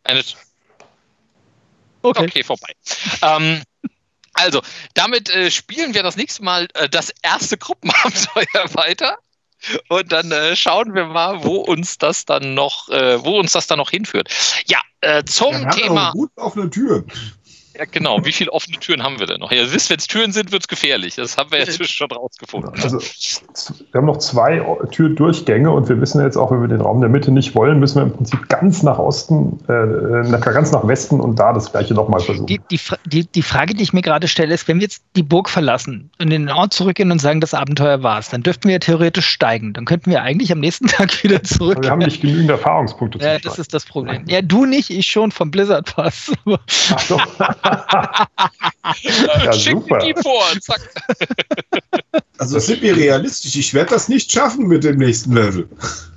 Okay, vorbei. Also, damit spielen wir das nächste Mal das erste Gruppenabenteuer weiter. Und dann schauen wir mal, wo uns das dann noch hinführt. Ja, zum Thema. Gut offene Türen. Ja, genau. Wie viele offene Türen haben wir denn noch? Ja, ihr wisst, wenn es Türen sind, wird es gefährlich. Das haben wir jetzt schon rausgefunden. Also, wir haben noch 2 Türdurchgänge, und wir wissen jetzt auch, wenn wir den Raum der Mitte nicht wollen, müssen wir im Prinzip ganz nach Osten, ganz nach Westen und da das Gleiche nochmal versuchen. Die Frage, die ich mir gerade stelle, ist, wenn wir jetzt die Burg verlassen und in den Ort zurückgehen und sagen, das Abenteuer war's, dann dürften wir ja theoretisch steigen. Dann könnten wir eigentlich am nächsten Tag wieder zurück. Aber wir haben nicht genügend Erfahrungspunkte zu steigen. Ja, das ist das Problem. Ja, du nicht, ich schon vom Blizzard Pass. Ach so. Ja, super. Die vor, zack. Also sind wir realistisch. Ich werde das nicht schaffen mit dem nächsten Level.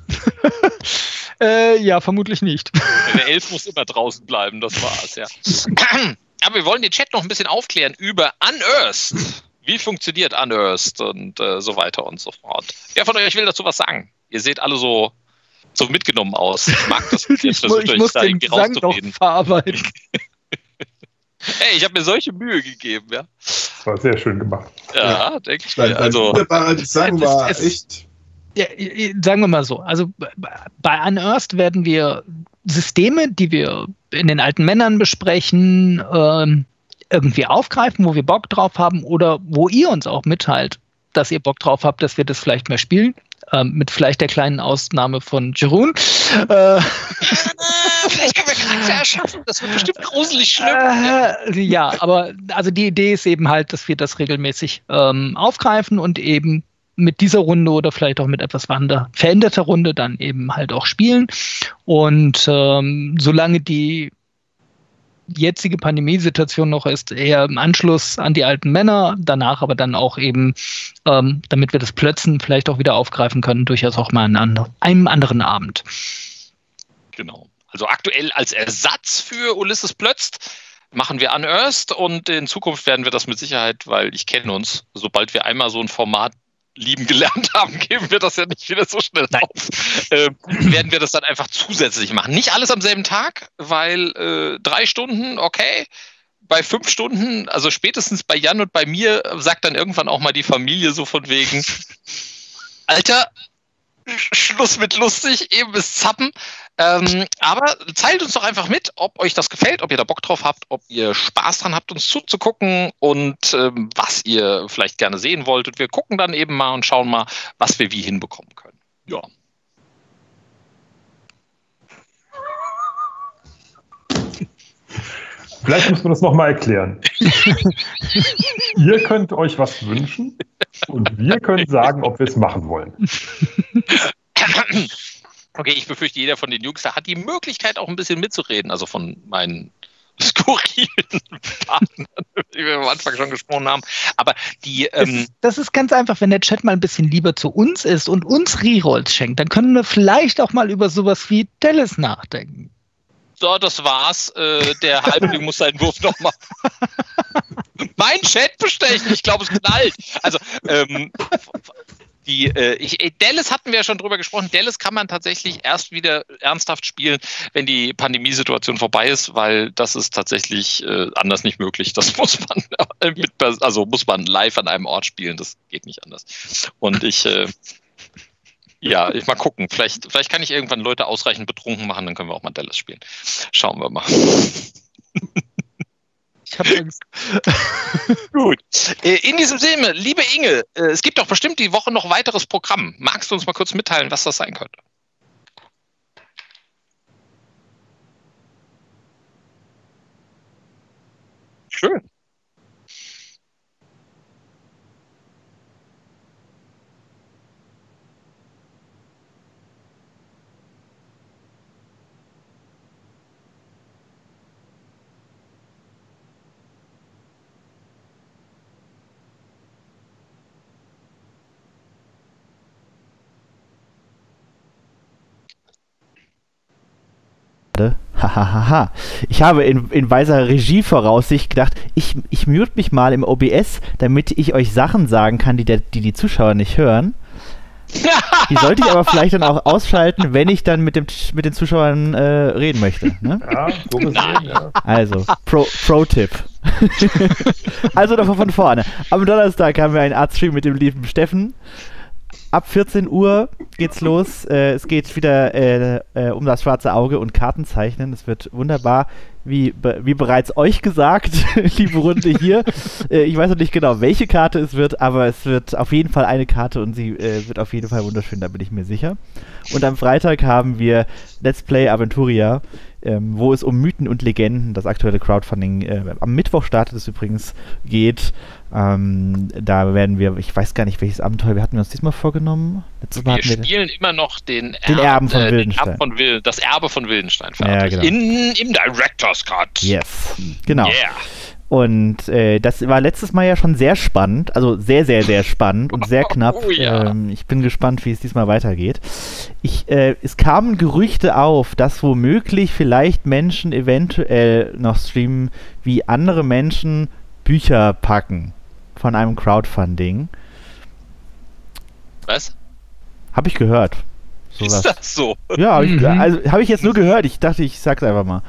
Ja, vermutlich nicht. Der Elf muss immer draußen bleiben, das war's, ja. Aber wir wollen den Chat noch ein bisschen aufklären über Unearthed. Wie funktioniert Unearthed und so weiter und so fort. Wer von euch will dazu was sagen? Ihr seht alle so mitgenommen aus. Ich mag das. Ich muss den Gesang noch verarbeiten. Hey, ich habe mir solche Mühe gegeben, ja. Das war sehr schön gemacht. Ja, denke ich mir. Also, Gesang war echt... Ja, sagen wir mal so, also bei Unearthed werden wir Systeme, die wir in den alten Männern besprechen, irgendwie aufgreifen, wo wir Bock drauf haben oder wo ihr uns auch mitteilt, dass ihr Bock drauf habt, dass wir das vielleicht mehr spielen. Mit vielleicht der kleinen Ausnahme von Jeroen. Vielleicht können wir Charakter erschaffen. Das wird bestimmt gruselig schlimm. Ja, aber also die Idee ist eben halt, dass wir das regelmäßig aufgreifen und eben mit dieser Runde oder vielleicht auch mit etwas veränderter Runde dann eben halt auch spielen. Und solange die jetzige Pandemiesituation noch ist, eher im Anschluss an die alten Männer, danach aber dann auch eben, damit wir das Plötzen vielleicht auch wieder aufgreifen können, durchaus auch mal an einem anderen Abend. Genau. Also aktuell als Ersatz für Ulysses Plötzt machen wir Unearthed, und in Zukunft werden wir das mit Sicherheit, weil ich kenne uns, sobald wir einmal so ein Format lieben gelernt haben, geben wir das ja nicht wieder so schnell auf. Werden wir das dann einfach zusätzlich machen. Nicht alles am selben Tag, weil 3 Stunden, okay. Bei 5 Stunden, also spätestens bei Jan und bei mir, sagt dann irgendwann auch mal die Familie so von wegen, Alter, Schluss mit lustig, eben ist Zappen. Aber teilt uns doch einfach mit, ob euch das gefällt, ob ihr da Bock drauf habt, ob ihr Spaß dran habt, uns zuzugucken und was ihr vielleicht gerne sehen wolltet. Wir gucken dann eben mal und schauen mal, was wir wie hinbekommen können. Ja. Vielleicht müssen wir das nochmal erklären. Ihr könnt euch was wünschen und wir können sagen, ob wir es machen wollen. Okay, ich befürchte, jeder von den Jungs da hat die Möglichkeit, auch ein bisschen mitzureden. Also von meinen skurrilen Partnern, die wir am Anfang schon gesprochen haben. Aber die... Das ist ganz einfach, wenn der Chat mal ein bisschen lieber zu uns ist und uns Rerolls schenkt, dann können wir vielleicht auch mal über sowas wie Dallas nachdenken. So, das war's. Der Halbling muss seinen Wurf noch machen. Mein Chat bestechen, ich glaube, es knallt. Also, Dallas hatten wir ja schon drüber gesprochen. Dallas kann man tatsächlich erst wieder ernsthaft spielen, wenn die Pandemiesituation vorbei ist, weil das ist tatsächlich anders nicht möglich. Das muss man muss man live an einem Ort spielen. Das geht nicht anders. Und ich mal gucken. Vielleicht kann ich irgendwann Leute ausreichend betrunken machen, dann können wir auch mal Dallas spielen. Schauen wir mal. Ich habe Angst. Gut. In diesem Sinne, liebe Inge, es gibt doch bestimmt die Woche noch weiteres Programm. Magst du uns mal kurz mitteilen, was das sein könnte? Schön. Hahaha. Ich habe in weiser Regievoraussicht gedacht, ich mute mich mal im OBS, damit ich euch Sachen sagen kann, die Zuschauer nicht hören. Die sollte ich aber vielleicht dann auch ausschalten, wenn ich dann mit den Zuschauern reden möchte. Ne? Ja, so gesehen, ja. Also, Pro-Tipp. Also noch von vorne. Am Donnerstag haben wir einen Artstream mit dem lieben Steffen. Ab 14 Uhr geht's los. Es geht wieder um das schwarze Auge und Kartenzeichnen. Es wird wunderbar, wie bereits euch gesagt, liebe Runde hier. Ich weiß noch nicht genau, welche Karte es wird, aber es wird auf jeden Fall eine Karte und sie wird auf jeden Fall wunderschön, da bin ich mir sicher. Und am Freitag haben wir Let's Play Aventuria, wo es um Mythen und Legenden, das aktuelle Crowdfunding, am Mittwoch startet es übrigens, geht. Da werden wir, ich weiß gar nicht, welches Abenteuer wir hatten uns diesmal vorgenommen. Wir spielen immer noch den Erben von Wildenstein. Das Erbe von Wildenstein fertig. Ja, genau. Im Director's Cut. Yes, genau. Yeah. Und das war letztes Mal ja schon sehr spannend, also sehr, sehr, sehr spannend und sehr knapp. Oh, ja. Ich bin gespannt, wie es diesmal weitergeht. Es kamen Gerüchte auf, dass womöglich vielleicht Menschen eventuell noch streamen, wie andere Menschen Bücher packen von einem Crowdfunding. Was? Hab ich gehört. Ist das so? Ja, hab ich jetzt nur gehört. Ich dachte, ich sag's einfach mal.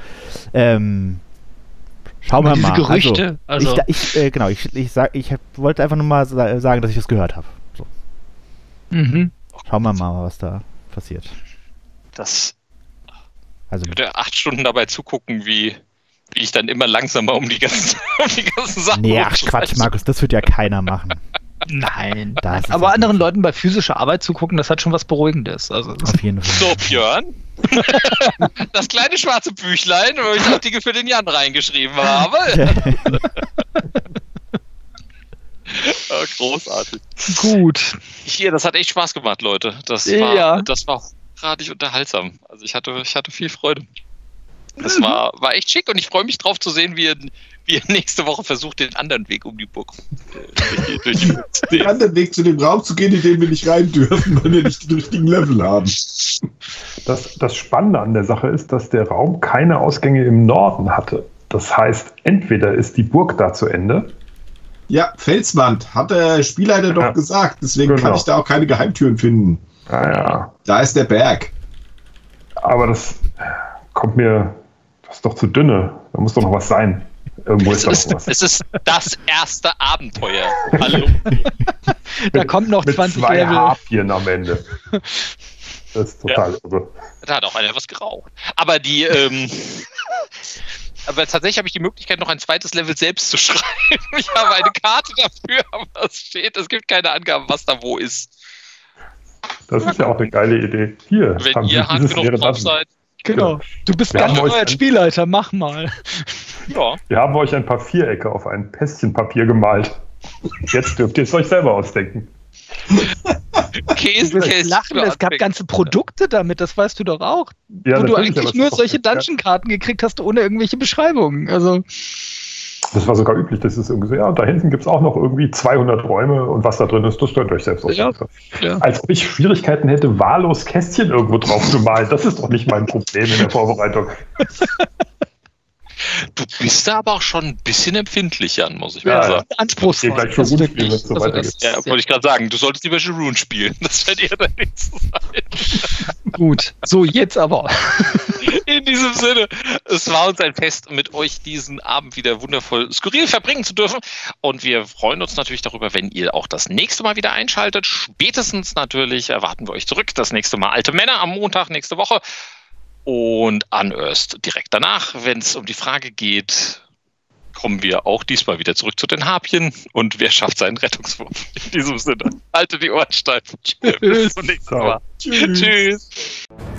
Schauen wir mal. Gerüchte. Ich wollte einfach nur mal sagen, dass ich das gehört habe. So. Schauen wir mal, was da passiert. Ich würde 8 Stunden dabei zugucken, wie ich dann immer langsamer um die ganzen Sachen. Nee, ach Quatsch, Markus, das wird ja keiner machen. Nein. Aber anderen Leuten bei physischer Arbeit zugucken, das hat schon was Beruhigendes. Also, auf jeden Fall. So, Björn. Das kleine schwarze Büchlein, wo ich Artikel für den Jan reingeschrieben habe. Oh, großartig. Gut. Das hat echt Spaß gemacht, Leute. Das war hochgradig unterhaltsam. Also ich hatte viel Freude. Das war echt schick und ich freue mich drauf zu sehen, wie ihr nächste Woche versucht, den anderen Weg um die Burg den anderen Weg zu dem Raum zu gehen, in den wir nicht rein dürfen, weil wir nicht den richtigen Level haben. Das Spannende an der Sache ist, dass der Raum keine Ausgänge im Norden hatte. Das heißt, entweder ist die Burg da zu Ende. Ja, Felswand, hat der Spielleiter doch gesagt. Deswegen kann ich da auch keine Geheimtüren finden. Ja. Da ist der Berg. Aber das kommt mir... Das ist doch zu dünne. Da muss doch noch was sein. Irgendwo ist was. Es ist das erste Abenteuer. Hallo. Da kommt noch 20 mit 2 Level. Harpien am Ende. Das ist total irre. Da hat auch einer was geraucht. Aber aber tatsächlich habe ich die Möglichkeit, noch ein zweites Level selbst zu schreiben. Ich habe eine Karte dafür, aber es gibt keine Angaben, was da wo ist. Das ist ja auch eine geile Idee. Hier, wenn ihr hart genug drauf seid. Genau. Du bist ganz neuer Spielleiter, mach mal. Ja. Wir haben euch ein paar Vierecke auf ein Pässchenpapier gemalt. Jetzt dürft ihr es euch selber ausdenken. Du wirst lachen, es gab ganze Produkte damit, das weißt du doch auch. Ja, wo du eigentlich nur solche Dungeon-Karten gekriegt hast, ohne irgendwelche Beschreibungen. Also. Das war sogar üblich, das ist irgendwie so, ja, da hinten gibt es auch noch irgendwie 200 Räume und was da drin ist, das könnt ihr euch selbst ausdenken. Ja. Als ob ich Schwierigkeiten hätte, wahllos Kästchen irgendwo drauf zu malen. Das ist doch nicht mein Problem in der Vorbereitung. Du bist da aber auch schon ein bisschen empfindlich, Jan, muss ich mal sagen. Anspruchsvoll. Ich gleich schon gut spielen, wenn es so weitergeht. Ja, wollte ich gerade sagen, du solltest lieber Sharoon spielen. Das wird eher dein nächstes sein. Gut, so jetzt aber. In diesem Sinne, es war uns ein Fest, mit euch diesen Abend wieder wundervoll skurril verbringen zu dürfen. Und wir freuen uns natürlich darüber, wenn ihr auch das nächste Mal wieder einschaltet. Spätestens natürlich erwarten wir euch zurück. Das nächste Mal Alte Männer am Montag nächste Woche. Und Unearthed direkt danach, wenn es um die Frage geht, kommen wir auch diesmal wieder zurück zu den Harpien und wer schafft seinen Rettungswurf. In diesem Sinne, haltet die Ohren steif. Bis zum nächsten Mal. Tschüss.